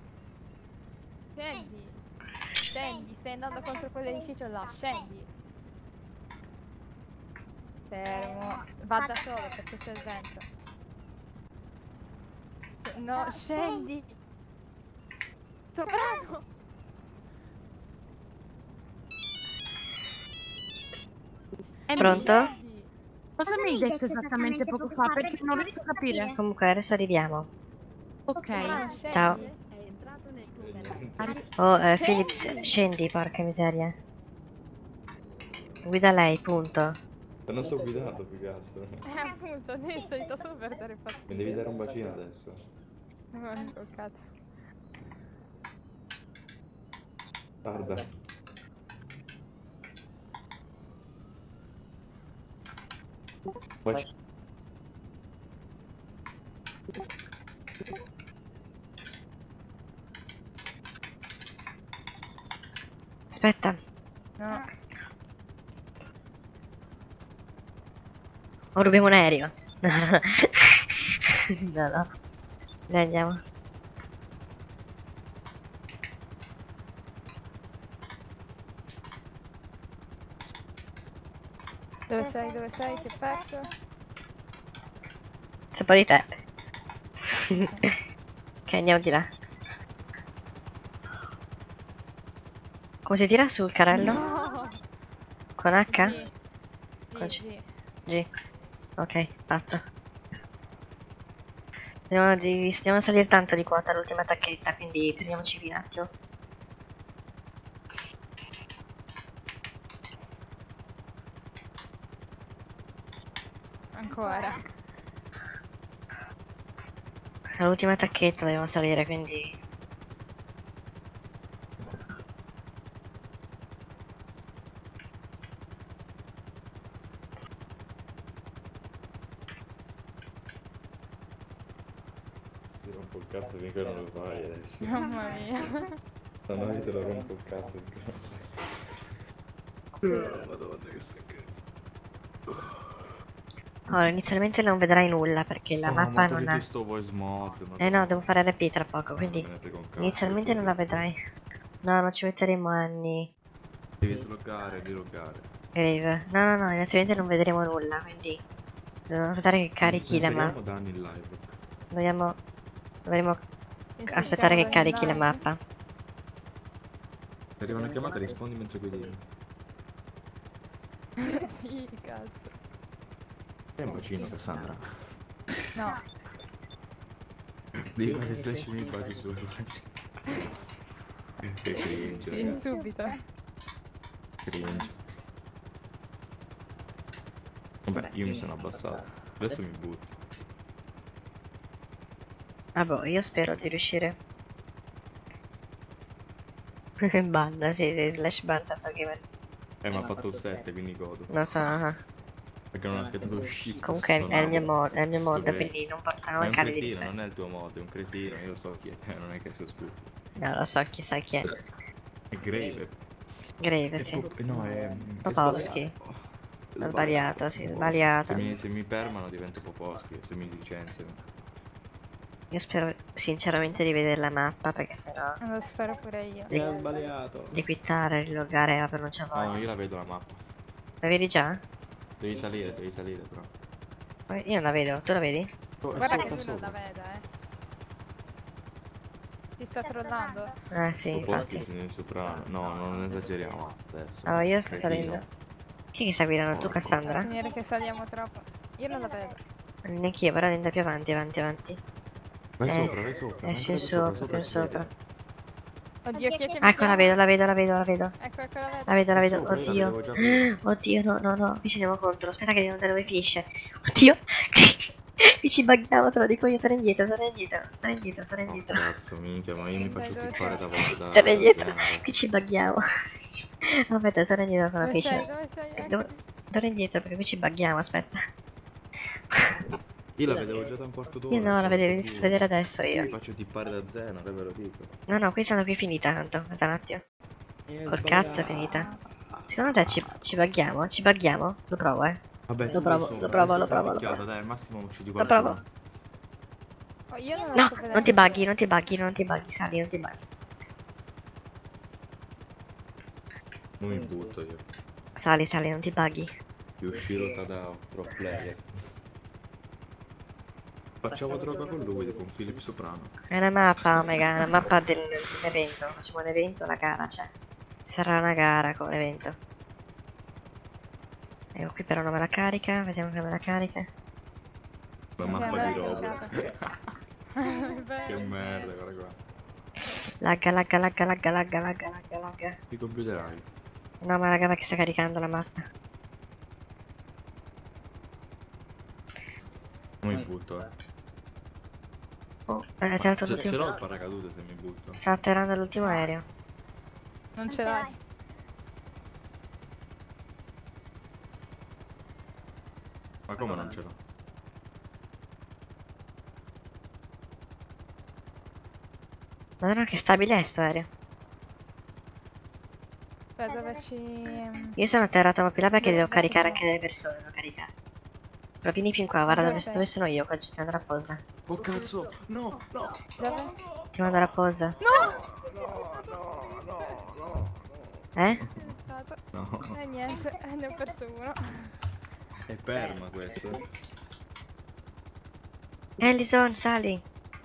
Scendi. Scendi, stai andando contro quell'edificio là, scendi. Fermo. Va da solo perché c'è il vento. No, scendi. Soprano. Pronto? Cosa mi hai detto esattamente poco fa? Perché non riesco a capire. Comunque adesso arriviamo. Ok. Ciao. Oh, eh, Philips, scendi, porca miseria. Guida lei, punto. Ma non sto guidando più che altro. Eh, appunto, ne sei solo per dare fastidio. Mi devi dare un bacino adesso. Ma non col cazzo. Guarda. Baci- Aspetta. No. O rubiamo un aereo. No, no. No, no. Dai, andiamo. Dove sei? Dove sei? Ti ho perso? C'è un po' di te. Ok, andiamo di là. Come si tira sul carrello? No. Con H? G. Con G, C. G. G. Ok, fatto. Dobbiamo, di- dobbiamo salire tanto di quota l'ultima tacchetta, quindi prendiamoci qui un attimo. Ancora. L'ultima tacchetta dobbiamo salire, quindi... Ti rompo il cazzo finché non lo fai adesso. Mamma mia. No, no, io te lo rompo il cazzo finché non lo fai. Madonna che stanchezza. Allora, inizialmente non vedrai nulla perché la Oh, mappa ma non ha... togliti sto voice mod. Eh no, devo fare R P tra poco, quindi me ne frega un cazzo. inizialmente non la vedrai. No, non ci metteremo anni. Devi sloggare, diloggare. Grave. No, no, no, inizialmente non vedremo nulla, quindi dobbiamo aspettare che carichi la Speriamo mappa. danni in live. Dobbiamo... Dovremo Sì, aspettare che siamo carichi la in mappa. Ti arriva una chiamata, rispondi mentre guidi. Sì, cazzo. È un bacino, Cassandra. No. Devi fare slash mi baci su. Che cringe. Sì, ragazzi. subito. Cringe. Vabbè, io mi sono abbassato. Adesso mi butto. Ah boh, io spero di riuscire. Ban, sì, sì, slash ban stato gamer. Eh, ma ha fatto il sette, quindi godo. Lo so, ah. Perché non ha schiattato lo shift. Comunque è il mio mod, è il mio Sto mod, greco. quindi non porta Ma è un mancare di cretino, rispetto. non è il tuo mod, è un cretino, io lo so chi è, non è che sei stupido. No, lo so chi sa chi è. È Grave. Grave, È sì. Pop- no, è... è Popovski. sbagliato. Ho sbagliato, sì, sbagliato. Se mi, se mi permano divento Popovski, se mi licenziano. Io spero sinceramente di vedere la mappa perché sennò Lo spero pure io. Sì. Ha sbagliato. di quittare, riloggare, ma per non c'è No, voglia. io la vedo la mappa. La vedi già? Devi salire, devi salire però. Ma io non la vedo, tu la vedi? Oh, è Guarda sopra, che lui non la sopra. vede, eh. Ti sta trollando? Eh sì, Popovski infatti. se ne soprano. No, non esageriamo adesso. Allora io sto Cretino. salendo. Chi che sta guidando? Tu, Cassandra? Finire che saliamo troppo. Io non la vedo. Neanch'io, però andiamo più avanti, avanti, avanti. Vai Eh, sopra, vai sopra. Esci in ancora sopra, più in sopra. Oddio, chi è che mi Ah, ecco, la chiama? vedo, la vedo, la vedo, la vedo. Ecco, ecco, la vedo. La vedo, la vedo, Sopra, io la oddio. vedevo già prima. Oddio, no, no, no, qui ci andiamo contro. Aspetta che devo andare dove finisce. Oddio. Qui ci bughiamo, te lo dico io, torna indietro, torna indietro, torna indietro, torna Oh, indietro. cazzo, minchia, ma io mi faccio Dove sei? tippare da voi da... Torna indietro, da Zena. qui ci bughiamo. Aspetta, torna indietro, torna Dove sei? finisce. Dove sei? Dove- Eccoti. Torna indietro perché qui ci bughiamo, aspetta. Io la vedevo già da un quarto d'ora. Io no, la cioè, vedevo, ti- inizio a vedere adesso Mi io. faccio tippare da Zena, ve lo dico. No, no, qui stanno qui finita tanto. Aspetta un attimo. Col cazzo è finita. Secondo te ci, ci bughiamo? Ci bughiamo? Lo provo, eh. Vabbè, Lo tu provo, vai lo sopra, provo, vai lo sopra provo, lo picchiata, provo. dai, al massimo uccidi Lo qualcuno. provo. Oh, io non la No, sto vedendo. non ti bughi, non ti bughi, non ti bughi, sali, non ti bughi. Non mi butto io. Sali, sali, non ti bughi. uscito da pro player. Facciamo droga con lui, con Philip Soprano. È una mappa, Omega, è una mappa del- dell'evento. Facciamo un evento, la gara c'è. Ci sarà una gara con l'evento. Ecco qui però non me la carica, vediamo che me la carica. La Ok, mappa me di l'ha roba. caricata. Che merda, guarda qua. Lagga, lagga, lagga, lagga, lagga, lagga, lagga, lagga. Ti computerai. No, ma raga, perché sta caricando la mappa. Non mi butto, eh. Oh, è atterrato Ce, ce l'ultimo. l'ho il paracadute se mi butto. Sta atterrando l'ultimo aereo. Non ce l'hai. Ma come non ce l'ho? Madonna che stabile è sto aereo. Aspetta, facci... Io sono atterrato un po' più là perché devo caricare anche delle persone, devo caricare. Però vieni più in qua, guarda Dove dove, sei? dove sono io, qua giù ti mando la posa. Oh cazzo! No, no! Dove? Ti mando la posa. No! Eh? Stato. No. E niente, ne ho perso uno. È perma questo. Ellison, sali.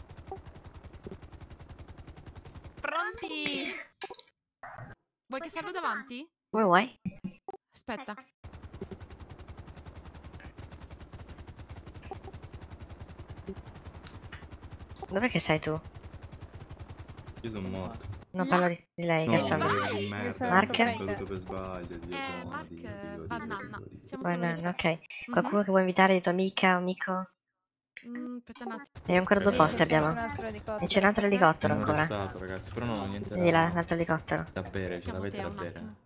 Pronti? Vuoi che salgo davanti? Come vuoi? Aspetta. Dov'è che sei tu? Io sono morto. Non parlo di, di lei, No, Cassandra. di merda. Mark? Sono caduto per sbaglio, Dio Eh, buono, Mark, Dio, Dio, Dio, banana. Dio, Dio. Siamo solo io e Buona, te. ok. Qualcuno che vuoi invitare di tua amica, amico? Mm, aspetta un attimo. E ancora due posti abbiamo. Un altro elicottero. E c'è un altro elicottero Sono ancora. arrestato, ragazzi, però non ho niente Vedi là, da, un altro elicottero. da bere, ce Chiamo l'avete te da un bere. attimo.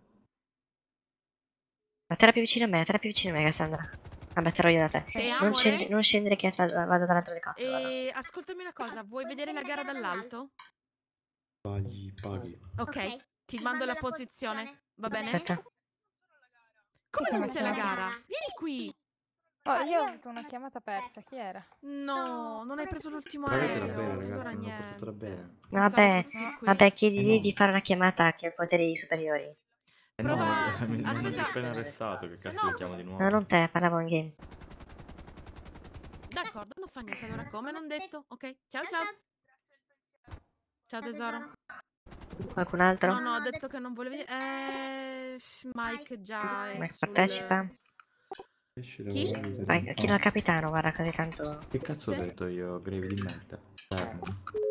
Ma terra più vicino a me, terra più vicino a me, Cassandra. Vabbè, terrò io da te. Te, Non, amore? scendi- non scendere che vado, vado dall'altro elicottero. vado. E ascoltami una cosa, vuoi vedere la gara dall'alto? Paghi, paghi. Ok, ti mando la posizione, va bene? Aspetta. Come non Come sei la sei? gara? Vieni qui! Oh, io ho avuto una chiamata persa, chi era? No, non hai preso l'ultimo Avete da aereo. bere, Allora ragazzi, non ho niente. portato da bere. Vabbè, fossi qui. vabbè, chiedi Eh no. di fare una chiamata che ha poteri superiori. Eh no, Prova- mi, mi, mi aspetta. hai appena arrestato, che cazzo li chiamo di nuovo? No, non te, parlavo in game. D'accordo, non fa niente, allora come non detto? Ok, ciao ciao. Ciao tesoro. Qualcun altro? No, no, ho detto che non volevi... Eh, Mike già è Ma sul... partecipa? Esci da Chi? voi, Vai, no. chiedo al capitano, guarda così tanto. Che cazzo Sì. ho detto io? Greve di merda. Fermo.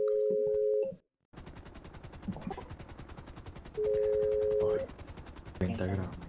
Poi, trenta grammi.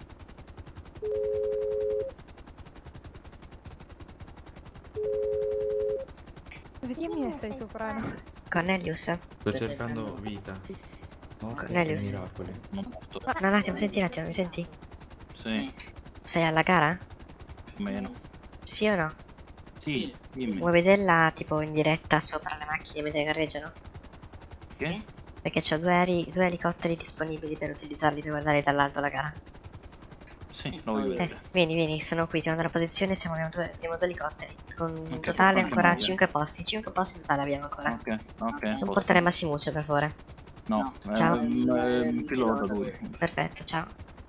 Vediamo se sei soprano. Cornelius? Sto cercando vita. Morte e Cornelius? miracoli. Non morto. No, no, un attimo, senti un attimo, mi senti? Sì, Sei alla gara? meno. Sì o no? Sì, dimmi. Vuoi vederla tipo in diretta sopra le macchine mentre gareggiano? Che? Perché c'ho due, aerei, due elicotteri disponibili per utilizzarli per guardare dall'alto la gara. Sì, lo voglio Eh, vedere. vieni, vieni, sono qui, ti mando la posizione, siamo in due, abbiamo due elicotteri. Con in Ok, totale quanti ancora abbiamo? cinque posti, cinque posti in totale abbiamo ancora. Ok, ok. Non posso- portare Massimuccio per favore. No, Ciao. è un è un pilota lui. Perfetto, ciao.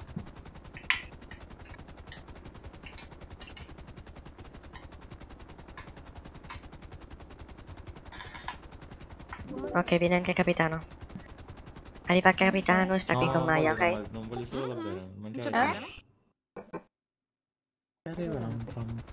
Ok, viene anche il capitano. Arriva il capitano e sta qui No, con non Maya, voglio ok? da- Non voglio solo da bere, Non mangiare. c'è Eh? problema. Arriva, non fa-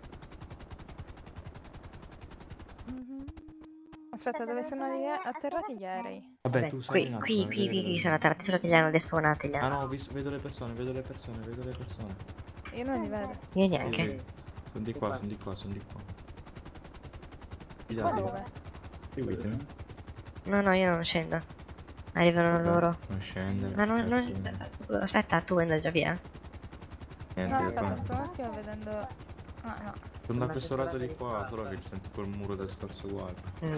Aspetta, dove sono gli a- atterrati gli aerei? Vabbè, Beh, tu sei qui, in alto, qui, non qui, devi qui, qui vedere. sono atterrati, solo che li hanno despawnati gli Ah hanno. no, ho visto, vedo le persone, vedo le persone, vedo le persone. Io non li vedo. Io neanche. Sono di qua, sono di qua, sono di qua. Ma Fidatevi. dove? Seguitemi. No, no, io non scendo. Arrivano Vabbè, loro. Non scendere. Ma non, cazzo. non... Aspetta, tu andai già via? Niente, No, qua. aspetta, sto un attimo vedendo... Ah, no. Sono da questo lato di qua, solo che ci sento quel muro del scorso guarda. Mm.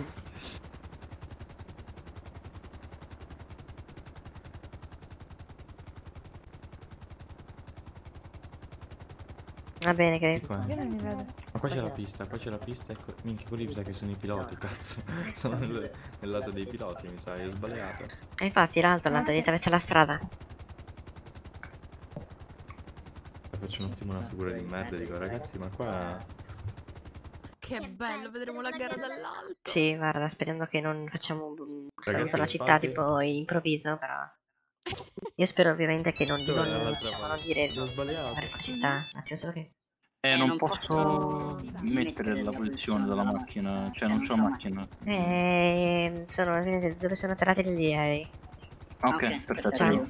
Va bene, che... Di qua. Io non li vedo. Ma qua c'è la pista, qua c'è la pista e que- minchia quelli mi sa che sono i piloti, cazzo. Sono nel, nel lato dei piloti, mi sa, hai sbagliato. E infatti l'altro, l'altro, devi attraversare la strada. faccio un attimo una figura di merda e dico ragazzi ma qua... Che bello, vedremo la gara dall'alto. Sì, guarda, sperando che non facciamo un saluto alla le città spade? tipo improvviso, però... Io spero ovviamente che non, Dove non, è l'altra diciamo, non parte? dire L'ho sbagliato. andare fuori città. Un attimo solo che... Eh, non posso mettere la posizione della macchina, cioè non c'ho macchina. Eh, sono dove sono atterrati gli aerei. Ok, perfetto. Ciao.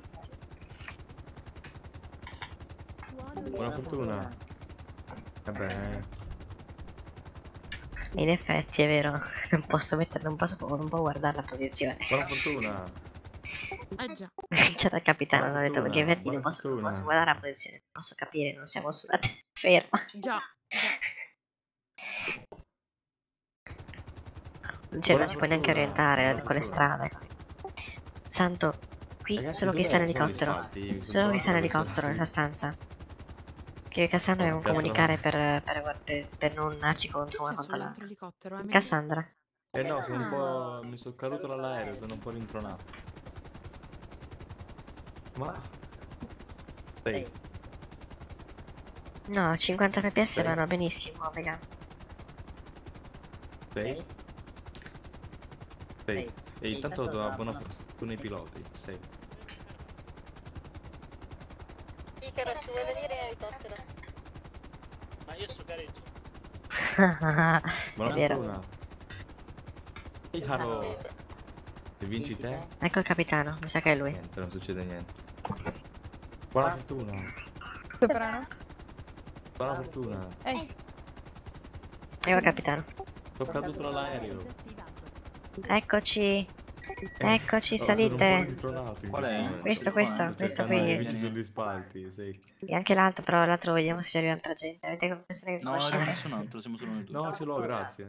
Buona fortuna. Vabbè. In effetti è vero, non posso mettere, non posso, non può guardare la posizione. Buona fortuna. Eh già. C'era il capitano, hanno detto perché in effetti non buona posso, non fortuna. posso guardare la posizione, non posso capire, non siamo sulla terraferma. Già. Cioè non si può neanche orientare con le strade. Santo, qui Ragazzi, solo chi dov'è? sta in Sono gli elicottero. spalti? Mi sono Solo chi sta in trovato elicottero questi- nella stanza. Che io e Cassandra dobbiamo che altro? comunicare per, per, per, per non darci contro una C'è contro sull'altro l'altra. elicottero, eh? Cassandra. Eh no, sono un po'... mi sono caduto dall'aereo, sono un po' rintronato. Ma... Sei. No, cinquanta fps Sei. vanno benissimo, raga. Sei? Sei. E intanto do una buona fortuna ai piloti. Sei. Icaro, ci vuoi venire in elicottero? Ma io sto gareggio. Buona È vero. fortuna. Icaro. Se vinci te? Ecco il capitano, mi sa che è lui. Niente, non succede niente. Buona fortuna. Soprano? Buona fortuna. Ehi, Ecco il capitano. Sono caduto dall'aereo. Eccoci. Eccoci, Oh, sono un po' salite. ritronato in Qual è? momento. Questo, questo, Sto questo cercando di qui. vincere sugli spalti, sì. E anche l'altro, però l'altro vediamo se c'è arriva altra gente. Avete persone che No, c'è conoscete? nessun altro, siamo solo noi due. No, ce l'ho, grazie.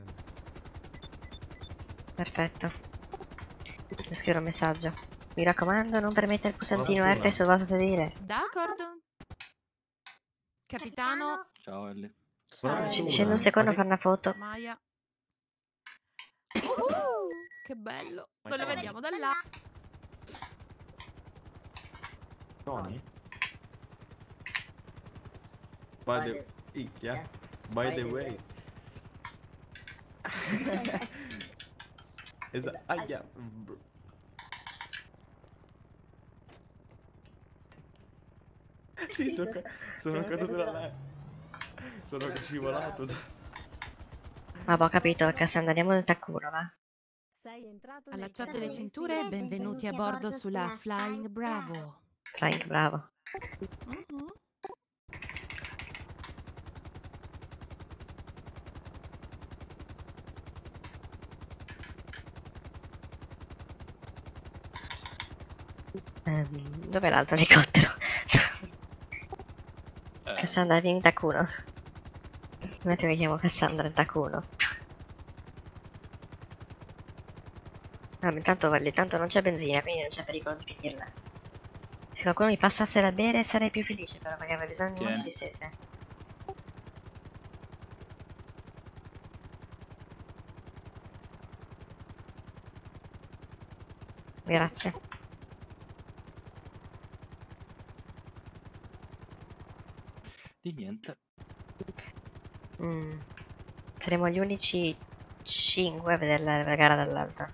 Perfetto. Devo scrivere un messaggio. Mi raccomando, non permettere il pulsantino Buona F fortuna. sul vostro sedile. D'accordo. Capitano, Ciao Ellie. Buona Sc- fortuna. Scendo un secondo a fare una foto. Maya. Uh, che bello. Noi lo vediamo da là. Tony? By the... Icchia? By the way. Esatto. Aia. Br- Sì, sono, ca- sono caduto dall'aereo. Sono scivolato da... Vabbè, ho capito, Cassandra, andiamo nel Takuro, va? Sei entrato nel Allacciate canale. le cinture e benvenuti a bordo sulla Flying Bravo. Frank, bravo. Mhm. Ehm, dov'è l'altro elicottero? Eh, Cassandra, vieni in Takuro. Un attimo che chiamo Cassandra in Takuro. Ah, ma intanto, guardi, tanto non c'è benzina, quindi non c'è pericolo di finirla. Se qualcuno mi passasse da bere sarei più felice, però, perché avrei bisogno Tieni. di sete. Grazie. di niente. Mm. Saremo gli unici cinque a vedere la, la gara dall'alto.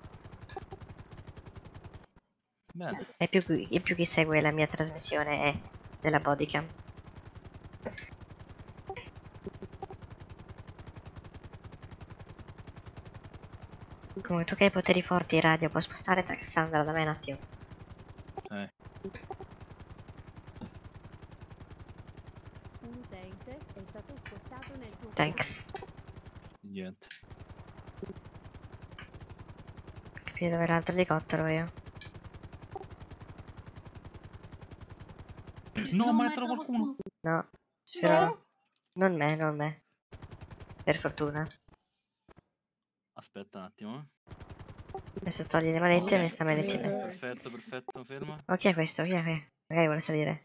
Bene. E più, chi- e più chi segue la mia trasmissione è della bodycam. Come tu che hai poteri forti in radio, puoi spostare tra Cassandra da me un attimo. Eh. Un utente è stato spostato nel tuo Thanks. Niente. Capire dove è l'altro elicottero io. No, ma ne trovo qualcuno. No, spero. Non me, non me. Per fortuna. Aspetta un attimo. eh. Adesso togli le manette e mi sta manette in me. Perfetto, perfetto, ferma. Oh, chi è questo? Chi è qui? Magari vuole salire.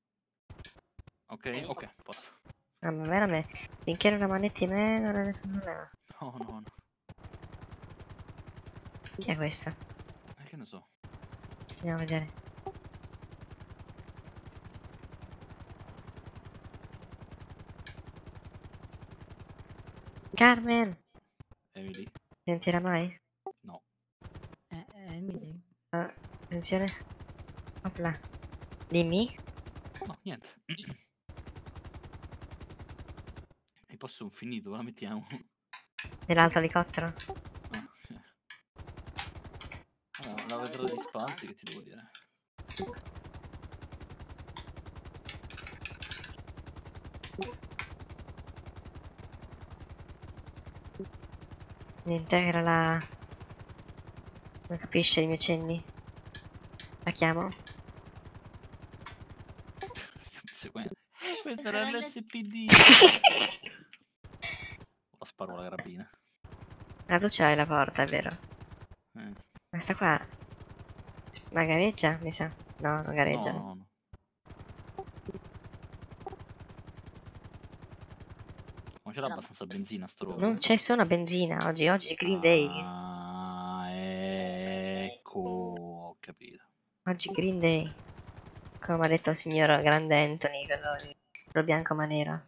Ok, ok, posso. No, ma a me. Finché non ha manette in me non è nessun problema. No, no, no. Chi è questo? Eh, che ne so. Andiamo a vedere. Carmen! Emily? Sentirà mai? No. Eh, Emily. Ah, attenzione. Opla. Dimmi. No, niente. Il posto è un finito, la mettiamo. Nell'altro elicottero? Allora, la vedrò di spalti, che ti devo dire. Niente, era la... Non capisce i miei cenni. La chiamo? Sequen- Questa era l'S P D. La sparo alla carabina. Ah, tu ce l'hai la porta, è vero? Eh. Questa qua... Ma gareggia, mi sa? No, non gareggia. No, no, no. Ma c'era abbastanza benzina sto robo. Non c'è solo benzina oggi, oggi è Green Day. Ah, ecco, ho capito. Oggi Green Day. Come ha detto il signor Grande Anthony, quello, di- quello bianco ma nero.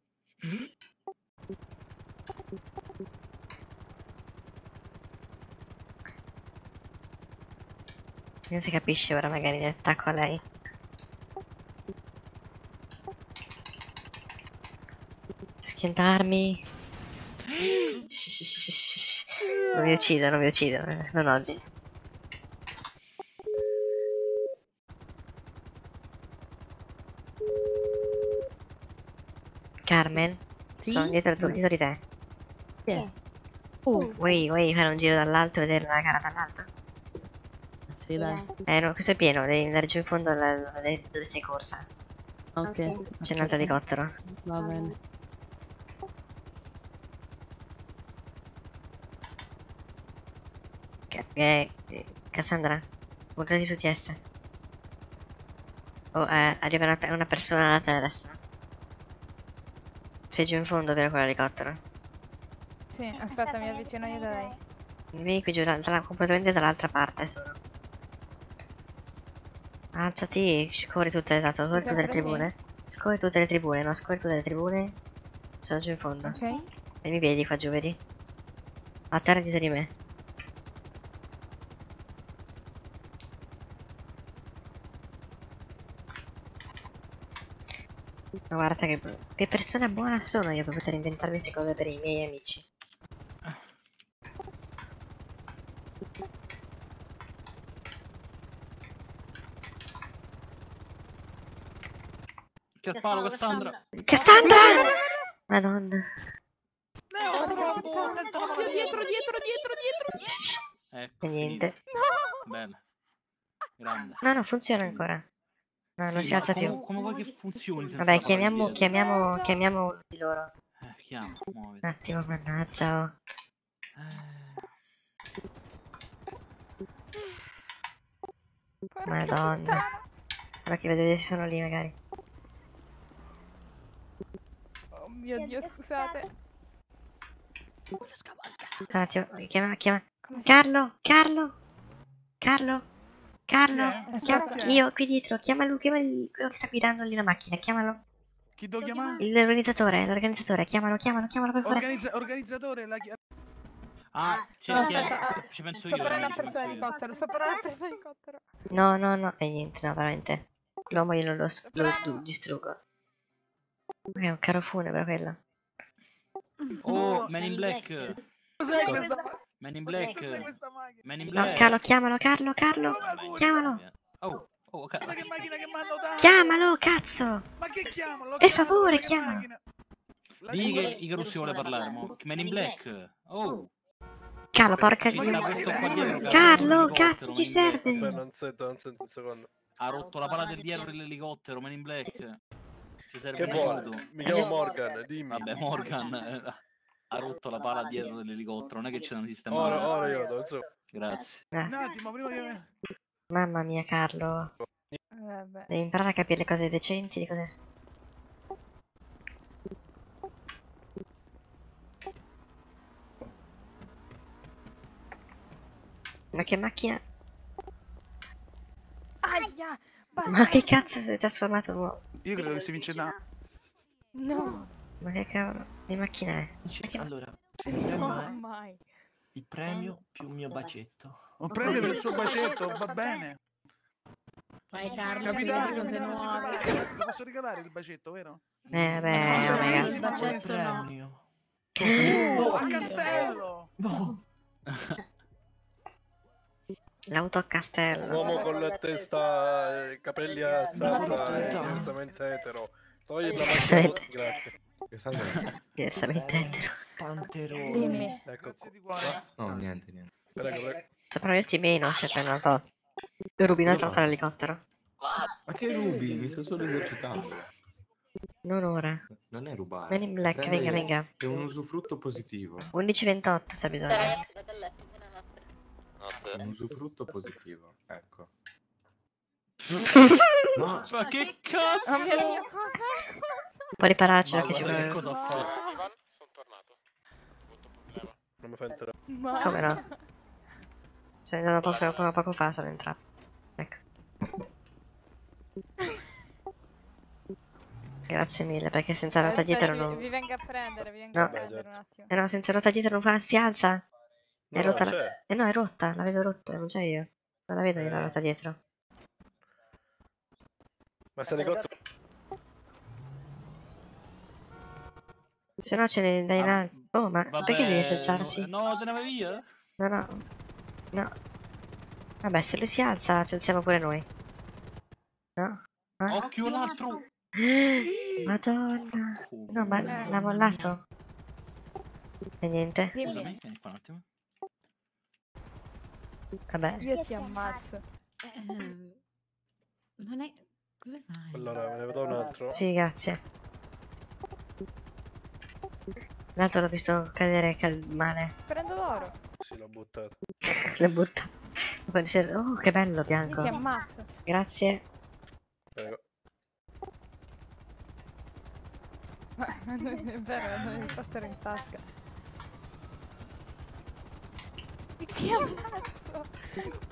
Non si capisce ora, magari ne attacco a lei. Schiantarmi. Shh, shh, shh, shh, shh. Non mi uccido, non mi uccido, eh, non oggi. Carmen? Sì? Sono dietro, tu- dietro di te. Chi è? Uh, vuoi, vuoi fare un giro dall'alto e vedere la gara dall'alto? Sì, dai. Eh no, questo è pieno, devi andare giù in fondo a vedere dove sei corsa. Ok. C'è un altro elicottero. Va bene. Ca- eh, eh, Cassandra, puntati su T S. Oh, eh, arriva una, una persona da te adesso. Sei giù in fondo, vero, con l'elicottero? Sì, aspetta, mi avvicino io da lei. Vieni qui giù, da- dalla- completamente dall'altra parte sono. Alzati, scorri tutte le, tanto, scorri tutte le Sempre tribune. Scorri tutte le tribune, no, scorri tutte le tribune. Sono giù in fondo. Ok. E mi vedi qua giù, vedi? A terra dietro di me. Ma guarda che, che persona buona sono io per poter inventarmi queste cose per i miei amici. Che al palo, Cassandra! Cassandra! Madonna. Oddio, dietro, dietro, dietro, dietro, dietro. Ecco, E niente. bella. Grande. No, no, funziona ancora. No, non Sì, si ma alza come, più. come vuoi che funzioni senza Vabbè, la palla chiamiamo, dietro? chiamiamo, chiamiamo uno di loro. Eh, chiama, muoviti. Un attimo, mannaggia. Oh. Madonna. Ora che vedete se sono lì magari. Oh mio Dio, scusate. Un attimo, chiama, chiama. Carlo, Carlo, Carlo, Carlo, Chi è? chiama- Chi è? io qui dietro, chiamalo, chiamalo quello che sta guidando lì la macchina, chiamalo. Chi devo chiamare? Il- L'organizzatore, l'organizzatore, chiamalo, chiamalo, chiamalo per favore. Organizza- organizzatore, la chi- Ah, c'è, No, c'è, aspetta, ci penso sto io. per una ci persona penso io. elicottero, sto per una persona elicottero. No, no, no, e niente, no, veramente. L'uomo io non lo, s- lo du- distruggo. È un carro funebre quello. Oh, Man in Black. Cos'è questa Man in Black. Cos'è questa macchina? Man in No, Black. Carlo, chiamalo, Carlo, Carlo, chiamalo. Oh, oh, ca- Guarda che macchina che mi hanno dato! Chiamalo, cazzo. Ma che chiamalo? Per favore, chiamalo. Dì che i Carussi vuole parlare, mo. Man in Black. Oh. Carlo, porca Ci di... sta questo qua dietro che ha Carlo, rotto l'elicottero, cazzo, Man ci in Black. serve. Aspetta, non sento, non sento un secondo. Ha rotto la pala del dietro dell'elicottero, Man in Black. Ci serve Che un vuole? aiuto. Mi chiamo Morgan, dimmi. Vabbè, Morgan eh, ha rotto la pala dietro dell'elicottero, non è che c'è una sistemare. Ora, ora io, non so. Grazie. Eh, Un attimo, prima che... mamma mia, Carlo. Vabbè. Devi imparare a capire le cose decenti di cose... s- Ma che macchina... Aia! Basta. Ma che cazzo si è trasformato l'uomo? Io credo che si vince da... No. Ma che cavolo di macchina è? Ma che- Allora, Il premio No, è mai. il premio più un mio bacetto. Un premio per il suo bacetto, va bene. Vai Carlo, Capitano, vedi cose lo posso nuove. regalare- lo posso regalare il bacetto, vero? Eh, beh, No, no, no, ragazzi. il bacetto no. Oh, a castello! No. L'auto a castello. Uomo con la testa, eh, capelli alzata e diversamente etero. Togli la macchina. Grazie. Diversamente etero. Panterone. Dimmi. Ecco qua. No, niente, niente. Prego, prego. Sopra io ti meno se appena andato. Rubi un'altra volta l'elicottero. Ma che rubi? Mi sto solo esercitando. Non ora. Non è rubare. Men in black, Prendere- venga, venga. È un usufrutto positivo. undici ventotto se ha bisogno. È un usufrutto positivo. Ecco. No. Ma che cazzo? Oh mio Dio, cosa? Può ripararcelo che ci guarda che vuole. cosa fa. Ivan, sono tornato. Brutto problema. Non mi fa entrare. Ma... Come no? Sono andato poco, poco, poco fa, sono entrato. Ecco. Grazie mille, perché senza ruota Aspetta, dietro vi, non... vi venga a prendere, vi venga No. a prendere un attimo. Eh no, senza ruota dietro non fa, si alza. È No, rotta la... c'è. Eh no, è rotta, la vedo rotta, non c'è io. Non la vedo io la Eh. ruota dietro. Ma se ne cotto. Se no ce ne dai una... Oh, ma Vabbè, perché devi alzarsi? No, no, se ne va via? No, no. No. Vabbè, se lui si alza, ci alziamo pure noi. No? Ah? Occhio l'altro. Madonna. No, ma l'ha mollato. E niente. Dimmi, Scusami, vieni qua un attimo. Vabbè. io ti ammazzo. Ehm, non è... Come fai? Allora, me ne vedo un altro. Sì, grazie. L'altro l'ho visto cadere cal- male. Prendo l'oro. Sì, l'ho buttato. L'ho buttato. Poi si- Oh, che bello Io ti bianco. ammazzo. Grazie. Prego. Ma è vero, non mi passare in tasca. Ti ammazzo.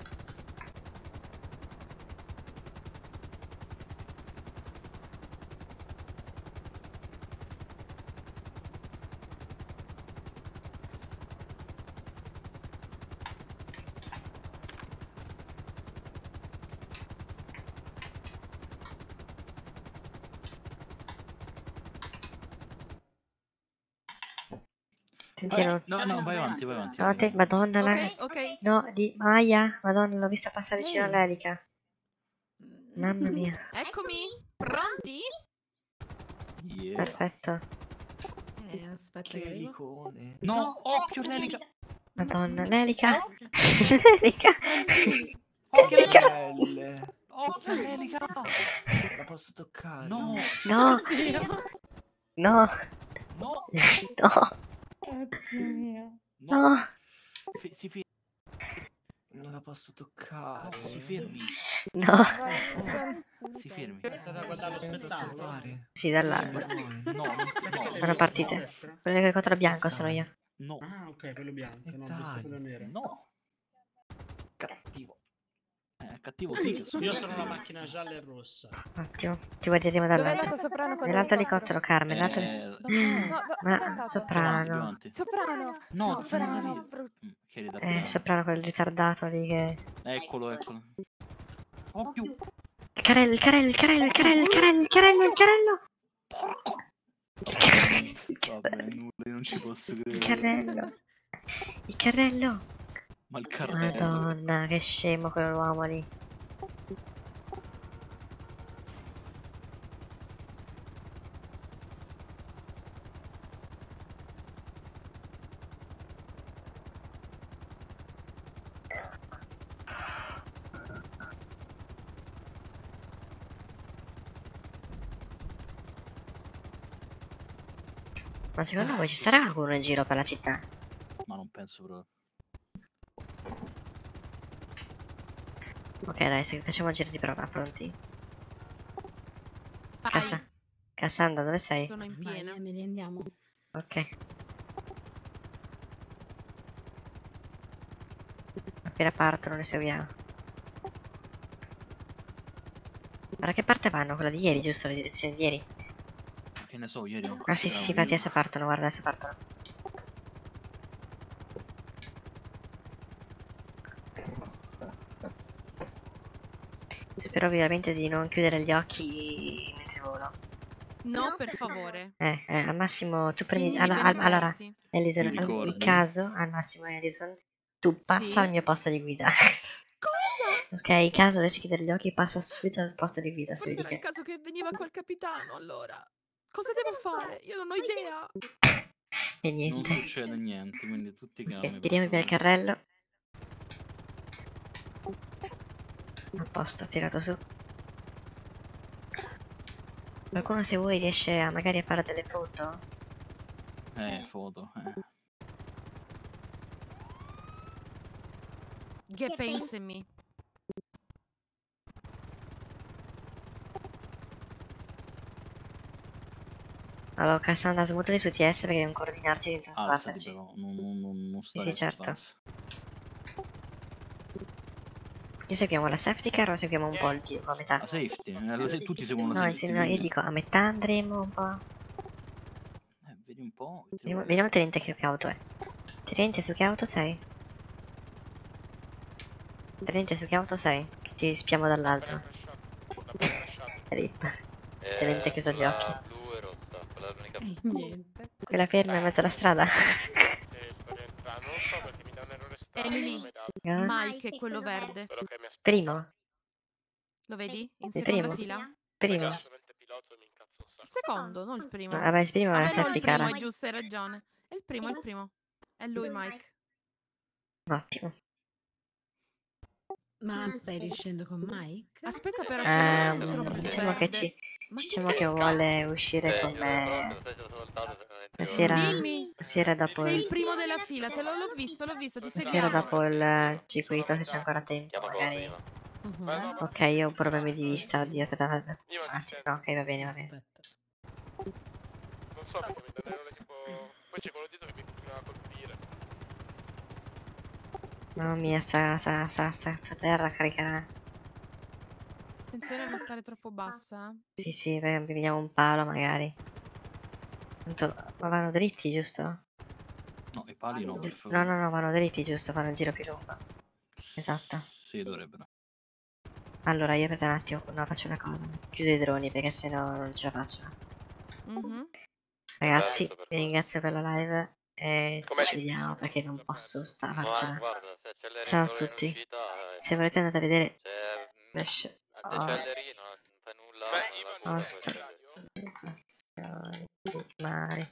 Sentilo. No, no, vai avanti, vai avanti. No, te, madonna, la... Ok, ok. No, di Maya, madonna, l'ho vista passare vicino Ehi. all'elica. Mamma mia, Eccomi, pronti? Yeah. perfetto. Eh, aspetta Che che arrivo. elicone. No, occhio l'elica. Madonna, l'elica. L'elica. Occhio L'elica. l'elica. Occhio l'elica. La posso toccare? No. No. No. No. No. Oddio mio. No. Fi- si fermi. Non la posso toccare. Si fermi. No. Vai, sono- Si fermi. È stata a guardare lo spettacolo? Fare. Sì, dall'alba. No, no. Sono partite. Quello che controlla bianco sono io. No. Ah, ok, quello bianco, no, Dai, giusto quello nero. no. Cattivo. Eh, cattivo sì che sono. Io sono la macchina gialla e rossa. Ottimo. Ti vuoi dire Dov'è dall'alto? l'altro soprano con Nell'altro l'elicottero? elicottero, Carmen. L'altro... Eh, No, do- dove è Ma andato? soprano. Soprano. No, Soprano. via. brutto. Mm, che eri da Eh, piano. soprano quel ritardato lì che... Eccolo, eccolo. Occhio. Il carrello, il carrello, il carrello, il carrello, il carrello, il carrello, il carrello. Il carrello. Il carrello. Vabbè, nulla, io non ci posso Il credere. carrello. Il carrello. Ma il carrello. Madonna, che scemo quell'uomo lì. Ma secondo voi ci sarà qualcuno in giro per la città? Ma non penso proprio. Ok, dai, se facciamo un giro di prova, pronti? Vai. Cassa. Cassandra, dove sei? Sono in Vai, piena. eh, me ne andiamo. Ok. Appena partono le seguiamo. Da che parte vanno? Quella di ieri, giusto? Le direzioni di ieri? Che ne so, ieri non Ah sì sì sì, infatti adesso partono, guarda, adesso partono. Spero ovviamente di non chiudere gli occhi mentre volo. No, per favore. Eh, eh, al massimo tu prendi... Tienili Allora, bene al- allora aperti. Ellison, Ti al- in ricordi? caso, al massimo Ellison, tu passa Sì? al mio posto di guida. Cosa? Ok, in caso dovessi chiudere gli occhi, passa subito al posto di guida, se Forse vedi era il che... caso che veniva quel capitano, allora. Cosa devo fare? Io non ho idea. E Non niente. succede niente, quindi tutti Ok, calmi. per tiriamo via il favore. carrello. A posto, ho tirato su. Qualcuno se vuoi riesce a magari a fare delle foto? Eh, foto, eh. Che pensi me? Allora, Cassandra, smutali su T S perché devo coordinarci senza Alzati sbatterci. però, non, non, non, non Sì, stare sì, in certo. stanza. Io seguiamo la safety car o seguiamo un po' il tiro a metà? La safety, eh, la sa- tutti seguono la No, safety. sì, no, io quindi- dico a metà andremo un po'. Eh, vedi un po'. Vediamo, vediamo tenente che, che auto è. Tenente, su che auto sei? Tenente, su che auto sei? Che ti spiamo dall'alto. Rip. Tenente, chiuso gli occhi. Blu e rossa, quella è l'unica. Niente. Quella ferma in mezzo alla strada. Emily, Eh? Mike è quello verde. Primo. Lo vedi? In Il seconda primo. fila? Primo. Il secondo, non il primo. Vabbè, il primo è la Vabbè, no, safety il primo, car. è giusto, hai ragione. È il primo, è il primo. È lui, Mike. Ottimo. Ma stai riuscendo con Mike? Aspetta però, c'è Ehm, un troppo diciamo che verde. ci, Ma diciamo che che vuole uscire Eh, con io non so me. cosa stai soldato se non è Stasera, Dimmi. stasera dopo Sei il il, primo della fila, te l'ho l'ho visto, l'ho visto, ti stasera seguiamo. dopo il circuito, se c'è ancora tempo, magari. Mhm. Ok, io ho problemi di vista. Oddio, aspetta, aspetta. Un attimo. No, ok, va bene, va bene. Non so perché mi danno tipo... Poi c'è quello dietro che mi continua a colpire. Mamma mia, sta, sta, sta, sta, sta terra caricherà. Attenzione a non stare troppo bassa. eh. Sì, sì, beh, vediamo un palo magari. Tanto, ma vanno dritti, giusto? No, i pali no, per No, favore. no, no, vanno dritti, giusto? Fanno il giro più lungo. Esatto. Sì, dovrebbero. Allora, io aspetta un attimo, no, faccio una cosa. Chiudo i droni perché sennò non ce la faccio. Mhm. Ragazzi, vi ringrazio per la live e Com'è? ci vediamo perché non posso Ma starcela. guarda, se acceleri Ciao a solo in tutti. uscita, eh, Se volete andate a vedere cioè, Flash acceleri, non fai nulla, Beh, non Ivan, la non Ostra. Mari.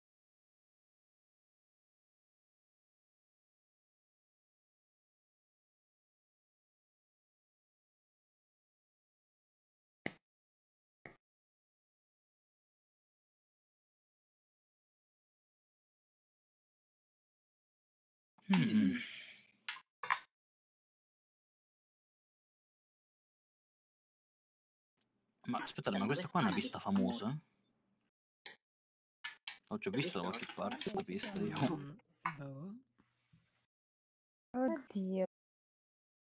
Mm. Ma aspettate, ma questa qua è una pista famosa? Ho già visto da qualche parte questa pista io. Oddio.